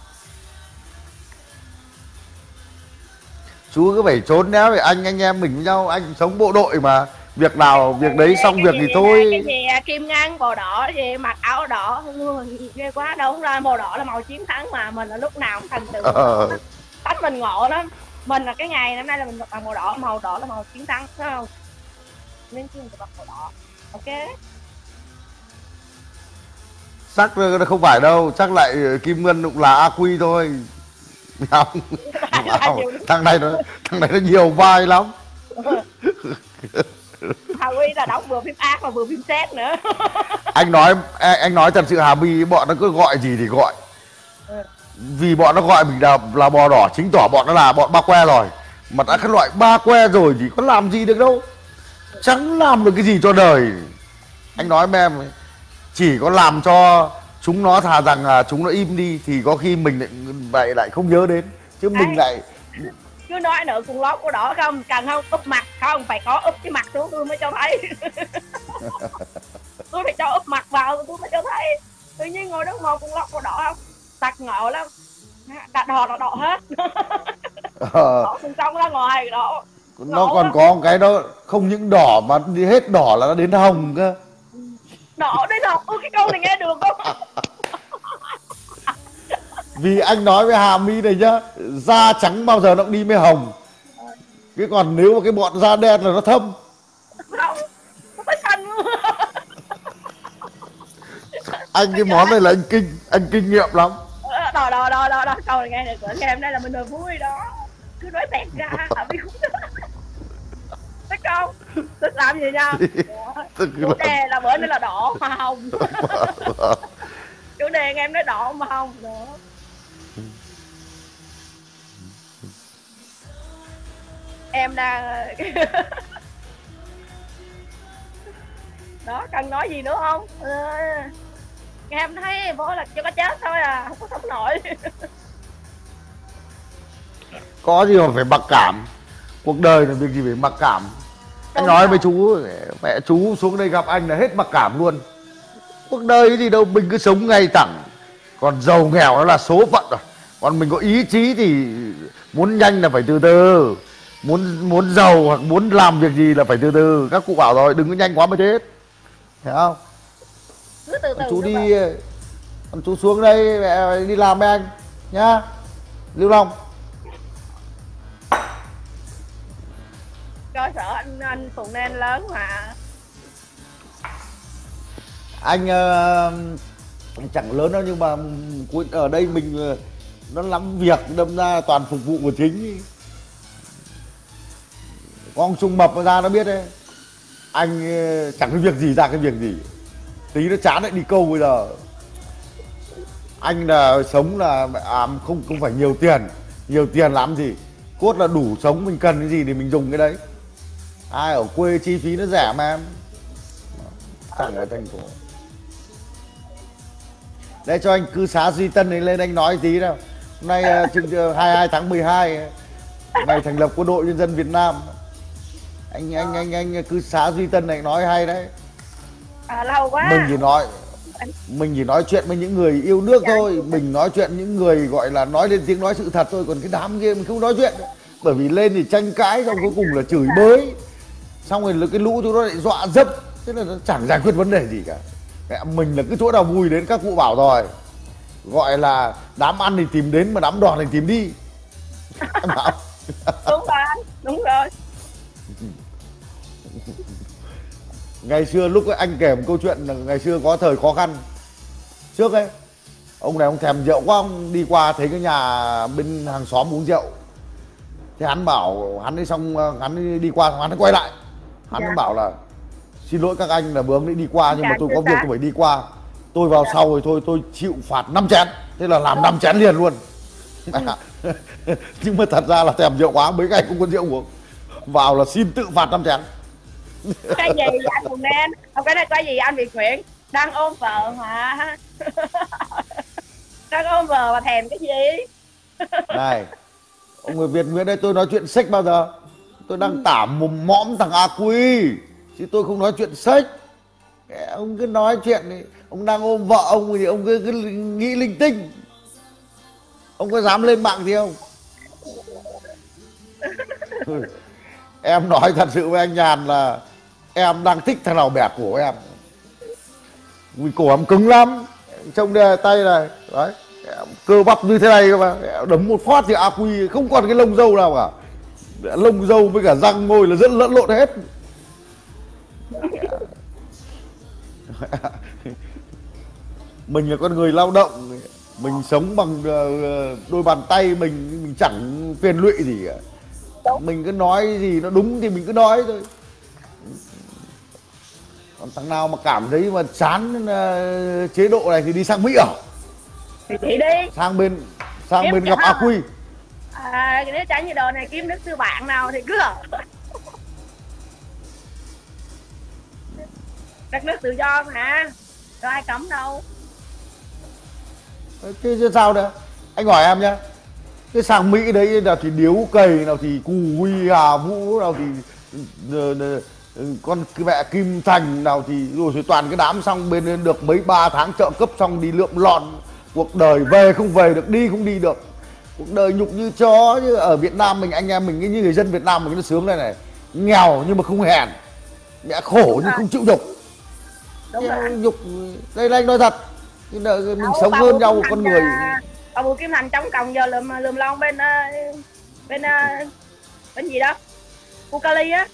Chú cứ phải trốn néo để anh em mình với nhau, anh sống bộ đội mà, việc nào việc đấy xong việc thì thôi. Cái gì kim ngân màu đỏ gì mặc áo đỏ ghê quá, đâu ra màu đỏ là màu chiến thắng mà, mình là lúc nào cũng thành tựu. Tách mình ngộ lắm, mình là cái ngày năm nay là mình mặc màu đỏ là màu chiến thắng, phải không? Nên chi mình mặc màu đỏ, ok. Chắc không phải đâu, chắc lại Kim Ngân cũng là AQ thôi. Không. Thằng này nó nhiều vai lắm. Hà My là đóng vừa phim ác và vừa phim xét nữa. anh nói thật sự, Hà My bọn nó cứ gọi gì thì gọi. Vì bọn nó gọi mình là bò đỏ, chính tỏ bọn nó là bọn ba que rồi. Mà đã cái loại ba que rồi thì có làm gì được đâu, chẳng làm được cái gì cho đời. Anh nói với em, chỉ có làm cho chúng nó thà rằng là chúng nó im đi thì có khi mình lại không nhớ đến, chứ mình lại cứ nói nữa cùng lót của đỏ không, cần không úp mặt không, phải có úp cái mặt xuống tôi mới cho thấy. Tôi phải cho úp mặt vào tôi mới cho thấy. Tự nhiên ngồi đó ngồi cùng lót của đỏ không, tặc ngộ lắm, đặt đỏ là đỏ hết. Đỏ bên trong ra ngoài đỏ. Nó còn có một cái đó không những đỏ mà đi hết đỏ là nó đến hồng cơ. Đỏ đến hồng, cái câu này nghe được không? Vì anh nói với Hà My này nhá, da trắng bao giờ nó cũng đi mới hồng. Cái còn nếu mà cái bọn da đen là nó thâm. Không, nó phải xanh luôn. Anh cái món này là anh kinh nghiệm lắm. Đó, câu này nghe được, nghe hôm nay là mình vừa vui đó. Cứ nói tẹt ra, Hà My cũng thấy không? Tức làm gì nha? Chủ đề là bữa nay là đỏ mà hồng. Chủ đề em nói đỏ mà hồng nữa. Em đang đó, cần nói gì nữa không? Em thấy bố là cho có chết thôi à, không có sống nổi. Có gì mà phải mặc cảm, cuộc đời là việc gì phải mặc cảm. Anh nói với chú, mẹ chú xuống đây gặp anh là hết mặc cảm luôn. Cuộc đời cái gì đâu, mình cứ sống ngay thẳng. Còn giàu nghèo nó là số phận rồi. Còn mình có ý chí thì muốn nhanh là phải từ từ. Muốn giàu hoặc muốn làm việc gì là phải từ từ. Các cụ bảo rồi, đừng có nhanh quá mới chết. Thấy không? Cứ từ từ. Chú đi, con chú xuống đây mẹ đi làm với anh nhá. Lưu Long. Cho sợ anh Phùng Nên lớn mà. Anh chẳng lớn đâu, nhưng mà ở đây mình nó lắm việc, đâm ra toàn phục vụ của chính. Con Trung Mập nó ra nó biết đấy, anh chẳng cái việc gì ra cái việc gì, tí nó chán lại đi câu. Bây giờ anh là sống là không phải nhiều tiền làm gì, cốt là đủ sống, mình cần cái gì thì mình dùng cái đấy. Ai ở quê chi phí nó rẻ mà em, chẳng ở thành phố. Để cho anh cư xá Duy Tân này lên anh nói tí nào. Hôm nay 22 tháng 12 ngày thành lập Quân đội Nhân dân Việt Nam. Anh cư xá Duy Tân này nói hay đấy. Lâu quá. Mình chỉ nói chuyện với những người yêu nước thôi, mình nói chuyện những người gọi là nói lên tiếng nói sự thật thôi, còn cái đám kia mình không nói chuyện. Bởi vì lên thì tranh cãi, xong cuối cùng là chửi bới, xong rồi cái lũ chúng nó lại dọa dẫm, thế là nó chẳng giải quyết vấn đề gì cả. Mình là cái chỗ nào vui đến các cụ bảo rồi, gọi là đám ăn thì tìm đến mà đám đòn thì tìm đi. Đúng rồi. Ngày xưa lúc anh kể một câu chuyện là ngày xưa có thời khó khăn trước ấy, ông này ông thèm rượu quá, ông đi qua thấy cái nhà bên hàng xóm uống rượu, thế hắn bảo hắn đi, xong hắn đi qua hắn quay lại, hắn bảo là xin lỗi các anh là bữa đi qua nhưng mà tôi có việc tôi phải đi qua, tôi vào sau rồi thôi tôi chịu phạt 5 chén, thế là làm 5 chén liền luôn. Nhưng mà thật ra là thèm rượu quá, mấy ngày không có rượu uống, vào là xin tự phạt 5 chén. Cái gì anh Hùng Đen, không cái này có gì anh Việt Nguyễn đang ôm vợ mà. Đang ôm vợ mà thèm cái gì. Này ông người Việt Nguyễn đây, tôi nói chuyện sách bao giờ, tôi đang tả mồm mõm thằng A Quy chứ tôi không nói chuyện sách. Ông cứ nói chuyện này, ông đang ôm vợ ông thì ông cứ nghĩ linh tinh, ông có dám lên mạng gì không? Em nói thật sự với anh Nhàn là em đang thích thằng nào bẻ cổ em, vì cổ em cứng lắm, trông đây tay này đấy, cơ bắp như thế này cơ mà, đấm một phát thì A Quy không còn cái lông râu nào cả, lông râu với cả răng môi là rất lẫn lộn hết. Mình là con người lao động, mình sống bằng đôi bàn tay mình chẳng phiền lụy gì cả. Mình cứ nói gì nó đúng thì mình cứ nói thôi. Còn thằng nào mà cảm thấy mà chán chế độ này thì đi sang Mỹ ở. Thì chị đi sang bên gặp A Quy. Nếu chán như đồ này kiếm nước sư bạn nào thì cứ ở. Đất nước tự do mà, có ai cấm đâu. Chứ sao nữa? Anh hỏi em nhá, cái sang Mỹ đấy nào thì Điếu Cày, nào thì Cù Huy, Hà Vũ, nào thì con mẹ Kim Thành, nào thì rồi toàn cái đám xong bên được mấy 3 tháng trợ cấp xong đi lượm lọn, cuộc đời về không về được, đi không đi được, cuộc đời nhục như chó. Chứ ở Việt Nam mình, anh em mình như người dân Việt Nam mình nó sướng đây này, nghèo nhưng mà không hèn, mẹ khổ nhưng không chịu nhục. Nhục đây là anh nói thật, mình sống hơn nhau con người. Bà Bùi Kim Thành chống cộng giờ lùm lon bên gì đó khu Cali á.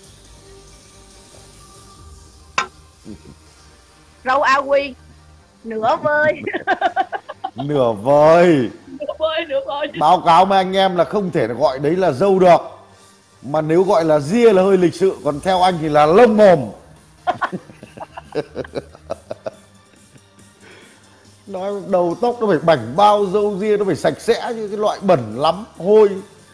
Râu A Quy nửa vơi. Nửa vơi. Báo cáo với anh em là không thể gọi đấy là dâu được, mà nếu gọi là ria là hơi lịch sự, còn theo anh thì là lông mồm. Nói đầu tóc nó phải bảnh bao, râu ria nó phải sạch sẽ, như cái loại bẩn lắm, hôi.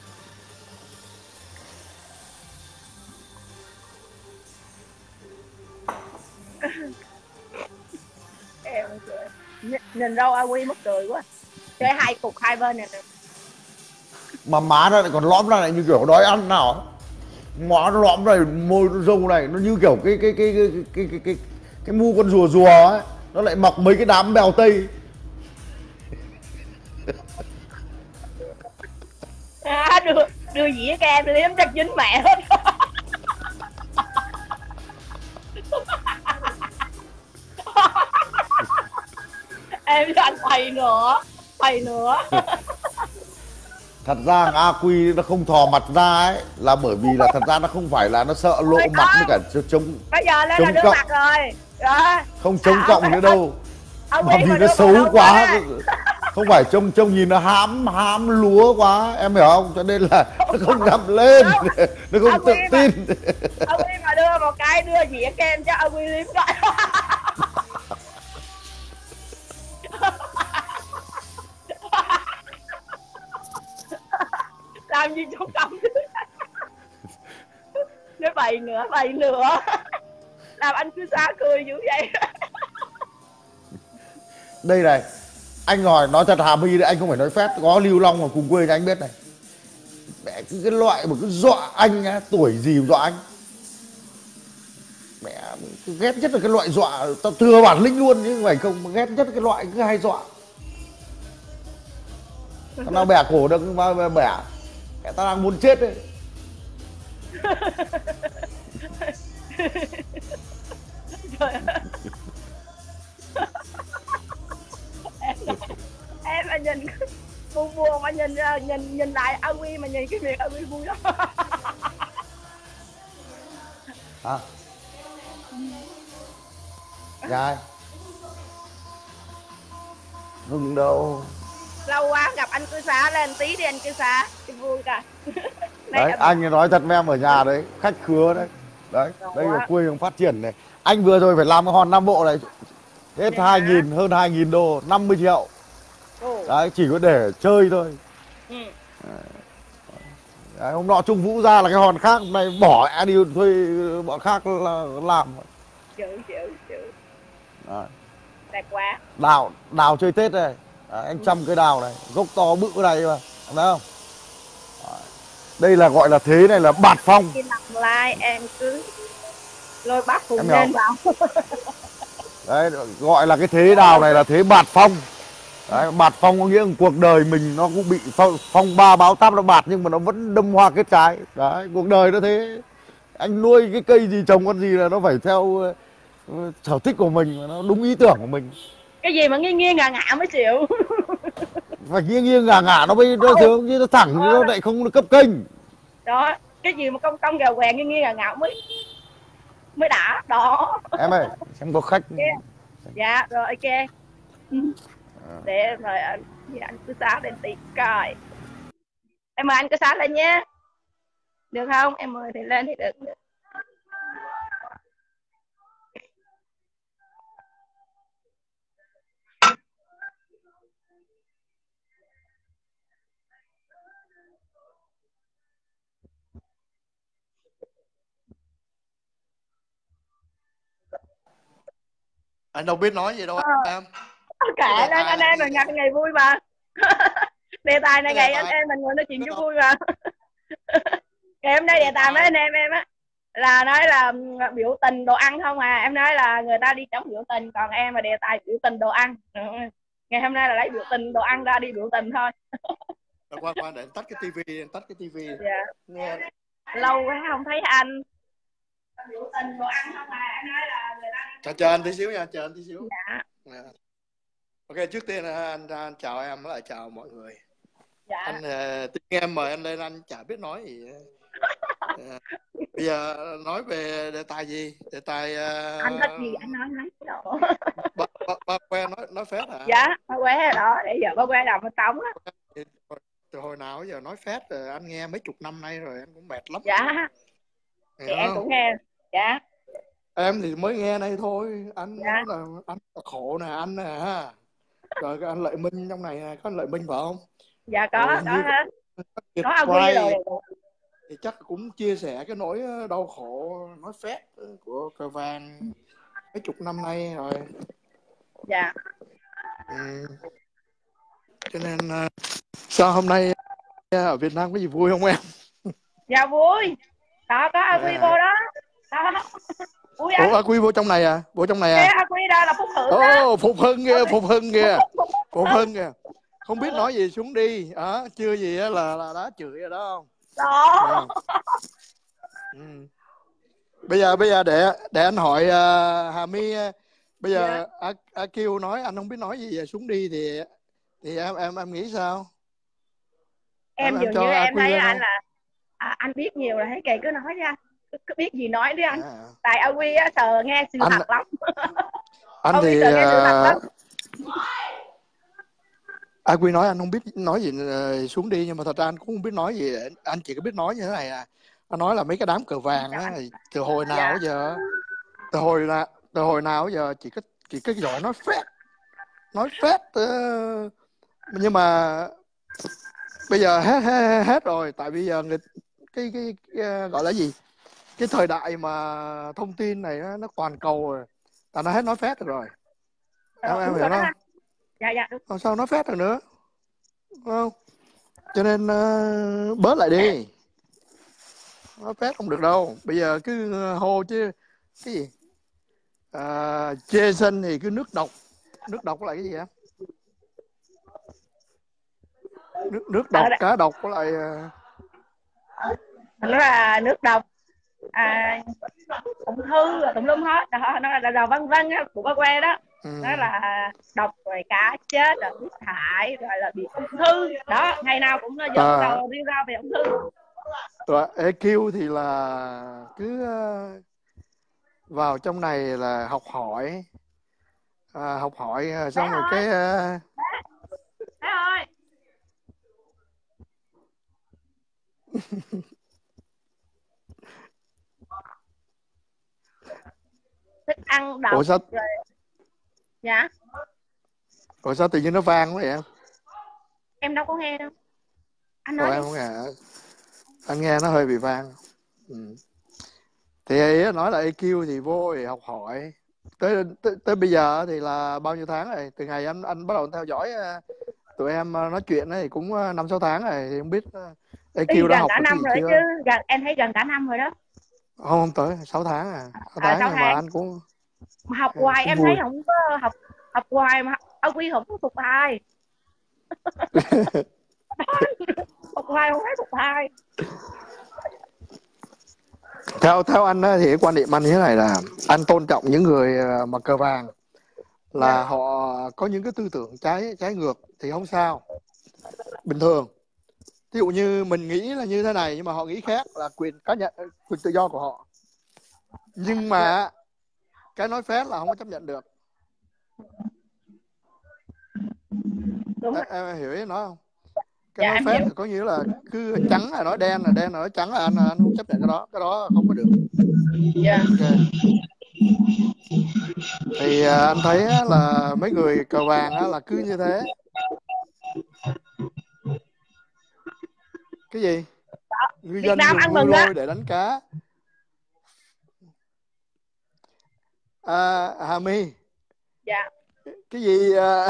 Nhìn râu A Quy mất cười quá. Chơi hai cục hai bên này. Mà má nó lại còn lõm ra này như kiểu đói ăn nào. Má nó lõm này, môi râu này nó như kiểu cái mu con rùa ấy, nó lại mọc mấy cái đám bèo tây. Đưa dĩa cho em liếm chắc dính mẹ hết. Em cho anh thầy nữa. Thật ra A Quy nó không thò mặt ra ấy là bởi vì là thật ra nó không phải là nó sợ lộ mặt với cả chống bây giờ lên là đưa mặt rồi. Không chống cộng nữa đâu, mà vì nó xấu quá. không phải trông nhìn nó hám lúa quá, em hiểu không, cho nên là nó không dám lên, nó không tự tin. Ông Huy mà đưa một cái đưa dĩa kem cho ông Huy liếm gọi. Làm gì trong công nó bày nữa làm anh cứ xá cười dữ vậy. Đây này, anh hỏi nói thật Hà My đấy, anh không phải nói phét, có Lưu Long ở cùng quê thì anh biết này. Mẹ cái loại mà cứ dọa anh á, tuổi gì mà dọa anh. Mẹ ghét nhất là cái loại dọa, tao thừa bản lĩnh luôn nhưng phải không, mà ghét nhất cái loại cứ hay dọa. Tao nào bẻ cổ được mà bẻ, tao đang muốn chết đấy. Em mà nhìn buồn mà nhìn lại ông Huy mà nhìn cái miệng ông Huy vui lắm. Hả? Gái Ngừng đâu. Lâu quá gặp anh cư xá, lên tí đi anh cư xá thì vui cả. Đấy, anh nói thật với em ở nhà đấy, khách khứa đấy. Đấy, đây là quê hương phát triển này. Anh vừa rồi phải làm cái hòn Nam Bộ này hết 2.000, hơn 2.000 đô, 50 triệu. Đấy, chỉ có để chơi thôi. Đấy, hôm nọ Trung Vũ ra là cái hòn khác, hôm nay bỏ đi thuê bọn khác là làm. Chịu. Đấy. Đẹp quá. Đào chơi Tết đây. Đấy, anh chăm cái đào này, gốc to bự này mà, thấy không? Đấy. Đây là gọi là thế này là bạt phong. Khi nằm like em cứ lôi bác Phùng lên vào. Đấy, gọi là cái thế đào này là thế bạt phong. Đấy, bạt phong có nghĩa là cuộc đời mình nó cũng bị phong ba báo táp nó bạt nhưng mà nó vẫn đâm hoa kết trái. Đấy, cuộc đời nó thế. Anh nuôi cái cây gì trồng con gì là nó phải theo sở thích của mình, nó đúng ý tưởng của mình. Cái gì mà nghiêng ngả mới chịu. Phải nghiêng ngả nó mới nó sướng chứ nó thẳng thì nó lại không cấp kênh. Đó, cái gì mà cong gèo quẹo nghiêng ngả mới đã đó. Em ơi, xem có khách. Dạ rồi ok. Để mời anh cứ xá lên tí coi. Em mời anh cứ xá lên nhé. Được không? Em mời thì lên thì được. Anh đâu biết nói gì đâu em. Kệ lên anh em, mình gặp ngày vui mà. Đề tài này ngày anh em mình ngồi nói chuyện cho vui mà. Ngày hôm nay đề tài với anh em á là nói là biểu tình đồ ăn không à. Em nói là người ta đi chống biểu tình, còn em là đề tài biểu tình đồ ăn. Ngày hôm nay là lấy biểu tình đồ ăn ra đi biểu tình thôi. Qua để anh tắt cái tivi. Dạ. Nghe. Lâu quá không thấy anh. Biểu tình đồ ăn không à. Em nói là người ta chờ anh tí xíu nha, chờ anh tí xíu. Dạ. Ok, trước tiên anh chào em, lại chào mọi người. Dạ. Anh tiếng em mời anh lên, anh chả biết nói gì. Bây giờ nói về đề tài gì? Đề tài anh thích gì anh nói đó. Ba que nói phét hả? Dạ, ba que đó, để giờ ba que làm một tống á. Từ hồi nào giờ nói phét rồi, anh nghe mấy chục năm nay rồi, anh cũng mệt lắm. Dạ. Thì em cũng nghe. Dạ. Em thì mới nghe đây thôi. Anh nói là anh khổ nè, anh nè ha. Rồi cái anh Lợi Minh trong này nè, có anh Lợi Minh phải không? Dạ có hết. Có ông Huy rồi. Thì chắc cũng chia sẻ cái nỗi đau khổ nói phét của cờ vàng mấy chục năm nay rồi. Dạ. Cho nên sao hôm nay ở Việt Nam có gì vui không em? Dạ vui. Đó có A Quy vô đó. Đó. Ủa A Quy vô trong này à? Vô trong này à? A Quy đây là Phúc Hưng đó. Phục Hưng kìa. Không biết nói gì xuống đi. Chưa gì là đã chửi rồi đó không? Đó. Bây giờ để anh hỏi Hà My, bây giờ A Kiều nói anh không biết nói gì xuống đi thì em nghĩ sao? Em dường như em thấy anh là anh biết nhiều rồi, thấy kìa cứ nói ra, cứ biết gì nói đi anh. Tại A Quy á sờ nghe sự thật lắm. Anh thì Ai Quy nói anh không biết nói gì, xuống đi, nhưng mà thật ra anh cũng không biết nói gì, anh chỉ có biết nói như thế này à. Anh nói là mấy cái đám cờ vàng á, từ hồi nào giờ, từ hồi nào giờ chỉ có giỏi nói phét nhưng mà bây giờ hết rồi, tại bây giờ cái gọi là gì, cái thời đại mà thông tin này nó toàn cầu rồi, ta nó hết nói phét được rồi. Em hiểu không? Dạ đúng. Sao nói phét được nữa, không? Cho nên bớt lại đi, nói phét không được đâu. Bây giờ cứ hô chứ cái gì, Jason thì cứ nước độc là cái gì á, nước độc cá độc với lại nó là nước độc, ung thư tùm lum hết đó, nó là vân vân của ba que đó. Nó là độc rồi cá chết rồi nước thải rồi là bị ung thư đó, ngày nào cũng dẫn đầu đi ra về ung thư. Rồi EQ thì là cứ vào trong này là học hỏi xong rồi cái Thế thôi. Thích ăn độc. Ủa sao? Rồi. Dạ. Ủa sao tự nhiên nó vang quá vậy em? Em đâu có nghe đâu. Anh nói em không nghe. Anh nghe nó hơi bị vang. Thì nói là EQ thì vô thì học hỏi. Tới bây giờ thì là bao nhiêu tháng rồi? Từ ngày anh bắt đầu theo dõi tụi em nói chuyện thì cũng 5-6 tháng rồi, thì không biết EQ đã học cả năm rồi chưa? Chứ em thấy gần cả năm rồi đó. Không tới 6 tháng à. 6 tháng 6 tháng. Mà anh cũng mà học hoài em vui. thấy không có học hoài mà ông Quy không có phục ai. Học hoài không thấy phục ai. Theo anh thì quan điểm anh như thế này là anh tôn trọng những người mà cờ vàng là họ có những cái tư tưởng trái ngược thì không sao, bình thường. Ví dụ như mình nghĩ là như thế này nhưng mà họ nghĩ khác là quyền cá nhân, quyền tự do của họ. Nhưng mà cái nói phét là không có chấp nhận được. Em hiểu ý nói không? Cái nói phét có nghĩa là cứ trắng là nói đen, là đen là nói trắng, là anh không chấp nhận cái đó không có được. Okay. Thì anh thấy là mấy người cờ vàng là cứ như thế. Cái gì? Ngư dân dùng ngư lôi để đánh cá. Hà My. Dạ. Cái gì?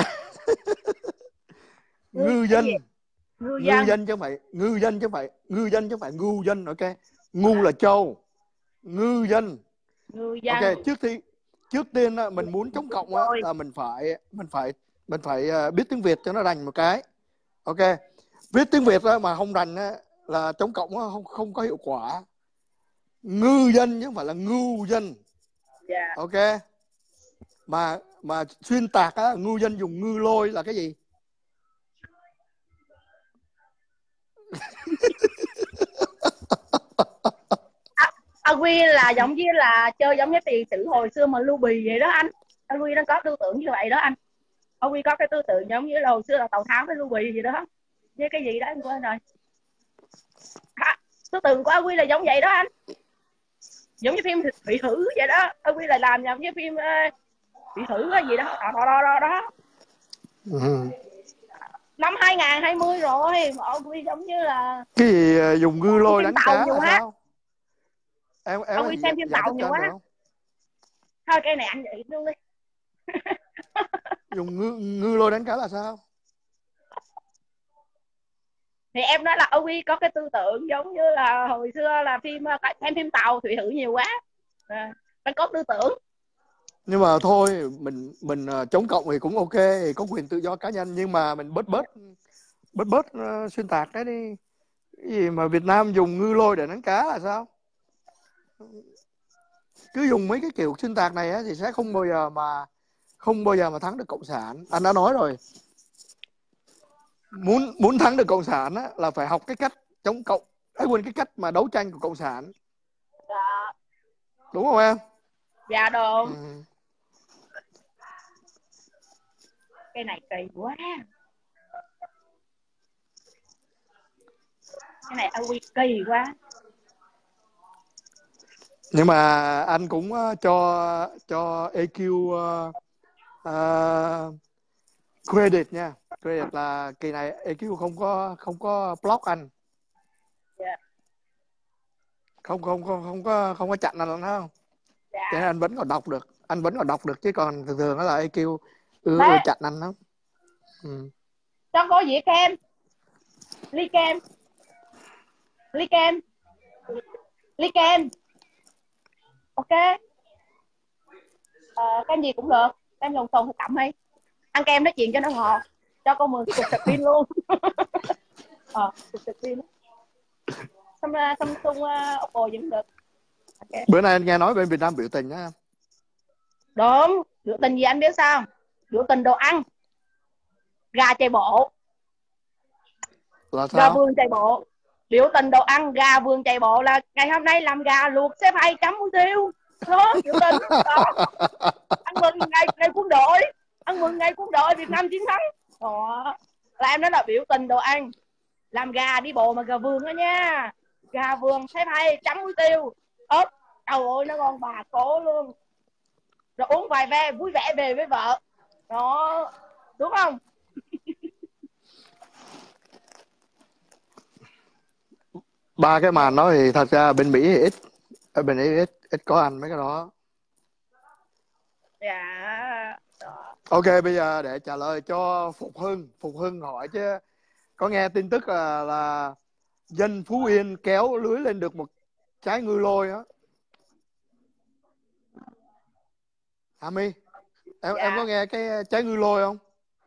Ngư dân chứ không phải ngư dân chứ không phải ngu dân, ok? Ngu là trâu, ngư dân. Ok, trước tiên mình muốn chống cộng là mình phải biết tiếng Việt cho nó rành một cái. Ok, viết tiếng Việt mà không rành là chống cộng không có hiệu quả. Ngư dân chứ không phải là ngu dân. Ok, mà xuyên tạc ngư dân dùng ngư lôi là cái gì? Anh Quy là giống như là chơi giống như tiền sử hồi xưa mà Lưu Bì vậy đó anh. Anh Quy nó có tư tưởng như vậy đó anh. Anh Quy có cái tư tưởng giống như là hồi xưa là Tào Tháo với Lưu Bì gì đó. Với cái gì đó anh quên rồi. Tư tưởng của anh Quy là giống vậy đó anh. Giống như phim Thủy Hử vậy đó. Anh Quy là làm giống như phim Thủy Hử gì đó. Đó. Năm 2020 rồi mà anh Quy giống như là cái gì dùng ngư lôi đánh cá là sao? Em ông Quy xem phim Tàu nhiều quá. Thôi cái này anh vậy luôn đi. Dùng ngư lôi đánh cá là sao? Thì em nói là ông Quy có cái tư tưởng giống như là hồi xưa là xem phim Tàu Thủy Hử nhiều quá. Nó có tư tưởng. Nhưng mà thôi mình chống cộng thì cũng ok, thì có quyền tự do cá nhân, nhưng mà mình bớt xuyên tạc cái đi. Cái gì mà Việt Nam dùng ngư lôi để đánh cá là sao? Cứ dùng mấy cái kiểu xuyên tạc này thì sẽ không bao giờ mà thắng được cộng sản. Anh đã nói rồi, muốn thắng được cộng sản là phải học cái cách chống cộng, quên cái cách mà đấu tranh của cộng sản. Đúng không em? Dạ đúng. Cái này kỳ quá. Cái này Quy kỳ quá. Nhưng mà anh cũng cho EQ credit nha. Credit là kỳ này EQ không có block anh. Yeah. Không có chặn anh không. Yeah. Cho nên anh vẫn còn đọc được. Anh vẫn còn đọc được, chứ còn thường thường đó là EQ chặn anh lắm. Cho cô dĩa kem. Ly kem. Ok. Kem gì cũng được. Kem lồng xồn thì tẩm hay. Ăn kem nói chuyện cho nó ngọt. Cho cô 10 cái cục sạc pin luôn. Cục sạc pin. Samsung Oppo vẫn được. Okay. Bữa nay anh nghe nói bên Việt Nam biểu tình á. Đúng. Biểu tình gì anh biết sao? Biểu tình đồ ăn. Gà chạy bộ. Là sao? Gà vườn chạy bộ. Biểu tình đồ ăn gà vườn chạy bộ là ngày hôm nay làm gà luộc xếp hay chấm muối tiêu. Đó, biểu tình đó. Ăn mừng ngày quân đội. Ăn mừng ngày quân đội Việt Nam chiến thắng. Đó. Là em nói là biểu tình đồ ăn. Làm gà đi bộ mà gà vườn đó nha. Gà vườn xếp hay chấm muối tiêu. Ớt. Trời ơi nó ngon bà cố luôn. Rồi uống vài ve vui vẻ về với vợ. Đó. Đúng không? Ba cái màn đó thì thật ra bên Mỹ thì ít, ở bên Mỹ ít có ăn mấy cái đó. Dạ. Ok, bây giờ để trả lời cho Phục Hưng hỏi chứ có nghe tin tức là dân Phú Yên kéo lưới lên được một trái ngư lôi á. Hà My, em có nghe cái trái ngư lôi không?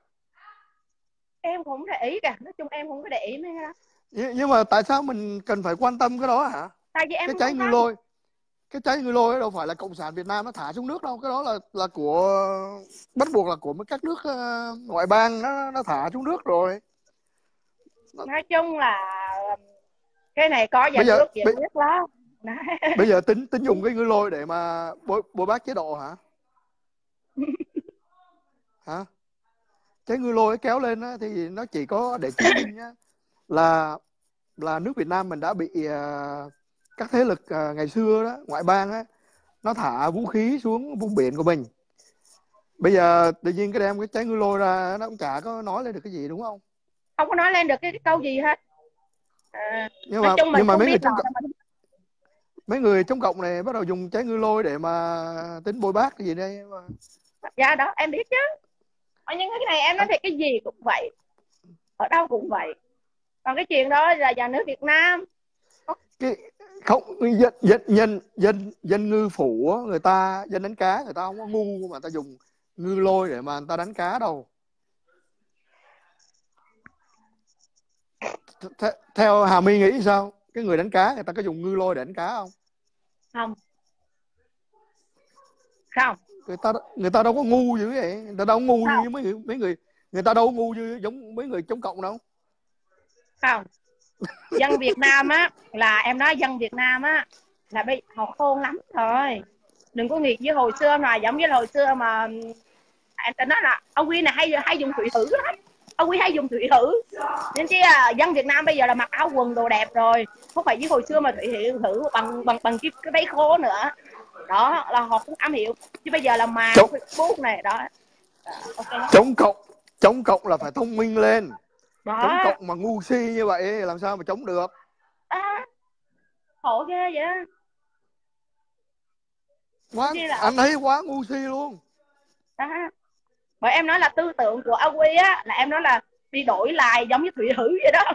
Em cũng để ý cả, nói chung em không có để ý mấy cái đó. Nhưng mà tại sao mình cần phải quan tâm cái đó hả? Tại vì em cái trái ngư lôi, cái trái ngư lôi đâu phải là Cộng sản Việt Nam nó thả xuống nước đâu, cái đó là của bắt buộc là của các nước ngoại bang nó thả xuống nước rồi. Nói chung là cái này có nhà nước gì biết lắm. Bây giờ tính dùng cái ngư lôi để mà bôi bác chế độ hả? Hả? Trái ngư lôi kéo lên á, thì nó chỉ có để chứng minh á, là nước Việt Nam mình đã bị các thế lực ngày xưa đó, ngoại bang á, nó thả vũ khí xuống vùng biển của mình. Bây giờ tự nhiên cái đem cái trái ngư lôi ra nó cũng chả có nói lên được cái gì, đúng không? Không có nói lên được cái câu gì hết. Nhưng mà mấy người chống cộng này bắt đầu dùng trái ngư lôi để mà tính bôi bác cái gì đây mà. Dạ đó em biết chứ. Nhưng cái này em nói thiệt, cái gì cũng vậy, ở đâu cũng vậy. Còn cái chuyện đó là nhà nước Việt Nam. Không, dân ngư phủ á, người ta dân đánh cá người ta không có ngu mà người ta dùng ngư lôi để mà người ta đánh cá đâu. Theo Hà My nghĩ sao? Cái người đánh cá người ta có dùng ngư lôi để đánh cá không? Không. Người ta đâu có ngu dữ vậy. Người ta đâu có ngu như mấy người. Người ta đâu có ngu như giống mấy người chống cộng đâu. Không. Dân Việt Nam á, là em nói dân Việt Nam á là họ khôn lắm thôi. Đừng có nghĩ với hồi xưa mà giống như hồi xưa mà anh ta nói là ông Quy này hay dùng thủy thử lắm. Ông Quy hay dùng thủy thử. Nên chứ dân Việt Nam bây giờ là mặc áo quần đồ đẹp rồi, không phải như hồi xưa mà thủy thử bằng cái váy khô nữa. Đó là họ cũng am hiểu. Chứ bây giờ là mà Facebook này đó. Okay. Chống cộng là phải thông minh lên. Đó. Chống cộng mà ngu si như vậy làm sao mà chống được? Khổ ghê vậy đó. Anh thấy quá ngu si luôn. Bởi em nói là tư tưởng của ông Quy á, là em nói là đi đổi lại giống như thủy hử vậy đó.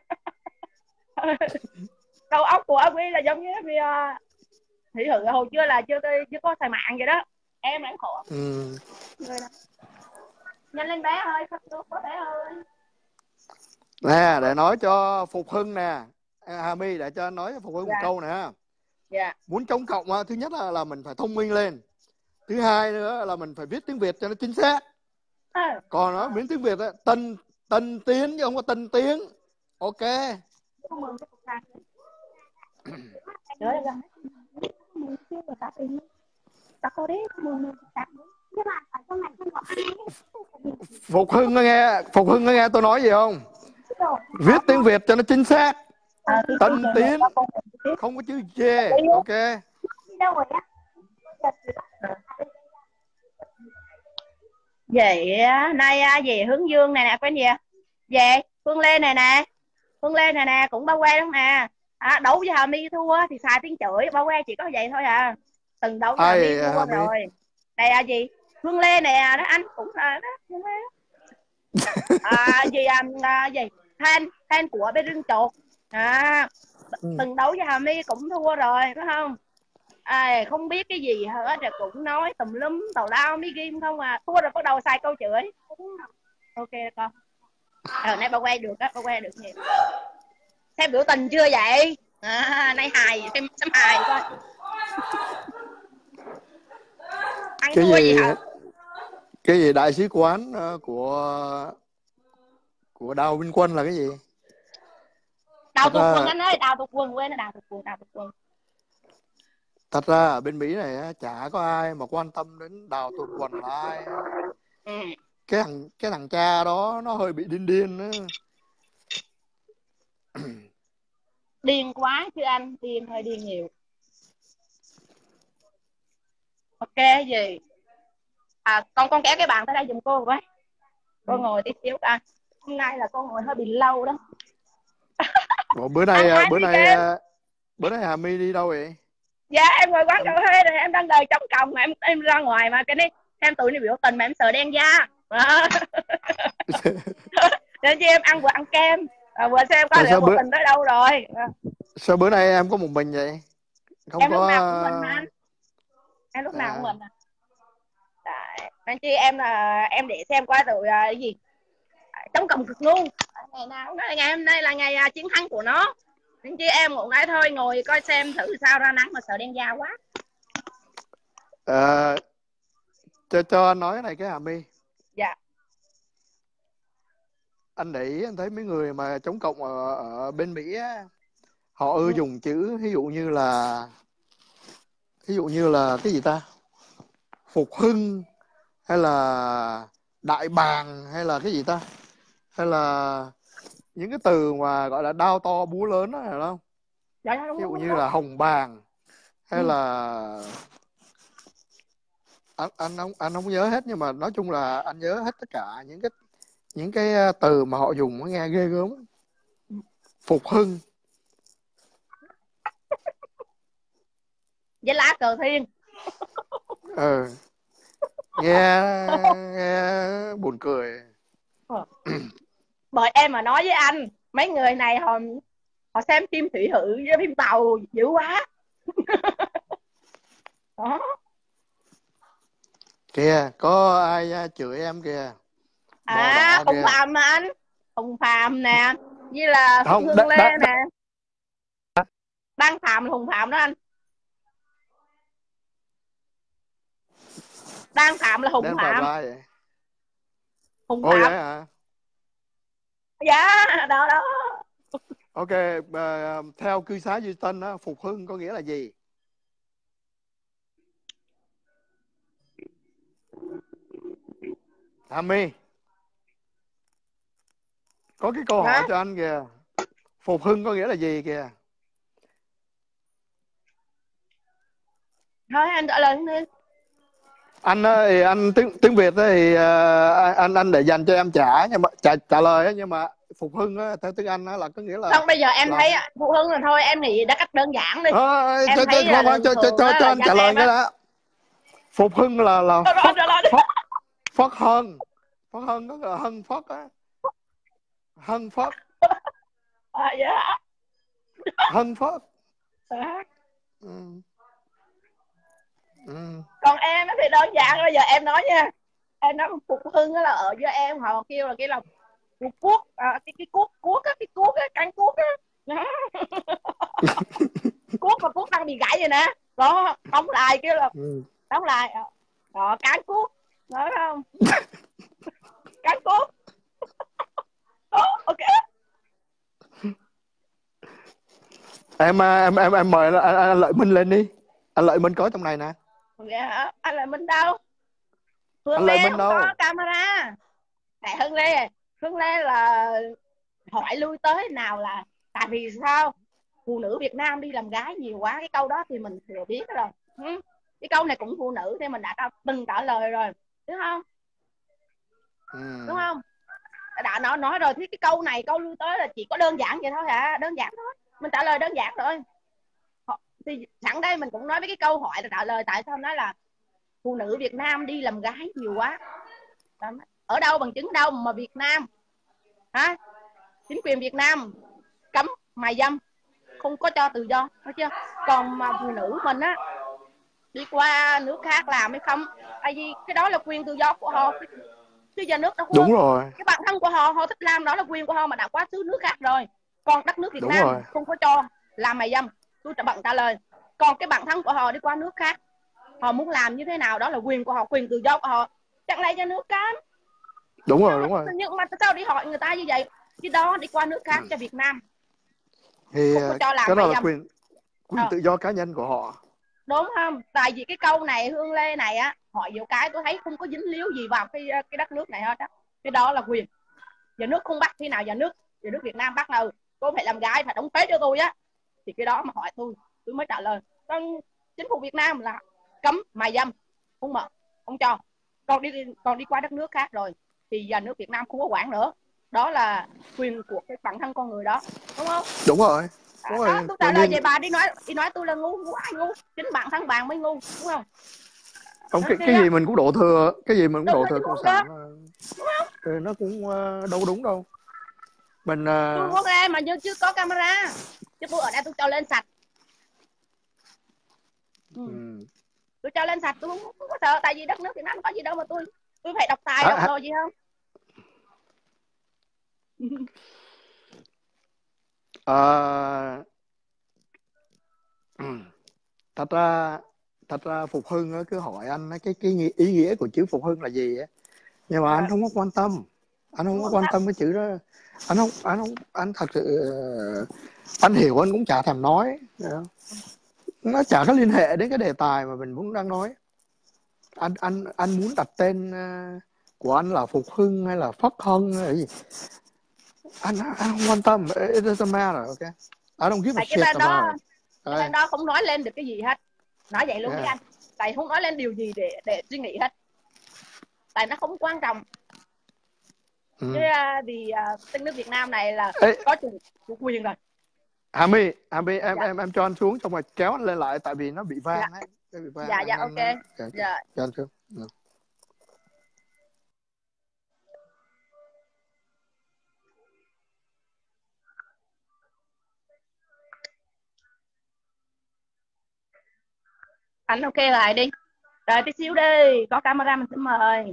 Đầu óc của ông Quy là giống như thủy hử hồi chưa là chưa có xài mạng vậy đó. Em là khổ. Nhanh lên bé ơi, sắp nước có bé ơi. Nè, để nói cho Phục Hưng nè, Hà My, để cho nói cho Phục Hưng một câu nè. Muốn chống cộng thứ nhất là mình phải thông minh lên. Thứ hai nữa là mình phải viết tiếng Việt cho nó chính xác. Còn nói viết tiếng Việt tân tiến chứ không có tân tiến. Ok. Phục Hưng có nghe tôi nói gì không? Viết tiếng Việt cho nó chính xác. Tân Tiến, không có chữ J. Ok. Vậy nay về Hướng Dương này nè, quen gì về Phương Lê này nè, Phương Lê này nè cũng bao que lắm nè. Đấu với Hà My thua thì xài tiếng chửi, bao que chỉ có vậy thôi à. Từng đấu với Hà My thua rồi. Đây gì Phương Lê nè đó, anh cũng là đó Phương Lê. Gì fan của bên Rừng Chuột từng đấu với Hà My cũng thua rồi phải không? Không biết cái gì hết rồi cũng nói tùm lum tào lao mấy game không à. Thua rồi bắt đầu xài câu chửi. Ok con. Nay bao quay được á, bao quay được nhiều. Xem biểu tình chưa vậy? Nay hài xem hài coi. Ăn cái thua gì hả? Cái gì đại sứ quán của Đào Minh Quân là cái gì? Đào Thuộc Quân anh ơi, Đào Thuộc Quân quên, Đào Thuộc Quân. Thật ra ở bên Mỹ này chả có ai mà quan tâm đến Đào Thuộc Quân là ai. Cái thằng cha đó nó hơi bị điên nữa. Điên quá chứ anh, hơi điên nhiều. Ok gì? Con kéo cái bàn tới đây giùm cô với. Cô ngồi tí xíu coi. Hôm nay là con ngồi hơi bị lâu đó. Bữa nay Hà My đi đâu vậy? Dạ em ngồi quán cà phê rồi, em đang đời chống còng mà em ra ngoài mà cái này xem tụi này biểu tình mà em sợ đen da. Nên chứ em ăn vừa ăn kem. Vừa xem coi liệu biểu tình tới đâu rồi. Sao bữa nay em có một mình vậy? Không em có... lúc nào cũng mình anh. Em lúc nào cũng mình à. Nên chứ em để xem qua tụi gì chống cộng cực ngu. Ngày nào nói là ngày hôm nay là ngày chiến thắng của nó. Nên chứ em ngủ ngay thôi, ngồi coi xem thử sao ra nắng mà sợ đen da quá. Cho anh nói cái này cái Hà My. Dạ. Anh để ý, anh thấy mấy người mà chống cộng ở bên Mỹ á, họ ưa dùng chữ ví dụ như là cái gì ta, phục hưng hay là đại bàng hay là cái gì ta, hay là những cái từ mà gọi là đao to búa lớn đó, hiểu không? Ví dụ như là hồng bàng hay là anh không nhớ hết, nhưng mà nói chung là anh nhớ hết tất cả những cái từ mà họ dùng nó nghe ghê gớm. Phục hưng với lá cờ thiên. Nghe buồn cười. Bởi em mà nói với anh, mấy người này họ xem phim thủy hự với phim tàu dữ quá. Đó. Kìa, có ai chửi em kìa. Hùng Phạm mà anh. Hùng Phạm nè, như là Hương Lê nè. Đăng Phạm là Hùng Phạm đó anh. Đăng Phạm là Hùng Phạm. Hùng Phạm. Vậy hả? Dạ, đó. Ok, theo cư xá Duy Tân á, phục hưng có nghĩa là gì? Hà My, có cái câu hỏi cho anh kìa. Phục hưng có nghĩa là gì kìa? Thôi anh trả lời đi. Anh tiếng Việt thì anh để dành cho em trả lời á, nhưng mà phục hưng á, theo tiếng Anh á là có nghĩa là không. Bây giờ em thấy phục hưng là thôi em nghĩ đã cách đơn giản đi. Cho anh trả lời cái đó. Phục hưng là phất hân. Phất hân đó là hân phất á. Hân phất. Dạ. Hân phất. Còn em thì đơn giản. Bây giờ em nói nha, em nói phục hưng là ở với em họ kêu là cái lòng cuốc, cái cuốc á, cán cuốc á. Cuốc mà cuốc đang bị gãy vậy nè, đó đóng lại kêu là đóng lại, đó cán cuốc, nói không? Cán cuốc. Ok. Em mời anh Lợi Minh lên đi. Anh Lợi Minh có trong này nè. Dạ, anh Lợi Minh đâu? Hương Lê không có camera. Hương Lê là hỏi lui tới nào là tại vì sao phụ nữ Việt Nam đi làm gái nhiều quá, cái câu đó thì mình thừa biết rồi. Cái câu này cũng phụ nữ thì mình đã từng trả lời rồi, đúng không? Đúng không? Đã nói rồi, thì cái câu này câu lưu tới là chỉ có đơn giản vậy thôi hả? Đơn giản thôi, mình trả lời đơn giản rồi. Thì sẵn đây mình cũng nói với cái câu hỏi là trả lời tại sao nói là phụ nữ Việt Nam đi làm gái nhiều quá. Ở đâu, bằng chứng đâu mà Việt Nam hả? Chính quyền Việt Nam cấm mại dâm, không có cho tự do, thấy chưa? Còn mà phụ nữ mình á đi qua nước khác làm hay không, tại vì cái đó là quyền tự do của họ, chứ nhà nước đâu có. Đúng rồi. Cái bản thân của họ, họ thích làm đó là quyền của họ, mà đã qua xứ nước khác rồi. Còn đất nước Việt Đúng Nam rồi. không có cho làm mại dâm, tôi trả lời. Còn cái bản thân của họ đi qua nước khác, họ muốn làm như thế nào đó là quyền của họ, quyền tự do của họ, chẳng lẽ nhà nước cấm? Đúng rồi, đúng rồi. Nhưng mà sao đi hỏi người ta như vậy? Cái đó đi qua nước khác cho Việt Nam Thì không có cho làm cái đó mại là dâm. quyền tự do cá nhân của họ. Đúng không? Tại vì cái câu này Hương Lê này á, hỏi nhiều cái tôi thấy không có dính líu gì vào cái đất nước này hết á. Cái đó là quyền. Nhà nước không bắt khi nào nhà nước Việt Nam bắt đâu. Cô phải làm gái, phải đóng thuế cho tôi á. Thì cái đó mà hỏi tôi mới trả lời. Còn chính phủ Việt Nam là cấm mại dâm, không mở, không cho. Còn đi qua đất nước khác rồi thì nhà nước Việt Nam không có quản nữa. Đó là quyền của cái bản thân con người đó, đúng không? Đúng rồi. Đúng rồi. Đó, tôi trả lời vậy bà đi nói tôi là ngu ai ngu? Chính bản thân bạn mới ngu, đúng không? Không, cái gì mình cũng đổ thừa, cộng sản thì nó cũng đâu đúng đâu. Mình tôi quốc ra mà chưa có camera, chứ tôi ở đây tôi cho lên sạch. Tôi cho lên sạch, tôi không có sợ, tại vì đất nước Việt Nam có gì đâu mà tôi phải độc tài độc đồ gì không? Thật ra Phục Hưng cứ hỏi anh cái ý nghĩa của chữ Phục Hưng là gì ấy. Nhưng mà anh không có quan tâm, cái chữ đó. Anh thật sự anh hiểu, anh cũng chả thèm nói, nó chả có liên hệ đến cái đề tài mà mình muốn đang nói. Anh muốn đặt tên của anh là Phục Hưng hay là Phất Hưng hay là gì, anh không quan tâm. It doesn't matter, okay? I don't give a shit about it. Cái bên đó không nói lên được cái gì hết, nói vậy luôn với anh. Tại không nói lên điều gì để suy nghĩ hết, tại nó không quan trọng. Vì đất nước Việt Nam này là có chủ quyền rồi. Hami em cho anh xuống xong rồi kéo anh lên lại, tại vì nó bị vang đấy. Dạ ok. Dạ. Cho anh xuống. Anh ok lại đi. Đợi tí xíu đi, có camera mình sẽ mời.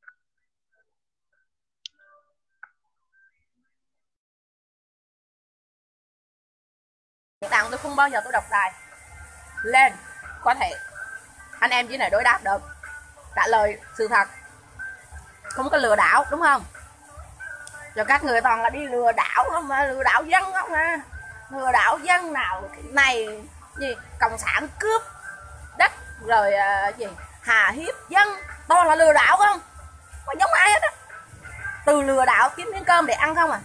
Tặng tôi không bao giờ tôi đọc tài lên, có thể anh em chỉ này đối đáp được, trả lời sự thật, không có lừa đảo, đúng không? Cho các người toàn là đi lừa đảo không, mà lừa đảo dân không ha, lừa đảo dân nào này gì cộng sản cướp đất rồi gì hà hiếp dân, toàn là lừa đảo không, có giống ai hết á. Từ lừa đảo kiếm miếng cơm để ăn không à.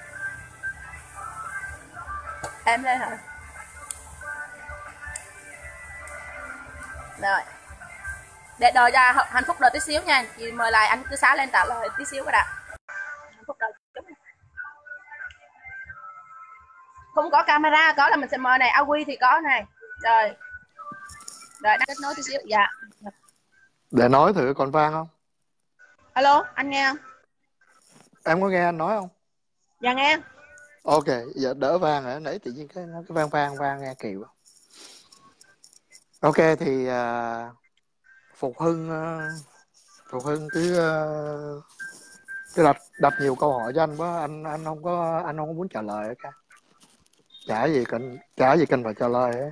Em đây hả? Rồi, để đợi cho Hạnh Phúc đợi tí xíu nha, chị mời lại anh Tư Xá lên trả lời tí xíu cái đã. Hạnh Phúc đợi không có camera, có là mình sẽ mời này. Awi thì có này. Rồi đang kết nối tí xíu. Dạ, để nói thử còn vang không? Alo, anh nghe không? Em có nghe anh nói không? Dạ nghe. Ok, giờ đỡ vang rồi, nãy tự nhiên cái vang nghe kỳ quá. Ok thì Phục Hưng cứ đặt nhiều câu hỏi cho anh quá, anh không có muốn trả lời cả. Chả gì cần phải trả lời ấy.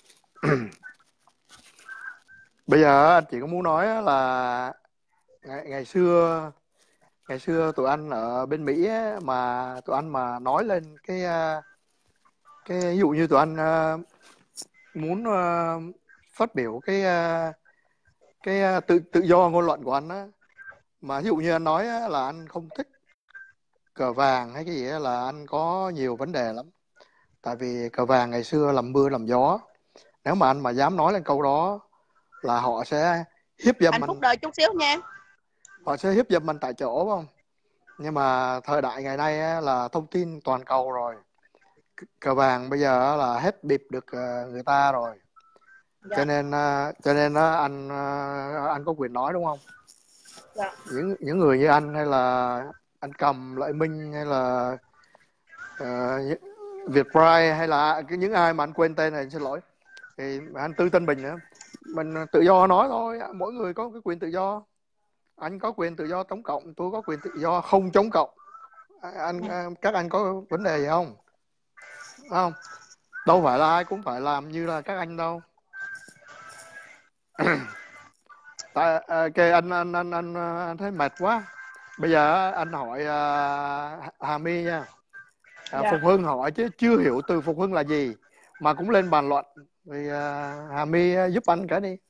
Bây giờ anh chỉ có muốn nói là ngày xưa tụi anh ở bên Mỹ ấy, mà tụi anh mà nói lên cái ví dụ như tụi anh muốn phát biểu cái tự do ngôn luận của anh á, mà ví dụ như anh nói á, là anh không thích cờ vàng hay cái gì á, là anh có nhiều vấn đề lắm. Tại vì cờ vàng ngày xưa làm mưa làm gió, nếu mà anh mà dám nói lên câu đó là họ sẽ hiếp dâm Anh mình. phúc đời chút xíu nha. Họ sẽ hiếp dâm mình tại chỗ, phải không? Nhưng mà thời đại ngày nay á, là thông tin toàn cầu rồi. Cờ vàng bây giờ á, là hết bịp được người ta rồi. Dạ. Cho nên anh có quyền nói, đúng không? Dạ. Những người như anh hay là anh Cầm, Lợi Minh hay là Việt Pride hay là những ai mà anh quên tên này, anh xin lỗi, thì anh Tư Tân Bình nữa, mình tự do nói thôi, mỗi người có cái quyền tự do. Anh có quyền tự do chống cộng, tôi có quyền tự do không chống cộng. Các anh có vấn đề gì không? Không, đâu phải là ai cũng phải làm như là các anh đâu. Tại anh thấy mệt quá. Bây giờ anh hỏi Hà My nha. Dạ. Phục Hưng hỏi chứ chưa hiểu từ phục hưng là gì mà cũng lên bàn luận. Thì Hà My giúp anh cái đi.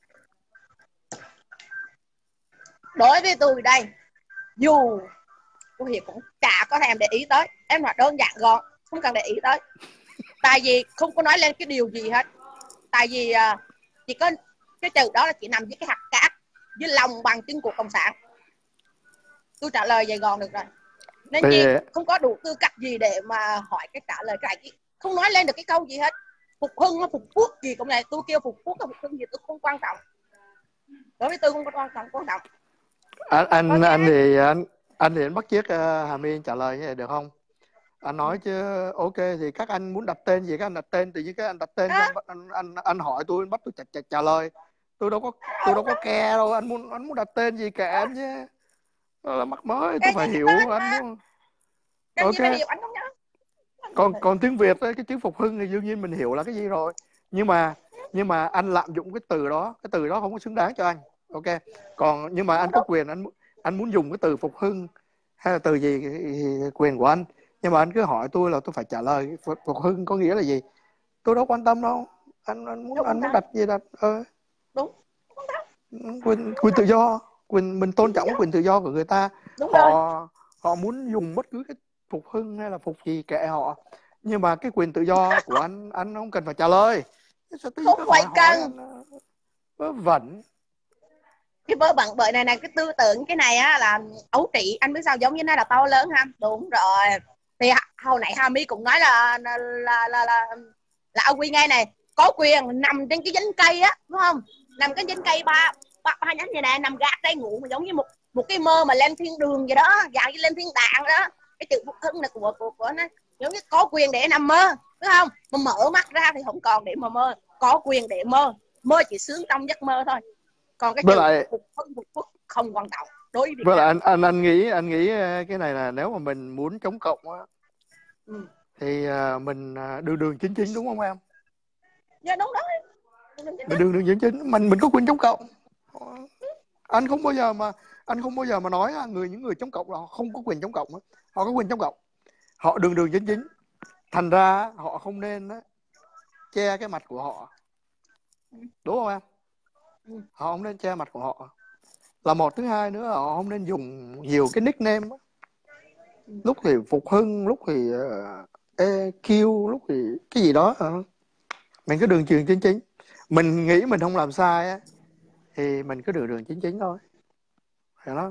Đối với tôi đây, dù tôi thì cũng chả có thèm để ý tới, em nói đơn giản gọn, không cần để ý tới. Tại vì không có nói lên cái điều gì hết. Tại vì chỉ có cái chữ đó là chỉ nằm với cái hạt cát, với lòng bằng chứng của cộng sản. Tôi trả lời vậy gọn được rồi. Nên chị không có đủ tư cách gì để mà hỏi cái trả lời cái này. Không nói lên được cái câu gì hết. Phục Hưng hay Phục Quốc gì cũng này, tôi kêu Phục Quốc hay Phục Hưng gì tôi không quan trọng. Đối với tôi không có quan trọng. Anh thì anh bắt chiếc Hà My trả lời như vậy được không? Anh nói chứ ok thì các anh muốn đặt tên gì các anh đặt tên, tự nhiên các anh đặt tên anh hỏi tôi, anh bắt tôi trả lời. Tôi đâu có ke đâu, anh muốn đặt tên gì kệ em chứ. Đó là mắc mới, tôi phải hiểu anh muốn. Ok. Còn tiếng Việt cái chữ Phục Hưng thì đương nhiên mình hiểu là cái gì rồi. Nhưng mà anh lạm dụng cái từ đó không có xứng đáng cho anh. Ok. Còn nhưng mà anh có quyền anh muốn dùng cái từ Phục Hưng hay là từ gì quyền của anh. Nhưng mà anh cứ hỏi tôi là tôi phải trả lời Phục Hưng có nghĩa là gì. Tôi đâu quan tâm đâu. Anh muốn đặt gì đặt. Đúng. Quyền tự do, mình tôn trọng quyền tự do của người ta. Họ muốn dùng bất cứ cái Phục Hưng hay là Phục gì kệ họ. Nhưng mà cái quyền tự do của anh không cần phải trả lời. Không phải cần. Vớ vẩn. Cái vớ vẩn bởi này cái tư tưởng cái này á là ấu trĩ, anh biết sao giống như này là to lớn ha. Đúng rồi. Thì hồi nãy Hà My cũng nói là ông Quy nghe này có quyền nằm trên cái nhánh cây á, đúng không? Nằm cái nhánh cây ba nhánh vậy nè, nằm gạt đây ngủ mà giống như một cái mơ mà lên thiên đường vậy đó, dạng như lên thiên đàng đó. Cái chữ Phục Hưng là của nó giống như có quyền để nằm mơ, đúng không? Mà mở mắt ra thì không còn để mà mơ, có quyền để mơ chỉ sướng trong giấc mơ thôi. Còn cái chữ Phục Hưng Phục Quốc không quan trọng đối với lại anh nghĩ cái này là nếu mà mình muốn chống cộng á thì mình đường chính đúng không em? Dạ đúng đó. Mình đường chính mình có quyền chống cộng. Anh không bao giờ mà nói những người chống cộng là họ không có quyền chống cộng. Họ có quyền chống cộng. Họ đường chính. Thành ra họ không nên che cái mặt của họ. Đúng không em? Họ không nên che mặt của họ. Là một, thứ hai nữa họ không nên dùng nhiều cái nickname. Lúc thì Phục Hưng, lúc thì EQ, lúc thì cái gì đó. Mình cứ đường chính. Mình nghĩ mình không làm sai á thì mình cứ đường chính thôi. Hiểu đó.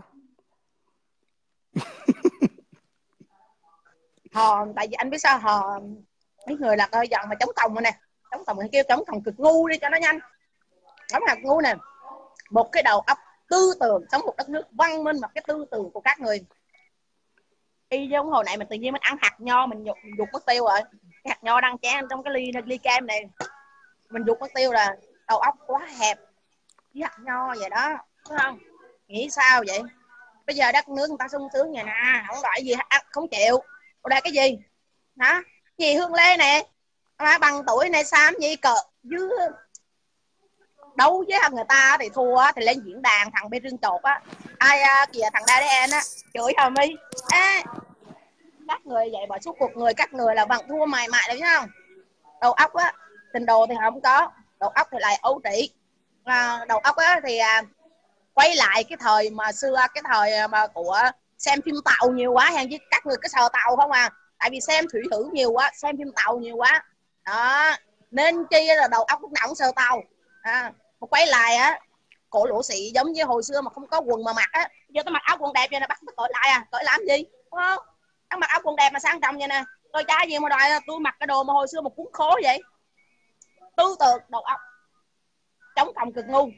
Tại vì anh biết sao mấy người là coi dần mà chống cộng rồi nè, chống cộng kêu chống cộng cực ngu đi cho nó nhanh. Chống hạt ngu nè, một cái đầu óc tư tưởng sống một đất nước văn minh và cái tư tưởng của các người. Y giống hồi nãy mình tự nhiên mình ăn hạt nho mình dục mất tiêu rồi, cái hạt nho đang chén trong cái ly kem này mình dục mất tiêu là đầu óc quá hẹp với hạt nho vậy đó, đúng không? Nghĩ sao vậy? Bây giờ đất nước người ta sung sướng vậy nè, không đòi gì ăn không chịu. Ở đây cái gì hả? Gì Hương Lê nè, bằng tuổi này xám gì cỡ chứ đấu với người ta thì thua thì lên diễn đàn thằng bên rương chột á, ai kìa thằng DDN á chửi Hà My các người vậy bỏ suốt cuộc người các người là bằng thua mày mại đấy không? Đầu óc á trình độ thì không có, đầu óc thì lại ấu trĩ. Đầu óc á thì quay lại cái thời mà xưa, cái thời mà của xem phim Tàu nhiều quá, hay chứ các người cứ sờ Tàu không à, tại vì xem thủy thử nhiều quá, xem phim Tàu nhiều quá đó, nên chi là đầu óc lúc nào cũng sơ tao. Một quay lại á, cổ lỗ xị giống như hồi xưa mà không có quần mà mặc á, giờ tao mặc áo quần đẹp vậy nè, bắt tội lại à, tội làm gì, đúng không? Tao mặc áo quần đẹp mà sang trọng vậy nè, tôi chả gì mà đòi tôi mặc cái đồ mà hồi xưa một cuốn khố vậy. Tư tưởng đầu óc chống cộng cực ngu.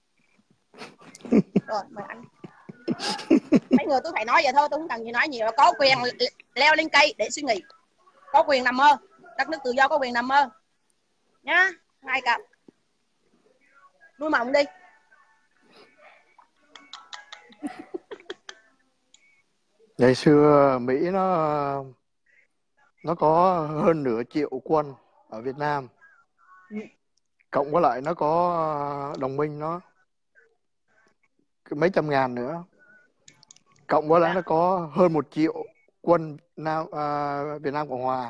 Rồi mời anh. Mấy người tôi phải nói vậy thôi, tôi không cần gì nói nhiều. Có quyền leo lên cây để suy nghĩ, có quyền nằm mơ, đất nước tự do có quyền nằm mơ nhá. Ai cả nuôi mộng đi. Ngày xưa Mỹ nó có hơn nửa triệu quân ở Việt Nam, cộng với lại nó có đồng minh nó mấy trăm ngàn nữa, cộng với lại nó có hơn 1 triệu quân Việt Nam Cộng Hòa,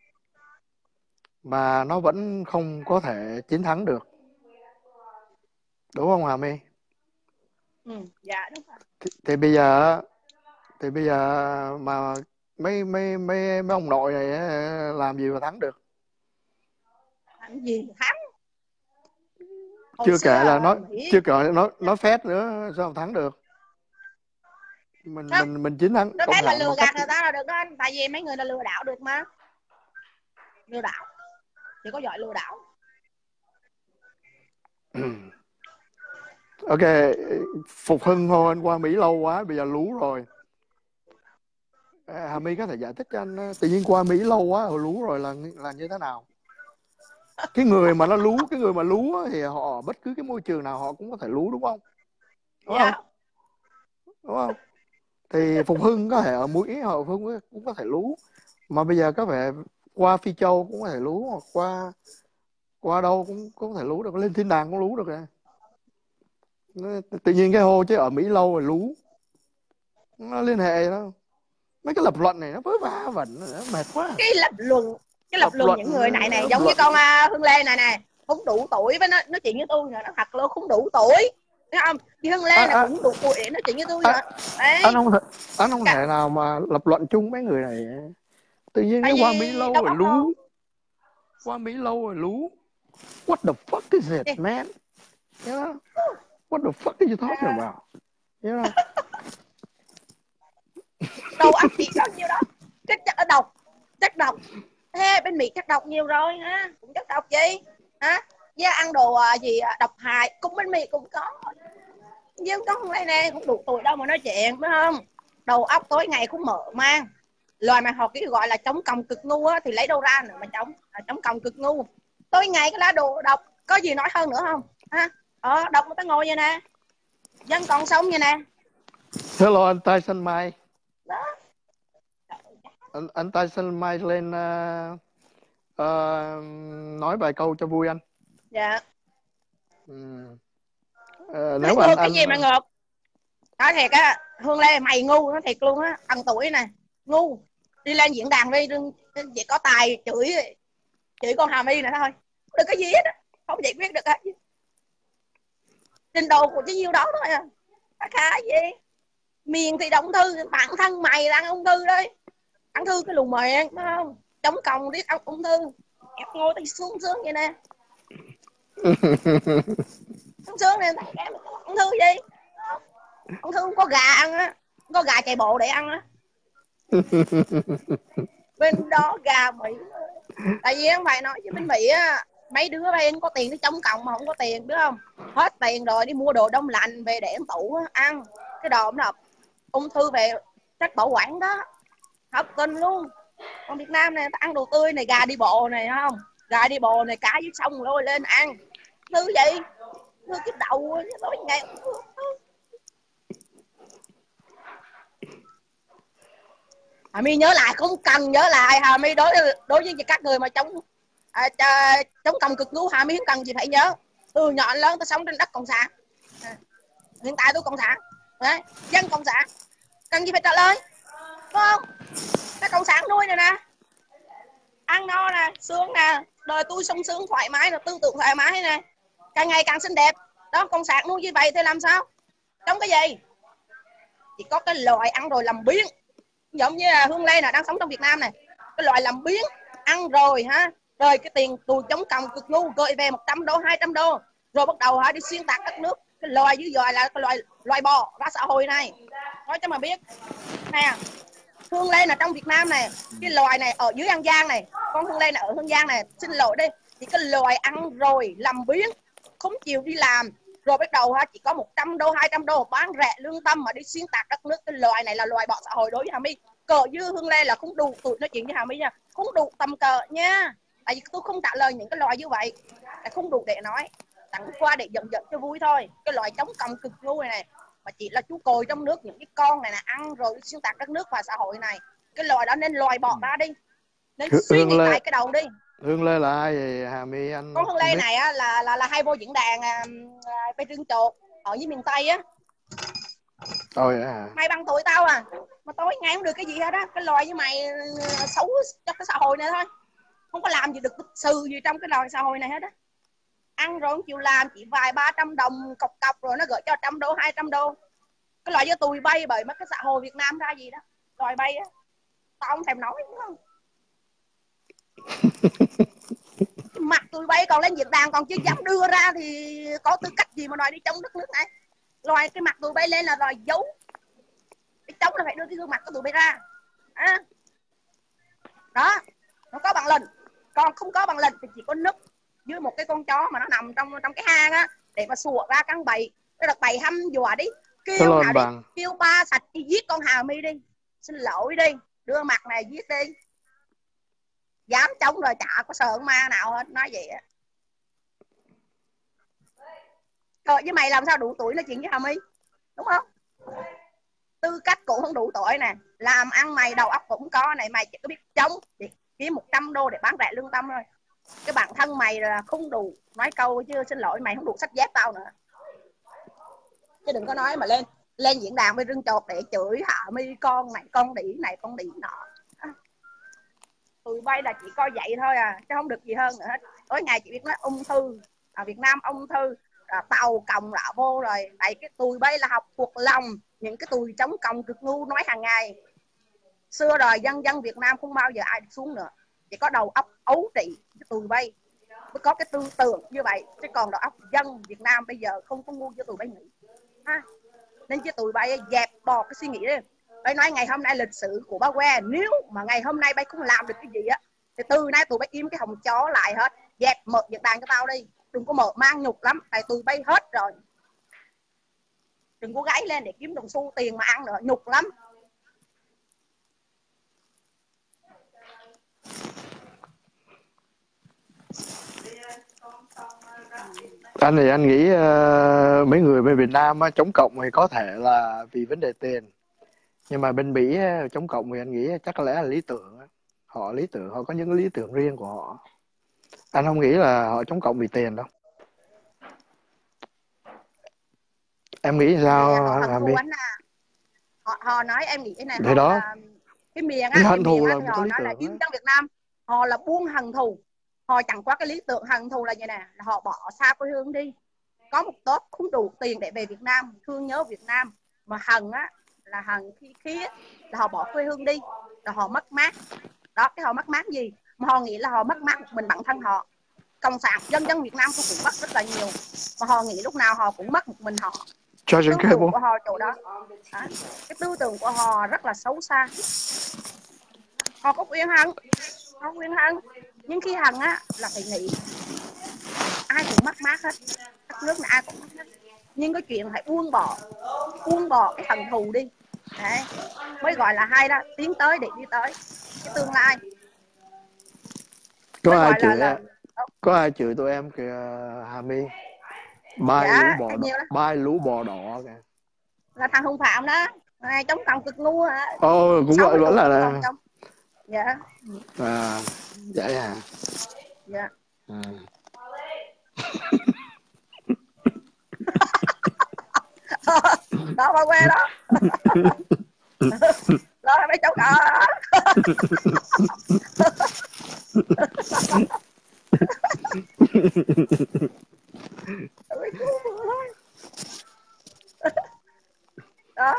mà nó vẫn không có thể chiến thắng được, đúng không Hà My? Dạ đúng rồi. Thì bây giờ mà mấy ông nội này làm gì mà thắng được? Làm gì thắng? Chưa kể nó phét nữa, sao thắng được? Mình chiến thắng. Nó phét là lừa gạt người ta là được đó anh, tại vì mấy người là lừa đảo được mà. Lừa đảo chỉ có giỏi lừa đảo. Ok, Phục Hưng thôi, anh qua Mỹ lâu quá, bây giờ lú rồi. Hà My có thể giải thích cho anh, tự nhiên qua Mỹ lâu quá rồi lú rồi là như thế nào? Cái người mà lú thì họ bất cứ cái môi trường nào họ cũng có thể lú, đúng không? Đúng không? Đúng không? Thì Phục Hưng có thể ở Mỹ họ cũng có thể lú, mà bây giờ có vẻ qua Phi Châu cũng có thể lú, hoặc qua đâu cũng có thể lú được, lên thiên đàng cũng lú được rồi. Tự nhiên cái hô chứ ở Mỹ lâu rồi lú, nó liên hệ đó. Mấy cái lập luận này nó vớ vả vẩn, mệt quá. Cái lập luận những người này giống như con Hương Lê này không đủ tuổi với nó nói chuyện với tôi, nó thật luôn, không đủ tuổi, thấy không? Chị Hương Lê này cũng đủ tuổi để nói chuyện với tôi nữa. Anh không thể nào mà lập luận chung mấy người này. Tự nhiên cái qua Mỹ lâu rồi lú, qua Mỹ lâu rồi lú. What the fuck is it, man? You know? What the fuck are you talking about? You know? Đâu ăn thịt bao nhiêu đó, chất độc. Thế bên Mỹ chất độc nhiều rồi ha, cũng chất độc gì hả? Với ăn đồ gì độc hại cũng bên Mỹ cũng có. Nhưng có hôm nay nè cũng đủ tuổi đâu mà nói chuyện, phải không? Đầu óc tối ngày cũng mở mang. Loài mà họ cái gọi là chống cộng cực ngu á, thì lấy đâu ra nữa mà chống cộng cực ngu. Tối ngày cái lá đồ độc, có gì nói hơn nữa không? Ha? Độc mà ta ngồi vậy nè, dân còn sống vậy nè. Hello anh Tyson Mai. Anh Tyson Mai lên nói vài câu cho vui anh. Dạ. Nếu mà cái gì mà ngược. Nói thiệt á, Hương Lê mày ngu, nó thiệt luôn á, bằng tuổi nè, ngu. Đi lên diễn đàn đi, chỉ có tài chửi con Hà My này thôi. Đừng có gì hết á, không giải quyết được hết. Trình độ của chỉ nhiêu đó thôi à. Khá gì? Miền thì ung thư, bản thân mày đang ung thư đấy. Ăn thư cái lùn mèn, phải không? Chống còng biết ung thư. Ép ngồi tay xuống sướng vậy nè. Sướng nè, ung thư gì? Ung thư không có gà ăn á, không có gà chạy bộ để ăn á. Bên đó gà Mỹ. Tại vì không phải nói với bên Mỹ á, mấy đứa bên có tiền để chống cộng mà không có tiền, biết không? Hết tiền rồi đi mua đồ đông lạnh về để em tủ ăn. Cái đồ nó ung thư về chất bảo quản đó, học kinh luôn. Còn Việt Nam này ta ăn đồ tươi này, gà đi bộ này, không? Gà đi bộ này, cá dưới sông lôi lên ăn. Thứ gì? Thứ cái đầu tối ngày. Hà My nhớ lại, không cần nhớ lại. Hà My đối với các người mà chống cộng cực ngu, Hà My không cần gì phải nhớ. Từ nhỏ lớn tôi sống trên đất cộng sản, hiện tại tôi cộng sản đấy, dân cộng sản, cần gì phải trả lời, đúng không? Cái cộng sản nuôi này nè, ăn no nè, sướng nè, đời tôi sung sướng thoải mái, tư tưởng thoải mái nè, càng ngày càng xinh đẹp đó. Cộng sản nuôi như vậy thì làm sao? Chống cái gì? Chỉ có cái loại ăn rồi làm biếng, giống như là Hương Lê là đang sống trong Việt Nam này, cái loại làm biếng ăn rồi ha, Rồi cái tiền tù chống cộng cực ngu gửi về 100 đô 200 đô, rồi bắt đầu họ đi xuyên tạc đất nước. Cái loài dưới dòi là cái loài bò ra xã hội này, nói cho mà biết nè. Hương Lê là trong Việt Nam này, cái loài này ở dưới An Giang này, con Hương Lê này ở Hương Giang này, xin lỗi đi, thì cái loài ăn rồi làm biếng, không chịu đi làm, rồi bắt đầu ha chỉ có 100 đô 200 đô bán rẻ lương tâm mà đi xuyên tạc đất nước. Cái loài này là loài bọ xã hội đối với Hà My. Cờ như Hương Lê là không đủ tuổi nói chuyện với Hà My nha, không đủ tầm cờ nha, tại vì tôi không trả lời những cái loài như vậy, không đủ để nói, tặng qua để giận cho vui thôi. Cái loài chống cộng cực ngu này mà chỉ là chú cồi trong nước, những cái con này là ăn rồi xuyên tạc đất nước và xã hội này. Cái loài đó nên loài bỏ ra đi, nên suy nghĩ lại cái đầu đi. Hương Lê là ai vậy Hà My? Anh con Hương Lê này á, là hay vô diễn đàn Bê Trưng Chột ở dưới miền Tây á. Ôi à. Mày bằng tuổi tao à, mà tối ngày không được cái gì hết á. Cái loài như mày xấu cho cái xã hội này thôi, không có làm gì được thực sự gì trong cái loài xã hội này hết á. Ăn rồi không chịu làm, chỉ vài 300 đồng cọc cọc rồi nó gửi cho 100 đô 200 đô. Cái loại như tụi bay bởi mấy cái xã hội Việt Nam ra gì đó, loài bay á, tao không thèm nói đúng không? Mặt tụi bay còn lên diễn đàn còn chưa dám đưa ra thì có tư cách gì mà nói đi chống đất nước này. Loài cái mặt tụi bay lên là loài giấu, cái chống là phải đưa cái gương mặt của tụi bay ra à. Đó, nó có bằng lệnh, còn không có bằng lệnh thì chỉ có núp dưới một cái con chó mà nó nằm trong cái hang á để mà sủa ra căn bầy. Nó đặt bầy hăm dọa đi, kêu Hà đi, kêu ba sạch đi giết con Hà My đi, xin lỗi đi, đưa mặt này giết đi, dám chống rồi chả có sợ con ma nào hết, nói vậy á. Rồi với mày làm sao đủ tuổi nói chuyện với Hà My, đúng không? Tư cách cũng không đủ tuổi nè, làm ăn mày đầu óc cũng có này, mày chỉ có biết chống để kiếm 100 đô để bán rẻ lương tâm thôi. Cái bản thân mày là không đủ, nói câu chứ xin lỗi mày không đủ sách dép tao nữa. Chứ đừng có nói mà lên diễn đàn với Rưng Chột để chửi Hà My con này con đĩ này con đĩ nọ. Tụi bay là chỉ coi vậy thôi à, chứ không được gì hơn nữa hết. Tối ngày chỉ biết nói ung thư ở Việt Nam, ung thư tàu còng đã vô rồi. Tại cái tụi bay là học thuộc lòng những cái tụi chống cộng cực ngu nói hàng ngày. Xưa rồi dân Việt Nam không bao giờ ai được xuống nữa, chỉ có đầu óc ấu trĩ cái tụi bay mới có cái tư tưởng như vậy, chứ còn đầu óc dân Việt Nam bây giờ không có ngu cho tụi bay nghĩ ha. Nên chứ tụi bay dẹp bỏ cái suy nghĩ đi. Bay nói ngày hôm nay lịch sử của Ba Que, nếu mà ngày hôm nay bay không làm được cái gì á thì từ nay tụi bay im cái hồng chó lại hết, dẹp mở diễn đàn cho tao đi, đừng có mở mang nhục lắm, tại tụi bay hết rồi, đừng có gáy lên để kiếm đồng xu tiền mà ăn nữa, nhục lắm. Anh thì anh nghĩ mấy người bên Việt Nam chống cộng thì có thể là vì vấn đề tiền, nhưng mà bên Mỹ chống cộng thì anh nghĩ chắc có lẽ là lý tưởng. Họ lý tưởng, họ có những lý tưởng riêng của họ. Anh không nghĩ là họ chống cộng vì tiền đâu. Em nghĩ sao? Họ nói em nghĩ thế này, thế đó là cái miền á, hận thù là thì họ nói là im trong Việt Nam, họ là buông hận thù. Họ chẳng qua cái lý tưởng hận thù là như này, là họ bỏ xa quê hương đi, có một tốt không đủ tiền để về Việt Nam, thương nhớ Việt Nam, mà hận á là hận khí là họ bỏ quê hương đi, là họ mất mát. Đó, cái họ mất mát gì mà họ nghĩ là họ mất mát một mình bản thân họ. Cộng sản dân Việt Nam cũng mất rất là nhiều, mà họ nghĩ lúc nào họ cũng mất một mình họ. Tư tưởng của họ chỗ đó, cái tư tưởng của họ rất là xấu xa. Họ có quyền hận, họ quyền hận, nhưng khi hận á là phải nghĩ ai cũng mất mát hết, đất nước này ai cũng mất hết, nhưng cái chuyện phải buông bỏ cái hận thù đi. Đấy mới gọi là hay đó, tiến tới để đi tới cái tương lai. Có ai chửi tụi em kìa Hà My, bay lũ bò đỏ kìa, là thằng Hùng Phạm đó, chống cộng cực ngu hả? Cũng gọi vẫn là dạ. Vậy à? Dạ. Đó Ba Que đó. Đó là mấy cháu cỡ. Đó.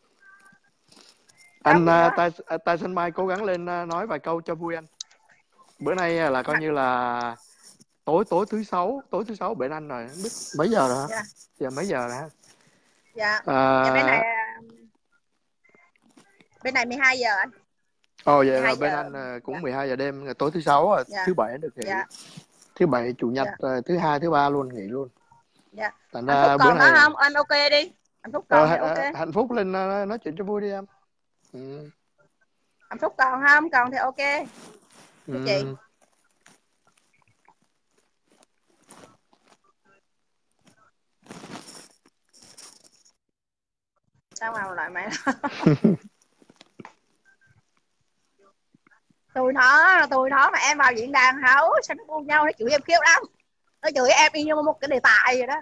Anh Tài Sinh Mai cố gắng lên nói vài câu cho vui anh. bữa nay là coi như là tối thứ sáu bên anh rồi, không biết mấy giờ rồi hả? Dạ. Giờ mấy giờ rồi hả? Dạ. Dạ bên này 12 giờ anh. Vậy là bên anh cũng 12 giờ đêm, tối thứ sáu rồi, thứ bảy được nghỉ. Dạ. Thứ bảy, chủ nhật, thứ hai, thứ ba luôn nghỉ luôn. Dạ. Thành Anh Phúc còn đó không? Anh ok đi. Anh Phúc còn thì ok. Hạnh Phúc lên nói chuyện cho vui đi em. Anh Phúc còn không? Còn thì ok. Chị. Sao mà lại mày tụi nó mà em vào diễn đàn hảo sao nó buông nhau, nó chửi em khiêu lắm, nó chửi em y như một cái đề tài vậy đó.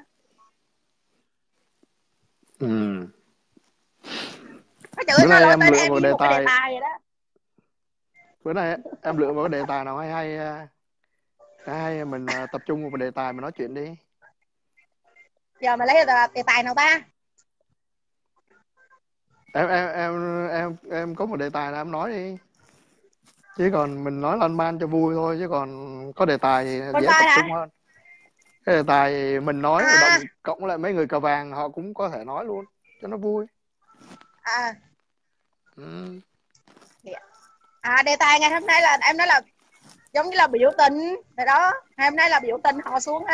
Nó chửi nó lỗi tên em như một cái đề tài vậy đó. Bữa nay em lựa một cái đề tài nào hay mình tập trung vào một đề tài mà nói chuyện đi. Giờ mà lấy đề tài nào ta? Em có một đề tài nào em nói đi, chứ còn mình nói lan man cho vui thôi, chứ còn có đề tài thì dễ tập trung hơn. Cái đề tài mình nói động cộng lại mấy người cờ vàng họ cũng có thể nói luôn cho nó vui. Đề tài ngày hôm nay là em nói là giống như là biểu tình rồi đó. Ngày hôm nay là biểu tình họ xuống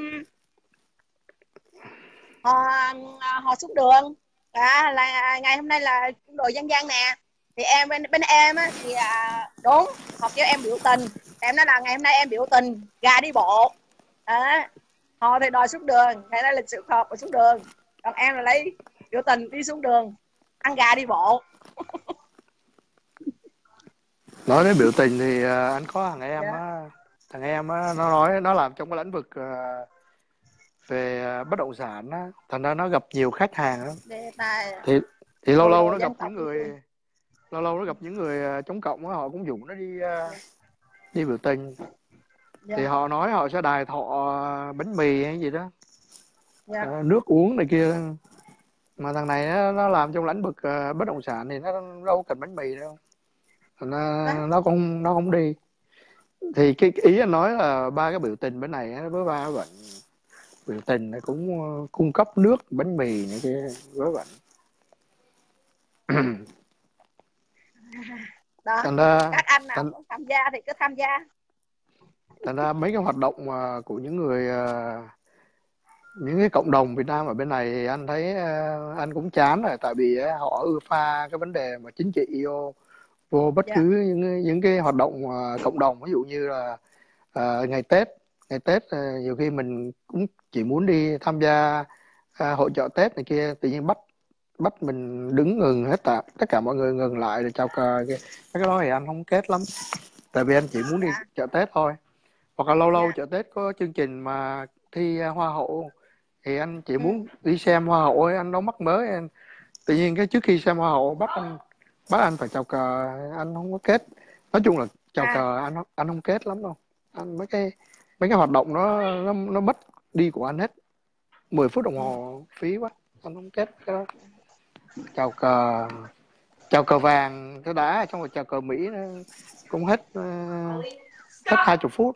họ xuống đường. Là ngày hôm nay là quân đội dân dân nè, thì em bên em á, thì đúng họ kêu em biểu tình, em nói là ngày hôm nay em biểu tình gà đi bộ đó. Họ thì đòi xuống đường, ngày nay là sự họp và xuống đường, còn em là lấy biểu tình đi xuống đường ăn gà đi bộ. Nói đến biểu tình thì anh có thằng em á, nó nói nó làm trong cái lĩnh vực về bất động sản á, thành ra nó gặp nhiều khách hàng đó. Thì lâu lâu nó gặp những người chống cộng á, họ cũng dùng nó đi biểu tình. Thì họ nói họ sẽ đài thọ bánh mì hay gì đó, nước uống này kia, mà thằng này nó làm trong lĩnh vực bất động sản thì nó đâu cần bánh mì đâu, nó không đi. Thì cái ý anh nói là ba cái biểu tình bên này với ba bệnh biểu tình này cũng cung cấp nước bánh mì này kia với bệnh. Đó, các anh nào muốn tham gia thì cứ tham gia. Thành ra mấy cái hoạt động của những cái cộng đồng Việt Nam ở bên này thì anh thấy anh cũng chán rồi, tại vì họ ưa pha cái vấn đề mà chính trị vô bất cứ những cái hoạt động cộng đồng, ví dụ như là ngày Tết nhiều khi mình cũng chỉ muốn đi tham gia hội chợ Tết này kia, tự nhiên bắt mình đứng ngừng hết, tất cả mọi người ngừng lại để chào cờ. Cái đó thì anh không kết lắm, tại vì anh chỉ muốn đi chợ Tết thôi, hoặc là lâu chợ Tết có chương trình mà thi hoa hậu thì anh chỉ muốn đi xem hoa hậu ấy, anh đâu mắc mới. Tự nhiên cái trước khi xem hoa hậu bắt anh phải chào cờ, anh không có kết. Nói chung là chào cờ anh không kết lắm đâu. Anh mấy cái hoạt động nó mất đi của anh hết 10 phút đồng hồ, phí quá, anh không kết cái đó. Chào cờ vàng cái đá, xong rồi chào cờ Mỹ nó cũng hết 20 phút.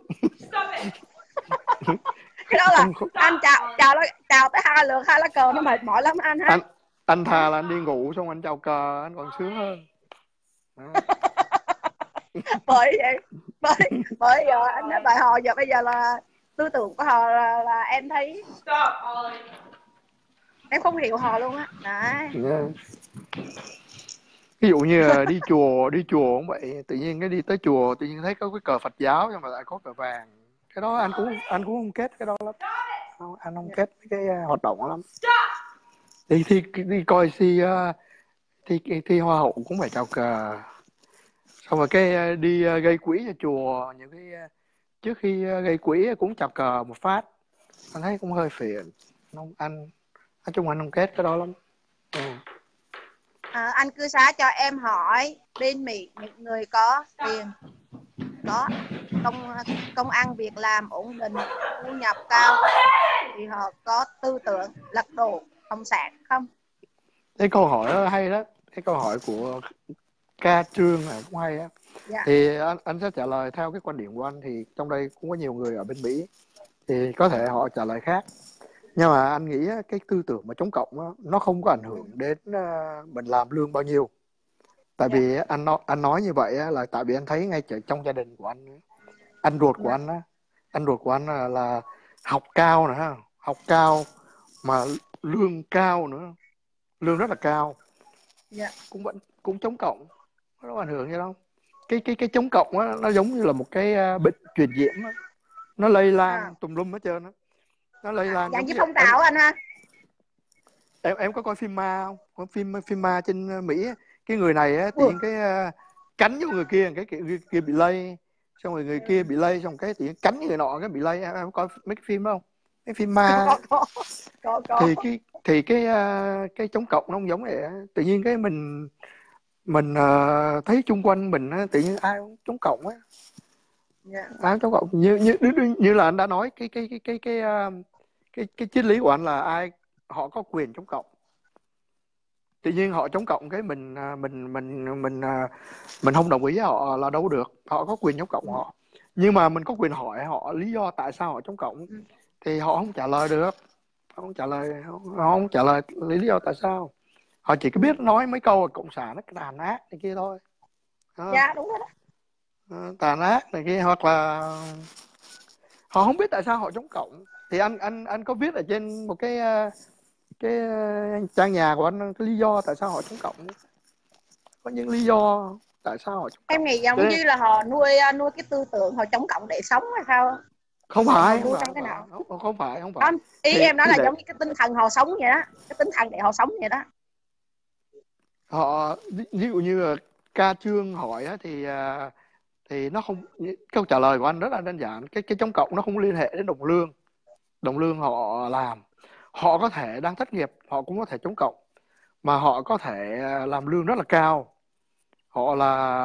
Cái đó là anh chào tới 2 lượt 2 lá cờ nó mệt mỏi lắm anh ha. Anh thà là anh đi ngủ xong anh chào cờ anh còn sướng hơn. Bởi giờ anh nói bài hò giờ bây giờ là tư tưởng của họ là em thấy em không hiểu họ luôn á. Ví dụ như là đi chùa cũng vậy, tự nhiên cái đi tới chùa tự nhiên thấy có cái cờ Phật giáo nhưng mà lại có cờ vàng, cái đó anh cũng không kết cái đó lắm. Anh không kết cái hoạt động đó lắm. Đi coi thi hoa hậu cũng phải chào cờ, xong rồi cái đi gây quỹ cho chùa, những cái trước khi gây quỹ cũng chào cờ một phát, anh thấy cũng hơi phiền. Anh nói chung anh không kết cái đó lắm. Anh cư xá cho em hỏi, bên Mỹ những người có tiền, có công ăn việc làm ổn định, thu nhập cao thì họ có tư tưởng lật đổ cộng sản không? Cái câu hỏi đó hay đó, cái câu hỏi của Ca Trương này cũng hay á. Dạ. Thì anh sẽ trả lời theo cái quan điểm của anh. Thì trong đây cũng có nhiều người ở bên Mỹ thì có thể họ trả lời khác, nhưng mà anh nghĩ cái tư tưởng mà chống cộng á, nó không có ảnh hưởng đến mình làm lương bao nhiêu. Tại vì anh nói như vậy á, là tại vì anh thấy ngay trong gia đình của anh ruột của anh ruột của anh là học cao nữa, học cao mà lương cao nữa, lương rất là cao, cũng chống cộng, nó có ảnh hưởng gì đâu. Cái chống cộng á, nó giống như là một cái bệnh truyền nhiễm á, nó lây lan tùm lum hết trơn á, nó lây lan dạng như phong trào anh ha. Em có coi phim ma không? Có phim ma trên Mỹ á, cái người này á, tự nhiên cái cắn vô người kia, cái kia bị lây, xong rồi người kia bị lây, xong cái tự nhiên cắn người nọ cái bị lây. Em coi mấy cái phim đó không? Cái phim ma có. Thì cái chống cộng nó không giống vậy á. Tự nhiên cái mình thấy chung quanh mình á, tự nhiên ai cũng chống cộng á. Ai chống cộng như là anh đã nói, cái triết lý của anh là họ có quyền chống cộng. Tự nhiên họ chống cộng cái mình không đồng ý với họ là đâu được. Họ có quyền chống cộng họ, nhưng mà mình có quyền hỏi họ lý do tại sao họ chống cộng. Thì họ không trả lời được, họ không trả lời lý do tại sao. Họ chỉ có biết nói mấy câu là cộng sản nó tàn ác này kia thôi. Dạ đúng rồi đó. Tàn ác này kia, hoặc là họ không biết tại sao họ chống cộng. Thì anh có viết ở trên một cái trang nhà của anh cái lý do tại sao họ chống cộng. Có những lý do tại sao họ chống cộng. Em nghĩ giống như là họ nuôi cái tư tưởng họ chống cộng để sống hay sao? Không phải. Ý em nói là giống như cái tinh thần họ sống vậy đó, cái tinh thần để họ sống vậy đó. Họ ví dụ như là ca Trương hỏi á, thì nó không, câu trả lời của anh rất là đơn giản. Cái chống cộng nó không liên hệ đến đồng lương họ làm. Họ có thể đang thất nghiệp, họ cũng có thể chống cộng, mà họ có thể làm lương rất là cao. Họ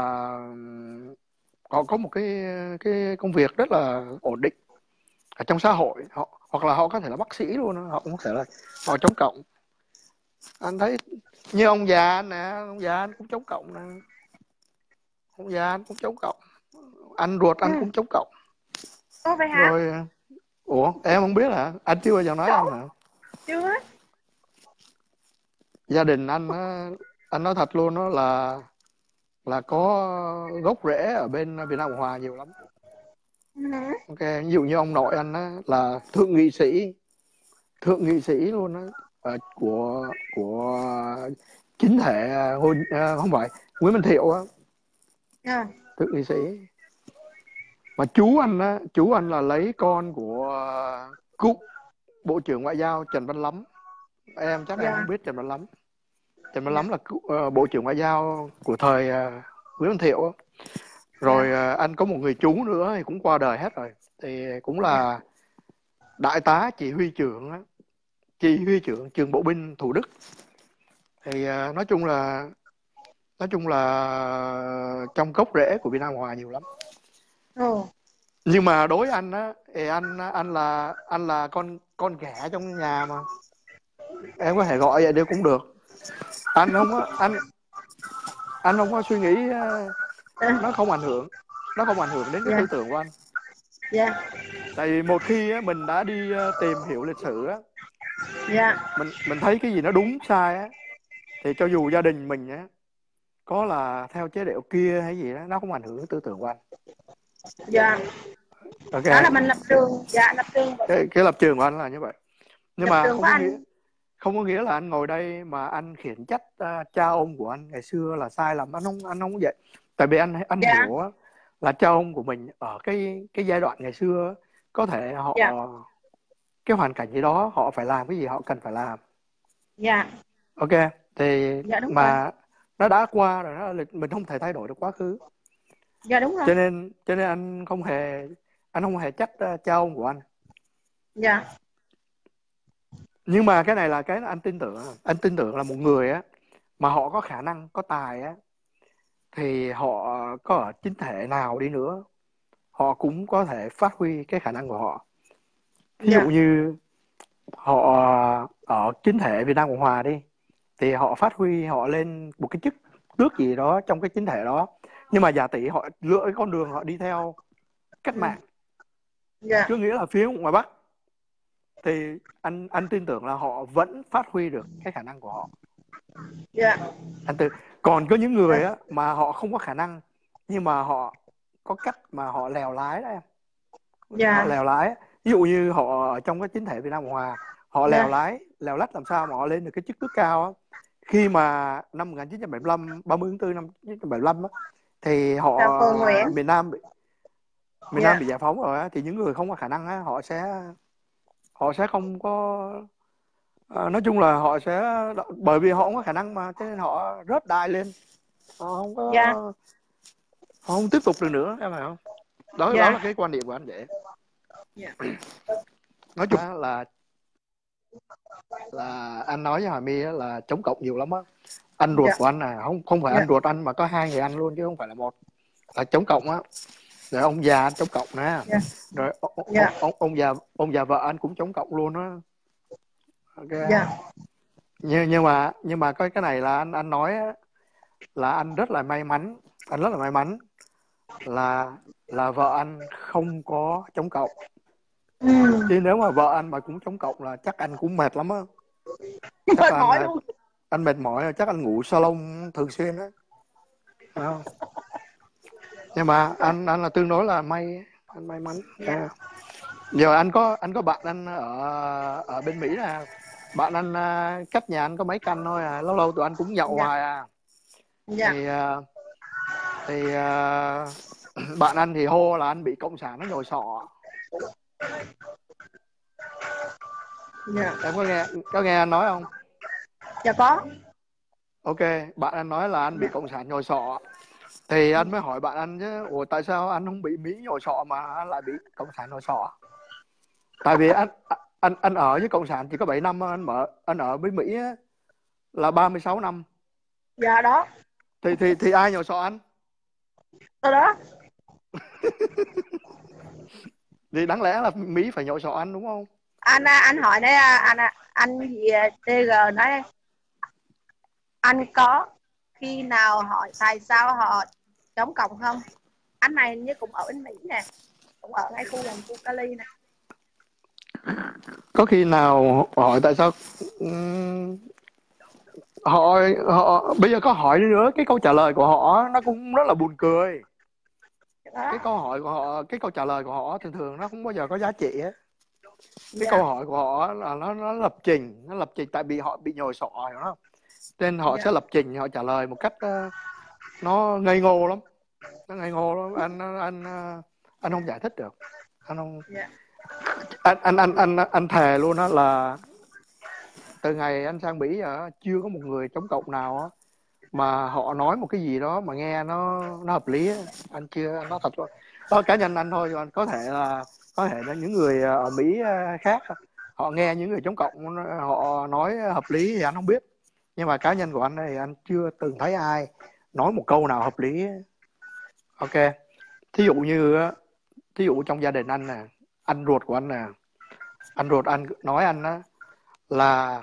có một cái công việc rất là ổn định ở trong xã hội. Hoặc là họ có thể là bác sĩ luôn, họ cũng có thể là họ chống cộng. Anh thấy như ông già anh nè, ông già anh cũng chống cộng nè, ông già anh cũng chống cộng, anh ruột anh cũng chống cộng. Vậy hả? Rồi ủa em không biết hả? Anh chưa bao giờ nói anh hả? Chưa. Gia đình anh nói thật luôn đó là có gốc rễ ở bên Việt Nam Cộng Hòa nhiều lắm. Ok, ví dụ như ông nội anh á, là thượng nghị sĩ luôn á, của chính thể không phải Nguyễn Văn Thiệu á, thượng nghị sĩ. Mà chú anh là lấy con của cựu Bộ trưởng Ngoại giao Trần Văn Lắm. Em chắc em không biết Trần Văn Lắm. Trần Văn Lắm là Bộ trưởng Ngoại giao của thời Nguyễn Văn Thiệu. Rồi anh có một người chú nữa thì cũng qua đời hết rồi. Thì cũng là đại tá chỉ huy trưởng trường bộ binh Thủ Đức. Thì nói chung là trong gốc rễ của Việt Nam Hòa nhiều lắm. Nhưng mà đối với anh á, thì anh là con ghẻ trong nhà mà. Em có thể gọi vậy đều cũng được. Anh không có suy nghĩ, nó không ảnh hưởng đến cái tư tưởng của anh. Tại vì một khi á, mình đã đi tìm hiểu lịch sử á, mình thấy cái gì nó đúng sai á, thì cho dù gia đình mình á có là theo chế độ kia hay gì đó, nó không ảnh hưởng đến tư tưởng của anh. Okay. Đó là mình lập trường. Cái lập trường của anh là như vậy. Nhưng mà không có nghĩa là anh ngồi đây mà anh khiển trách cha ông của anh ngày xưa là sai lầm. Anh không vậy. Tại vì anh hiểu là cha ông của mình ở cái giai đoạn ngày xưa có thể họ cái hoàn cảnh gì đó họ phải làm cái gì họ cần phải làm. Ok, thì mà nó đã qua rồi, mình không thể thay đổi được quá khứ. Đúng rồi. Cho nên anh không hề trách cha ông của anh. Nhưng mà cái này là cái anh tin tưởng là một người á mà họ có khả năng, có tài á, thì họ có ở chính thể nào đi nữa họ cũng có thể phát huy cái khả năng của họ. Ví dụ như họ ở chính thể Việt Nam Cộng Hòa đi, thì họ phát huy, họ lên một cái chức tước gì đó trong cái chính thể đó, nhưng mà giả tỷ họ lựa cái con đường họ đi theo cách mạng, chứ nghĩa là phía ngoài Bắc thì anh tin tưởng là họ vẫn phát huy được cái khả năng của họ. Còn có những người á mà họ không có khả năng nhưng mà họ có cách mà họ lèo lái đó em. Họ lèo lái, ví dụ như họ ở trong cái chính thể Việt Nam Cộng Hòa, họ lèo lách làm sao mà họ lên được cái chức tước cao á. Khi mà năm 1975, 30 tháng 4 năm 1975 á, thì họ miền Nam bị giải phóng rồi á, thì những người không có khả năng á, họ sẽ không có nói chung là họ sẽ, bởi vì họ không có khả năng mà, cho nên họ rớt đai lên, họ không có họ không tiếp tục được nữa, em phải không? Đó là cái quan điểm của anh vậy. Nói chung là anh nói với Hà My là chống cộng nhiều lắm á. Anh ruột của anh là không phải anh ruột anh mà có 2 người anh luôn chứ không phải là một, là chống cộng á. Rồi ông già anh chống cộng nè, rồi ông già vợ anh cũng chống cộng luôn á. Okay. Nhưng mà cái này là anh nói á, là anh rất là may mắn, là vợ anh không có chống cộng. Chứ nếu mà vợ anh mà cũng chống cộng là chắc anh cũng mệt lắm á. Mệt mỏi luôn. Anh mệt mỏi, chắc anh ngủ salon thường xuyên á. Nhưng mà anh là tương đối là anh may mắn. Giờ anh có bạn anh ở bên Mỹ nè. Bạn anh cách nhà anh có mấy căn thôi à, lâu lâu tụi anh cũng nhậu hoài à. Thì bạn anh thì hô là anh bị cộng sản nó nhồi sọ. Em có nghe anh nói không? Dạ có. Ok, bạn anh nói là anh bị cộng sản nhồi sọ. Thì anh mới hỏi bạn anh chứ, ủa tại sao anh không bị Mỹ nhồi sọ mà anh lại bị cộng sản nhồi sọ? Tại vì anh ở với cộng sản chỉ có 7 năm, anh ở với Mỹ á, là 36 năm. Dạ đó. Thì ai nhồi sọ anh? Đó. Thì đáng lẽ là Mỹ phải nhồi sọ anh đúng không? Anh hỏi đấy, anh gì TG nói anh có khi nào hỏi tại sao họ chống cộng không? Anh này như cũng ở bên Mỹ nè, cũng ở ngay khu gần khu Cali nè. Có khi nào hỏi tại sao họ bây giờ có hỏi nữa, cái câu trả lời của họ nó cũng rất là buồn cười. Cái câu trả lời của họ thường nó không bao giờ có giá trị á. Cái câu hỏi của họ là nó lập trình tại vì họ bị nhồi sọ hiểu không? Nên họ sẽ lập trình, họ trả lời một cách nó ngây ngô lắm. Anh không giải thích được. Anh thề luôn á là từ ngày anh sang Mỹ chưa có một người chống cộng nào á mà họ nói một cái gì đó mà nghe nó hợp lý á. Anh chưa, nói thật luôn. Đó cá nhân anh thôi, còn có thể là những người ở Mỹ khác họ nghe những người chống cộng họ nói hợp lý thì anh không biết. Nhưng mà cá nhân của anh thì anh chưa từng thấy ai nói một câu nào hợp lý. Ok. Thí dụ trong gia đình anh nè, anh ruột của anh nè, anh ruột anh nói anh á là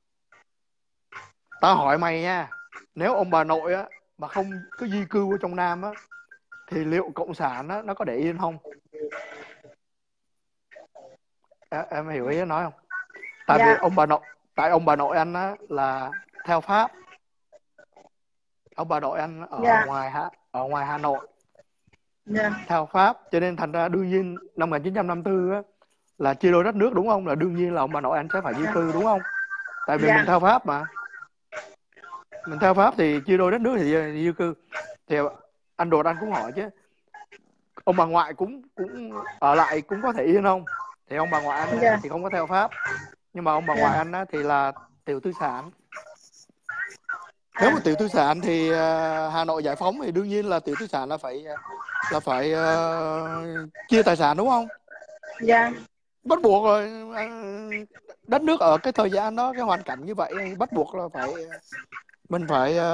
tao hỏi mày nha, nếu ông bà nội á mà không có di cư ở trong Nam á thì liệu cộng sản á nó có để yên không? Em hiểu ý nói không? Tại vì ông bà nội anh á là theo Pháp. Ông bà nội anh ở ngoài Hà Nội. Theo Pháp, cho nên thành ra đương nhiên năm 1954 á là chia đôi đất nước đúng không? Là đương nhiên là ông bà nội anh sẽ phải di cư đúng không? Tại vì mình theo Pháp mà. Mình theo Pháp thì chia đôi đất nước thì di cư. Thì anh ruột anh cũng hỏi chứ, ông bà ngoại cũng ở lại cũng có thể yên không? Thì ông bà ngoại anh thì không có theo Pháp, nhưng mà ông bà ngoại anh thì là tiểu tư sản. Nếu mà tiểu tư sản thì Hà Nội giải phóng thì đương nhiên là tiểu tư sản là phải chia tài sản đúng không? Dạ. Bắt buộc rồi, đất nước ở cái thời gian đó, cái hoàn cảnh như vậy bắt buộc là mình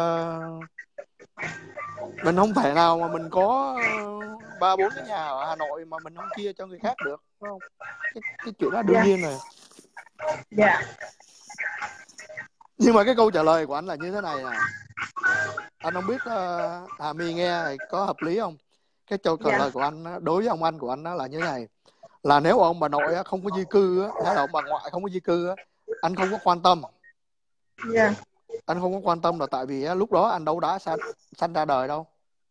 không thể nào mà mình có 3-4 cái nhà ở Hà Nội mà mình không chia cho người khác được, đúng không? Cái chuyện đó đương nhiên rồi. Dạ. Nhưng mà cái câu trả lời của anh là như thế này nè. Anh không biết Hà My nghe có hợp lý không? Cái câu trả lời của anh đối với ông anh của anh là như thế này. Là nếu ông bà nội không có di cư hay là ông bà ngoại không có di cư, anh không có quan tâm. Anh không có quan tâm là tại vì lúc đó anh đâu đã sanh ra đời đâu.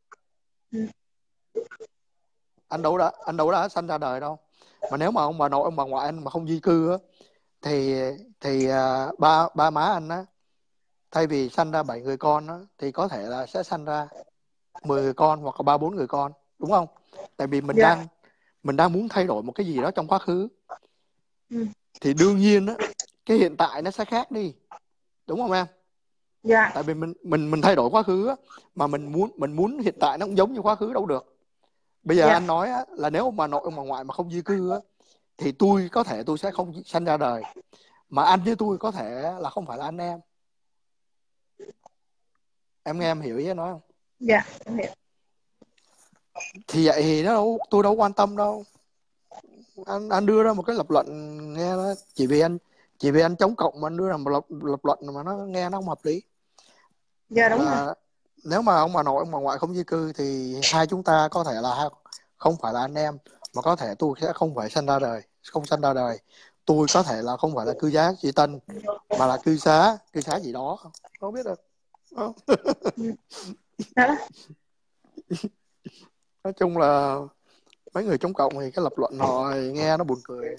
Anh đâu đã sanh ra đời đâu. Mà nếu mà ông bà nội ông bà ngoại anh mà không di cư thì ba má anh á, thay vì sanh ra 7 người con á, thì có thể là sẽ sanh ra 10 người con hoặc là 3-4 người con, đúng không? Tại vì mình đang muốn thay đổi một cái gì đó trong quá khứ. Thì đương nhiên á, cái hiện tại nó sẽ khác đi, đúng không em? Tại vì mình thay đổi quá khứ á, mà mình muốn hiện tại nó cũng giống như quá khứ đâu được. Bây giờ anh nói á, là nếu mà nội ông bà ngoại mà không di cư á, thì tôi có thể tôi sẽ không sanh ra đời. Mà anh với tôi có thể là không phải là anh em. Em nghe em hiểu ý anh nói không? Dạ, em hiểu. Thì vậy thì tôi đâu quan tâm đâu. Anh đưa ra một cái lập luận nghe nó chỉ vì anh chống cộng mà anh đưa ra một lập luận mà nó nghe nó không hợp lý. Dạ đúng rồi. Nếu mà ông bà nội ông bà ngoại không di cư thì hai chúng ta có thể là không phải là anh em, mà có thể tôi sẽ không phải sanh ra đời. Tôi có thể là không phải là cư giá Duy Tân mà là cư xá gì đó, không biết được. Nói chung là mấy người chống cộng thì cái lập luận họ nghe nó buồn cười.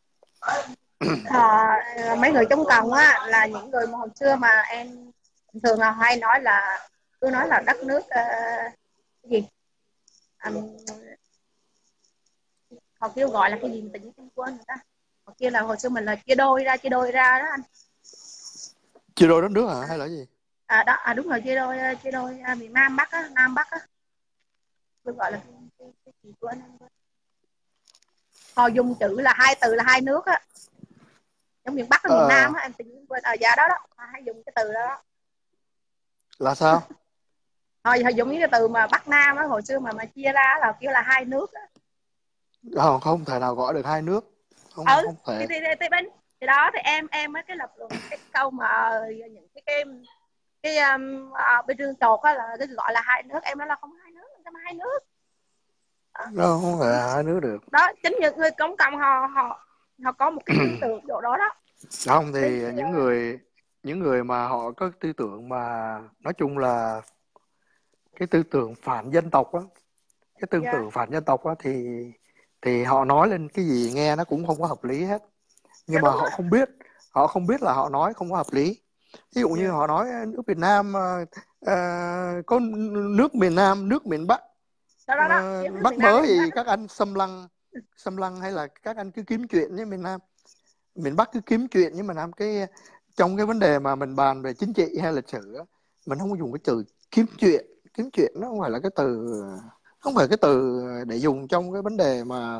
Mấy người chống cộng á là những người mà hồi xưa mà em thường là hay nói là cứ nói là đất nước cái gì họ kêu gọi là cái gì tự nhiên quên người ta, họ kia là hồi xưa mình là chia đôi ra đó anh. Chia đôi đất nước hả hay là gì? Đúng rồi, chia đôi miền Nam Bắc á, Nam Bắc á, kêu gọi là cái gì quên. Họ dùng chữ là hai từ là hai nước á, giống miền Bắc và miền Nam á, em tự nhiên quên. Dạ đó hay dùng cái từ đó. Là sao? Họ dùng những cái từ mà Bắc Nam á, hồi xưa mà chia ra là kêu là hai nước á. Không thể nào gọi được hai nước. Không thể. Thì đó thì em mới cái lập luận cái câu mà những cái bên trường tột á là cái gọi là hai nước, em nói là không hai nước, sao mà hai nước. Nó không phải hai nước được. Đó chính những người công cộng họ có một cái tư tưởng chỗ đó đó. Không thì những người mà họ có tư tưởng mà nói chung là cái tư tưởng phản dân tộc á, cái tư tưởng phản dân tộc á thì họ nói lên cái gì nghe nó cũng không có hợp lý hết. Nhưng mà họ không biết là họ nói không có hợp lý. Ví dụ như họ nói nước Việt Nam có nước miền Nam, nước miền Bắc. Bắc mới thì các anh xâm lăng hay là các anh cứ kiếm chuyện với miền Nam, miền Bắc cứ kiếm chuyện với miền Nam. Cái trong cái vấn đề mà mình bàn về chính trị hay lịch sử á, mình không có dùng cái từ kiếm chuyện nó không phải là cái từ để dùng trong cái vấn đề mà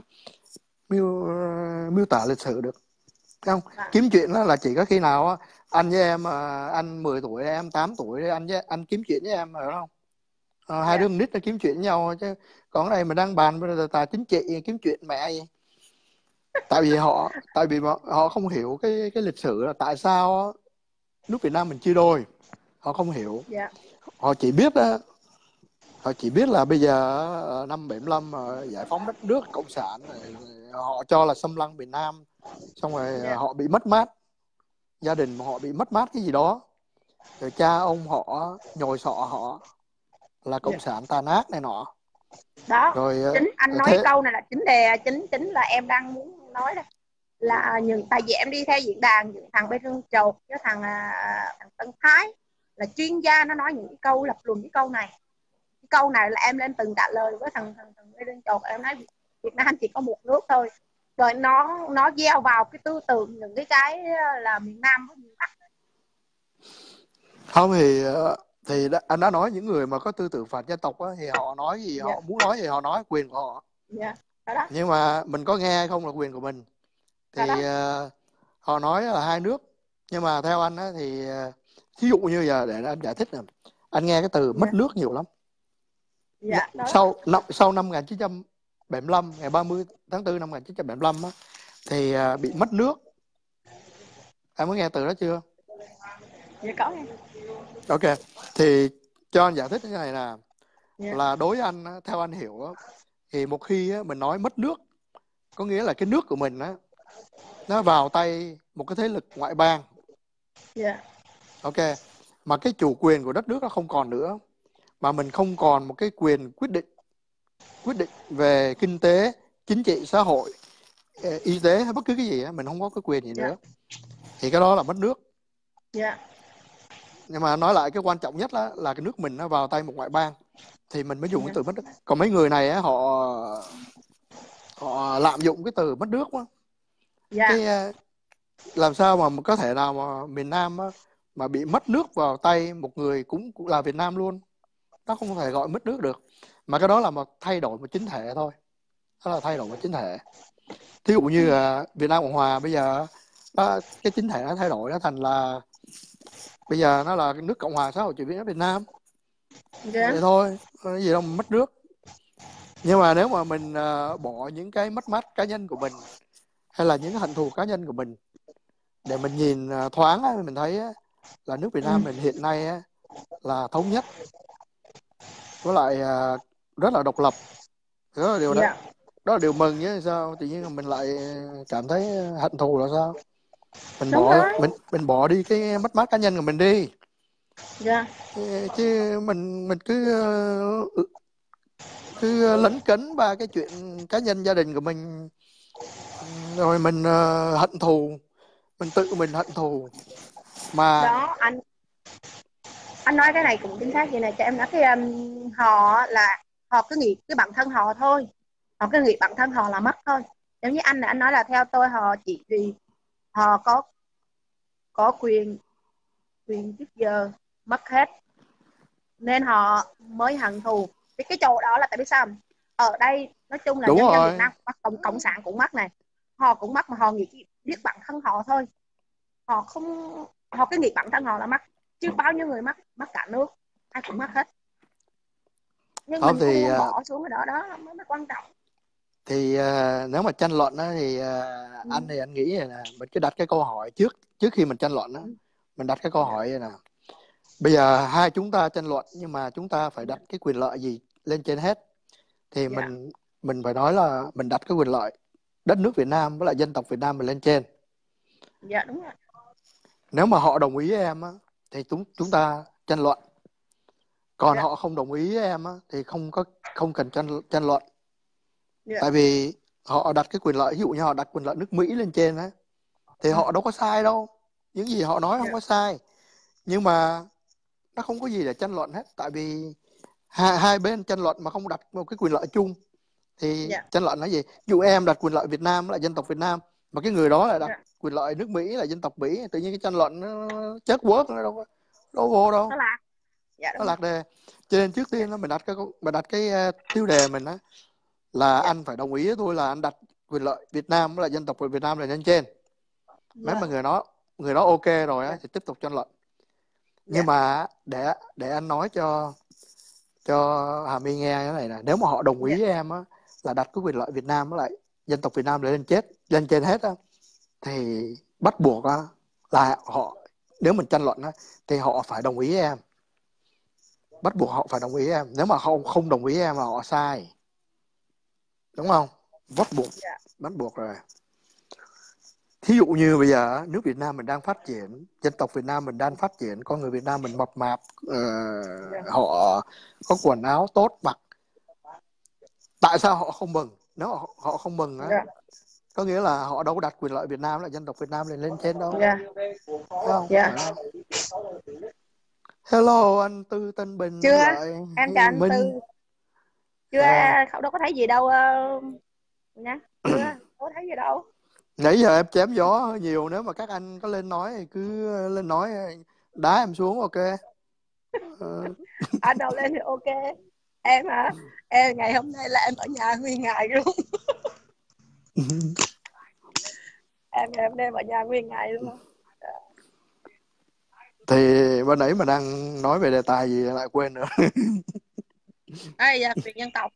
miêu tả lịch sử được, không? Kiếm chuyện đó là chỉ có khi nào á, anh với em anh 10 tuổi em 8 tuổi anh kiếm chuyện với em, hiểu không? Hai đứa nít nó kiếm chuyện với nhau, chứ còn cái này mình đang bàn về tài chính trị kiếm chuyện mẹ gì. Tại vì họ không hiểu cái lịch sử là tại sao nước Việt Nam mình chia đôi. Họ không hiểu. Họ chỉ biết là bây giờ năm 75 giải phóng đất nước cộng sản, họ cho là xâm lăng miền Nam, xong rồi họ bị mất mát, gia đình họ bị mất mát cái gì đó, rồi cha ông họ nhồi sọ họ là cộng sản tàn ác này nọ. Đó rồi chính anh nói câu này là chính là em đang muốn nói đây, là tại vì em đi theo diễn đàn những thằng bên Rương Chột với thằng Tân Thái là chuyên gia, nó nói những cái câu lập luận cái câu này là em lên từng trả lời với thằng bên Rương Chột. Em nói Việt Nam chỉ có một nước thôi, rồi nó gieo vào cái tư tưởng những cái là miền Nam với miền Bắc. Không thì anh đã nói những người mà có tư tưởng phản dân tộc á, thì họ nói gì họ muốn nói thì họ nói, quyền của họ. Đó. Nhưng mà mình có nghe không là quyền của mình. Thì họ nói là hai nước, nhưng mà theo anh á, thì ví dụ như giờ để anh giải thích nè, anh nghe cái từ mất nước nhiều lắm. Sau năm 1975, ngày 30 tháng 4 năm 1975 á, thì bị mất nước. Em có nghe từ đó chưa? Dạ có nghe. Ok, thì cho anh giải thích cái này nè. Dạ. Là đối với anh á, theo anh hiểu á, thì một khi á, mình nói mất nước, có nghĩa là cái nước của mình á, nó vào tay một cái thế lực ngoại bang. Dạ. Ok, mà cái chủ quyền của đất nước nó không còn nữa, mà mình không còn một cái quyền quyết định về kinh tế, chính trị, xã hội, y tế hay bất cứ cái gì á, mình không có cái quyền gì nữa, thì cái đó là mất nước. Dạ. Nhưng mà nói lại cái quan trọng nhất là cái nước mình nó vào tay một ngoại bang thì mình mới dùng cái từ mất nước. Còn mấy người này á, họ lạm dụng cái từ mất nước quá. Dạ. Cái làm sao mà có thể nào mà miền Nam á, mà bị mất nước vào tay một người cũng là Việt Nam luôn, nó không thể gọi mất nước được. Mà cái đó là một thay đổi một chính thể thôi, đó là thay đổi một chính thể. Thí dụ như Việt Nam Cộng Hòa bây giờ cái chính thể nó thay đổi, nó thành là bây giờ nó là nước Cộng Hòa xã hội chủ nghĩa Việt Nam. Vậy thôi, cái gì đâu mà mất nước. Nhưng mà nếu mà mình bỏ những cái mất mát cá nhân của mình hay là những cái hận thù cá nhân của mình để mình nhìn thoáng á, mình thấy á, là nước Việt Nam mình hiện nay á, là thống nhất với lại rất là độc lập. Đó là điều đó là điều mừng chứ sao tự nhiên mình lại cảm thấy hận thù là sao? Mình bỏ đi cái mất mát cá nhân của mình đi. Dạ. Chứ mình cứ lấn cấn ba cái chuyện cá nhân gia đình của mình, rồi mình hận thù, mình tự mình hận thù mà. Đó, anh nói cái này cũng chính xác vậy này, cho em nói cái họ cứ nghĩ cái bản thân họ thôi, họ cứ nghĩ bản thân họ là mất thôi. Giống như anh nói là theo tôi họ chỉ vì họ có quyền trước giờ mất hết nên họ mới hận thù. Cái chỗ đó là tại biết sao ở đây nói chung là nhân dân Việt Nam cộng sản cũng mất này, họ cũng mất mà họ nghĩ biết bản thân họ thôi, họ cứ nghĩ bản thân họ là mất, chứ bao nhiêu người mất cả nước, ai cũng mất hết. Nhưng mình thì không bỏ xuống cái đó mới quan trọng. Thì nếu mà tranh luận á, thì anh nghĩ là mình cứ đặt cái câu hỏi trước khi mình tranh luận á, mình đặt cái câu hỏi này nè. Bây giờ hai chúng ta tranh luận nhưng mà chúng ta phải đặt cái quyền lợi gì lên trên hết, thì mình phải nói là mình đặt cái quyền lợi đất nước Việt Nam với lại dân tộc Việt Nam mình lên trên. Dạ đúng rồi. Nếu mà họ đồng ý với em á, thì chúng ta tranh luận. Còn họ không đồng ý với em á, thì không cần tranh luận. Tại vì họ đặt cái quyền lợi, ví dụ như họ đặt quyền lợi nước Mỹ lên trên á, thì họ đâu có sai đâu, những gì họ nói không có sai, nhưng mà nó không có gì để tranh luận hết. Tại vì hai bên tranh luận mà không đặt một cái quyền lợi chung thì tranh luận là gì? Ví dụ em đặt quyền lợi Việt Nam là dân tộc Việt Nam, mà cái người đó lại đặt quyền lợi nước Mỹ là dân tộc Mỹ, tự nhiên cái tranh luận nó chết quớt, nó đâu vô đâu, nó lạc đề. Cho nên trước tiên mình đặt cái tiêu đề mình á là anh phải đồng ý với tôi là anh đặt quyền lợi Việt Nam là dân tộc Việt Nam là lên trên. Nếu mà người đó ok rồi á thì tiếp tục tranh luận. Nhưng mà để anh nói cho Hà My nghe cái này nè, nếu mà họ đồng ý với em á là đặt cái quyền lợi Việt Nam với lại dân tộc Việt Nam lên trên hết á, thì bắt buộc á là họ, nếu mình tranh luận á thì họ phải đồng ý với em, bắt buộc họ phải đồng ý với em. Nếu mà họ không đồng ý với em là họ sai, đúng không? Bắt buộc rồi. Thí dụ như bây giờ nước Việt Nam mình đang phát triển, dân tộc Việt Nam mình đang phát triển, con người Việt Nam mình mập mạp, họ có quần áo tốt mặc, tại sao họ không mừng? Nếu họ không mừng á, có nghĩa là họ đâu có đặt quyền lợi Việt Nam là dân tộc Việt Nam lên trên đâu. Không? Hello anh Tư Tân Bình. Chưa em chào anh Tư. Chưa đâu có thấy gì đâu nha. Chưa có thấy gì đâu. Nãy giờ em chém gió nhiều, nếu mà các anh có lên nói thì cứ lên nói, đá em xuống ok. Anh đâu lên thì ok. Em hả? Em ngày hôm nay là em ở nhà nguyên ngày luôn. em đem ở nhà nguyên ngày luôn. Thì bên nãy mà đang nói về đề tài gì lại quên nữa. Quyền dân tộc.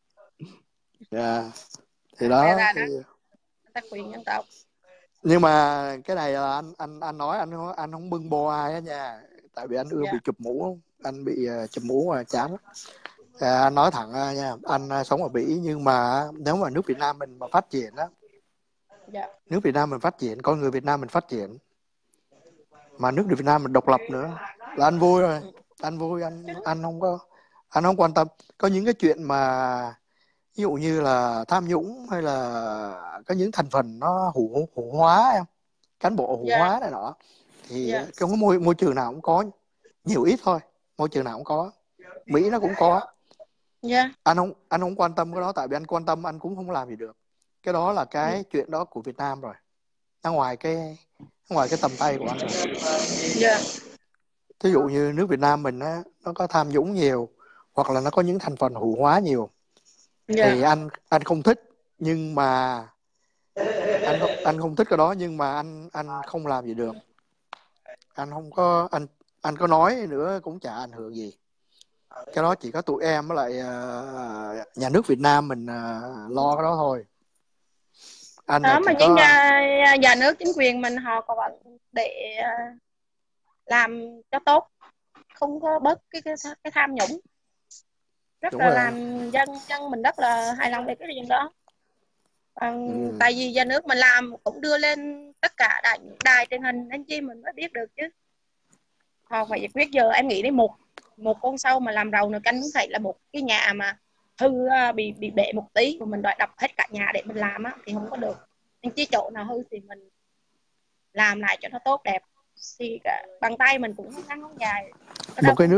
Thì đó. Quyền dân tộc. Nhưng mà cái này là anh nói anh không bưng bô ai á nha. tại vì anh ưa bị chụp mũ, anh bị chụp mũ chán lắm. Anh nói thẳng nha, anh sống ở Bỉ nhưng mà nếu mà nước Việt Nam mình mà phát triển á, nước Việt Nam mình phát triển, con người Việt Nam mình phát triển, mà nước Việt Nam mình độc lập nữa là anh vui rồi. Anh vui, anh không quan tâm. Có những cái chuyện mà ví dụ như là tham nhũng hay là có những thành phần nó hủ hóa em, cán bộ hủ hóa này nọ, thì trong cái môi trường nào cũng có, nhiều ít thôi, môi trường nào cũng có, Mỹ nó cũng có. Anh không quan tâm cái đó, tại vì anh quan tâm anh cũng không làm gì được. Cái đó là cái chuyện đó của Việt Nam rồi, nó ngoài cái tầm tay của anh rồi. Thí dụ như nước Việt Nam mình á, nó có tham nhũng nhiều hoặc là nó có những thành phần hủ hóa nhiều, thì anh không thích, nhưng mà anh không thích cái đó, nhưng mà anh không làm gì được. Anh không có anh có nói nữa cũng chả ảnh hưởng gì. Cái đó chỉ có tụi em với lại nhà nước Việt Nam mình lo cái đó thôi. Anh đó mà những có... nhà nước chính quyền mình họ còn để làm cho tốt, không có bớt cái tham nhũng, rất Đúng là rồi. làm dân mình rất là hài lòng về cái chuyện đó. Tại vì nhà nước mình làm cũng đưa lên tất cả đài truyền hình anh chị mình mới biết được chứ. Họ phải giải quyết. Giờ em nghĩ đến một con sâu mà làm rầu nồi canh cũng phải là một cái nhà mà hư, bị bể một tí mà mình đòi đập hết cả nhà để mình làm á thì không có được. Anh chỉ chỗ nào hư thì mình làm lại cho nó tốt đẹp, thì bằng tay mình cũng ngắn dài. Một cái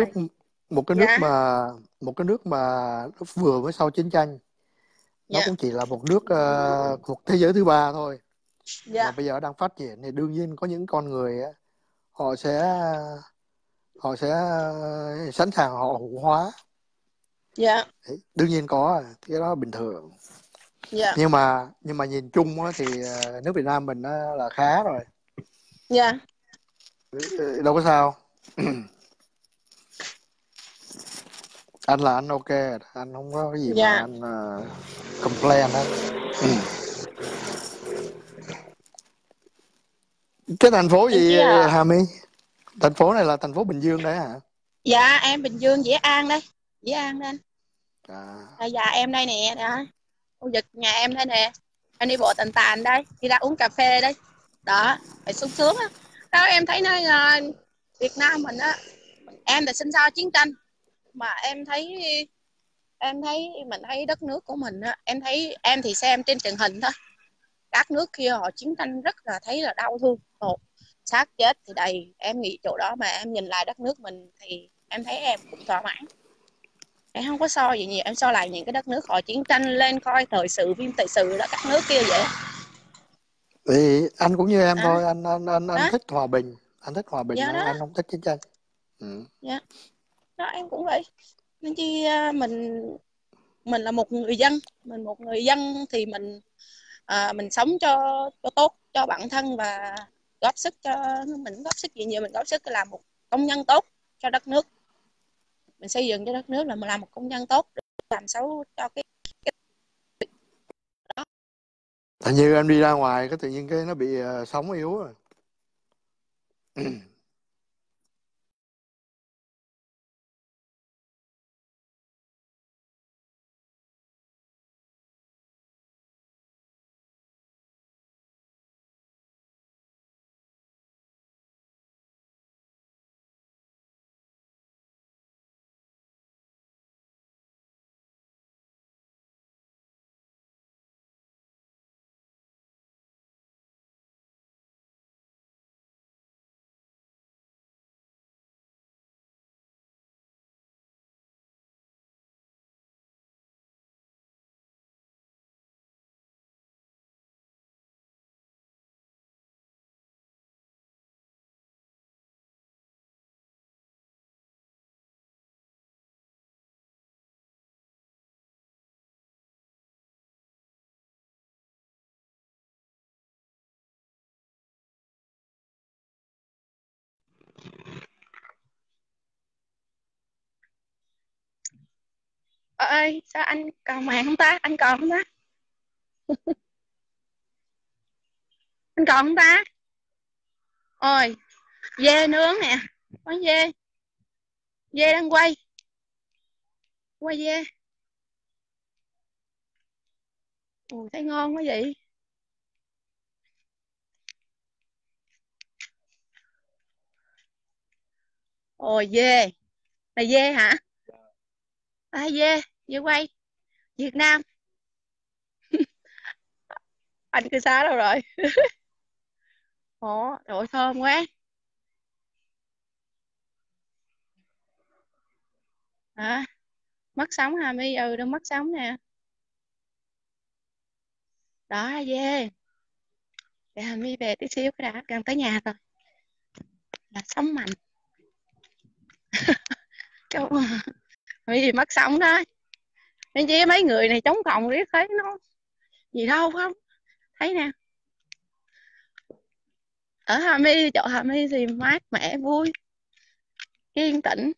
nước mà vừa mới sau chiến tranh, nó cũng chỉ là một nước thuộc thế giới thứ ba thôi, mà bây giờ đang phát triển, thì đương nhiên có những con người á, họ sẽ sẵn sàng họ hủ hóa. Đương nhiên có, cái đó bình thường. Nhưng mà nhìn chung á, thì nước Việt Nam mình là khá rồi. Đâu có sao. Anh là anh ok, anh không có cái gì mà anh complain hết. Cái thành phố gì Hà My? Thành phố này là thành phố Bình Dương đấy hả? Dạ em Bình Dương, Dĩ An đây. Dĩ An đây anh. Dạ em đây nè, đó. Khu vực nhà em đây nè. Anh đi bộ tàn tàn đây, đi ra uống cà phê đây. Đó, phải sung sướng á. Đó em thấy nó Việt Nam mình á, em là sinh sau chiến tranh mà em thấy mình thấy đất nước của mình á, em thì xem trên truyền hình thôi. Các nước kia họ chiến tranh rất là thấy là đau thương, xác chết thì đầy. Em nghĩ chỗ đó mà em nhìn lại đất nước mình thì em thấy em cũng thỏa mãn. Em không có so gì nhiều, em so lại những cái đất nước họ chiến tranh lên coi thời sự, phim thời sự đó, các nước kia vậy. Thì anh cũng như em thôi, anh thích hòa bình, anh thích hòa bình, anh không thích chiến tranh. Đó em cũng vậy. Nên chi mình là một người dân, thì mình sống cho tốt cho bản thân và góp sức cho mình, góp sức gì nhiều mình góp sức làm một công nhân tốt cho đất nước. Mình xây dựng cho đất nước là mình làm một công nhân tốt, làm xấu cho cái đó. Tại như em đi ra ngoài cái tự nhiên cái nó bị sóng yếu rồi. ơi sao anh còn mạng không ta? Anh còn không ta? Anh còn không ta? Ôi dê nướng nè, Có dê. Dê đang quay dê. Ồ, thấy ngon quá vậy. Ồ, dê là dê hả? Dê quay Việt Nam. Anh cư xá đâu rồi? Ồ, trời ơi, thơm quá. Mất sóng hả My? Đang mất sóng nè. Đó là dê. Để Hà My về tí xíu cái đã, gần tới nhà rồi là sóng mạnh. Câu My mất sóng đó. Nên chỉ mấy người này chống cộng riết thấy nó gì đâu không? Thấy nè. Ở Hà My, chỗ Hà My thì mát mẻ vui, yên tĩnh.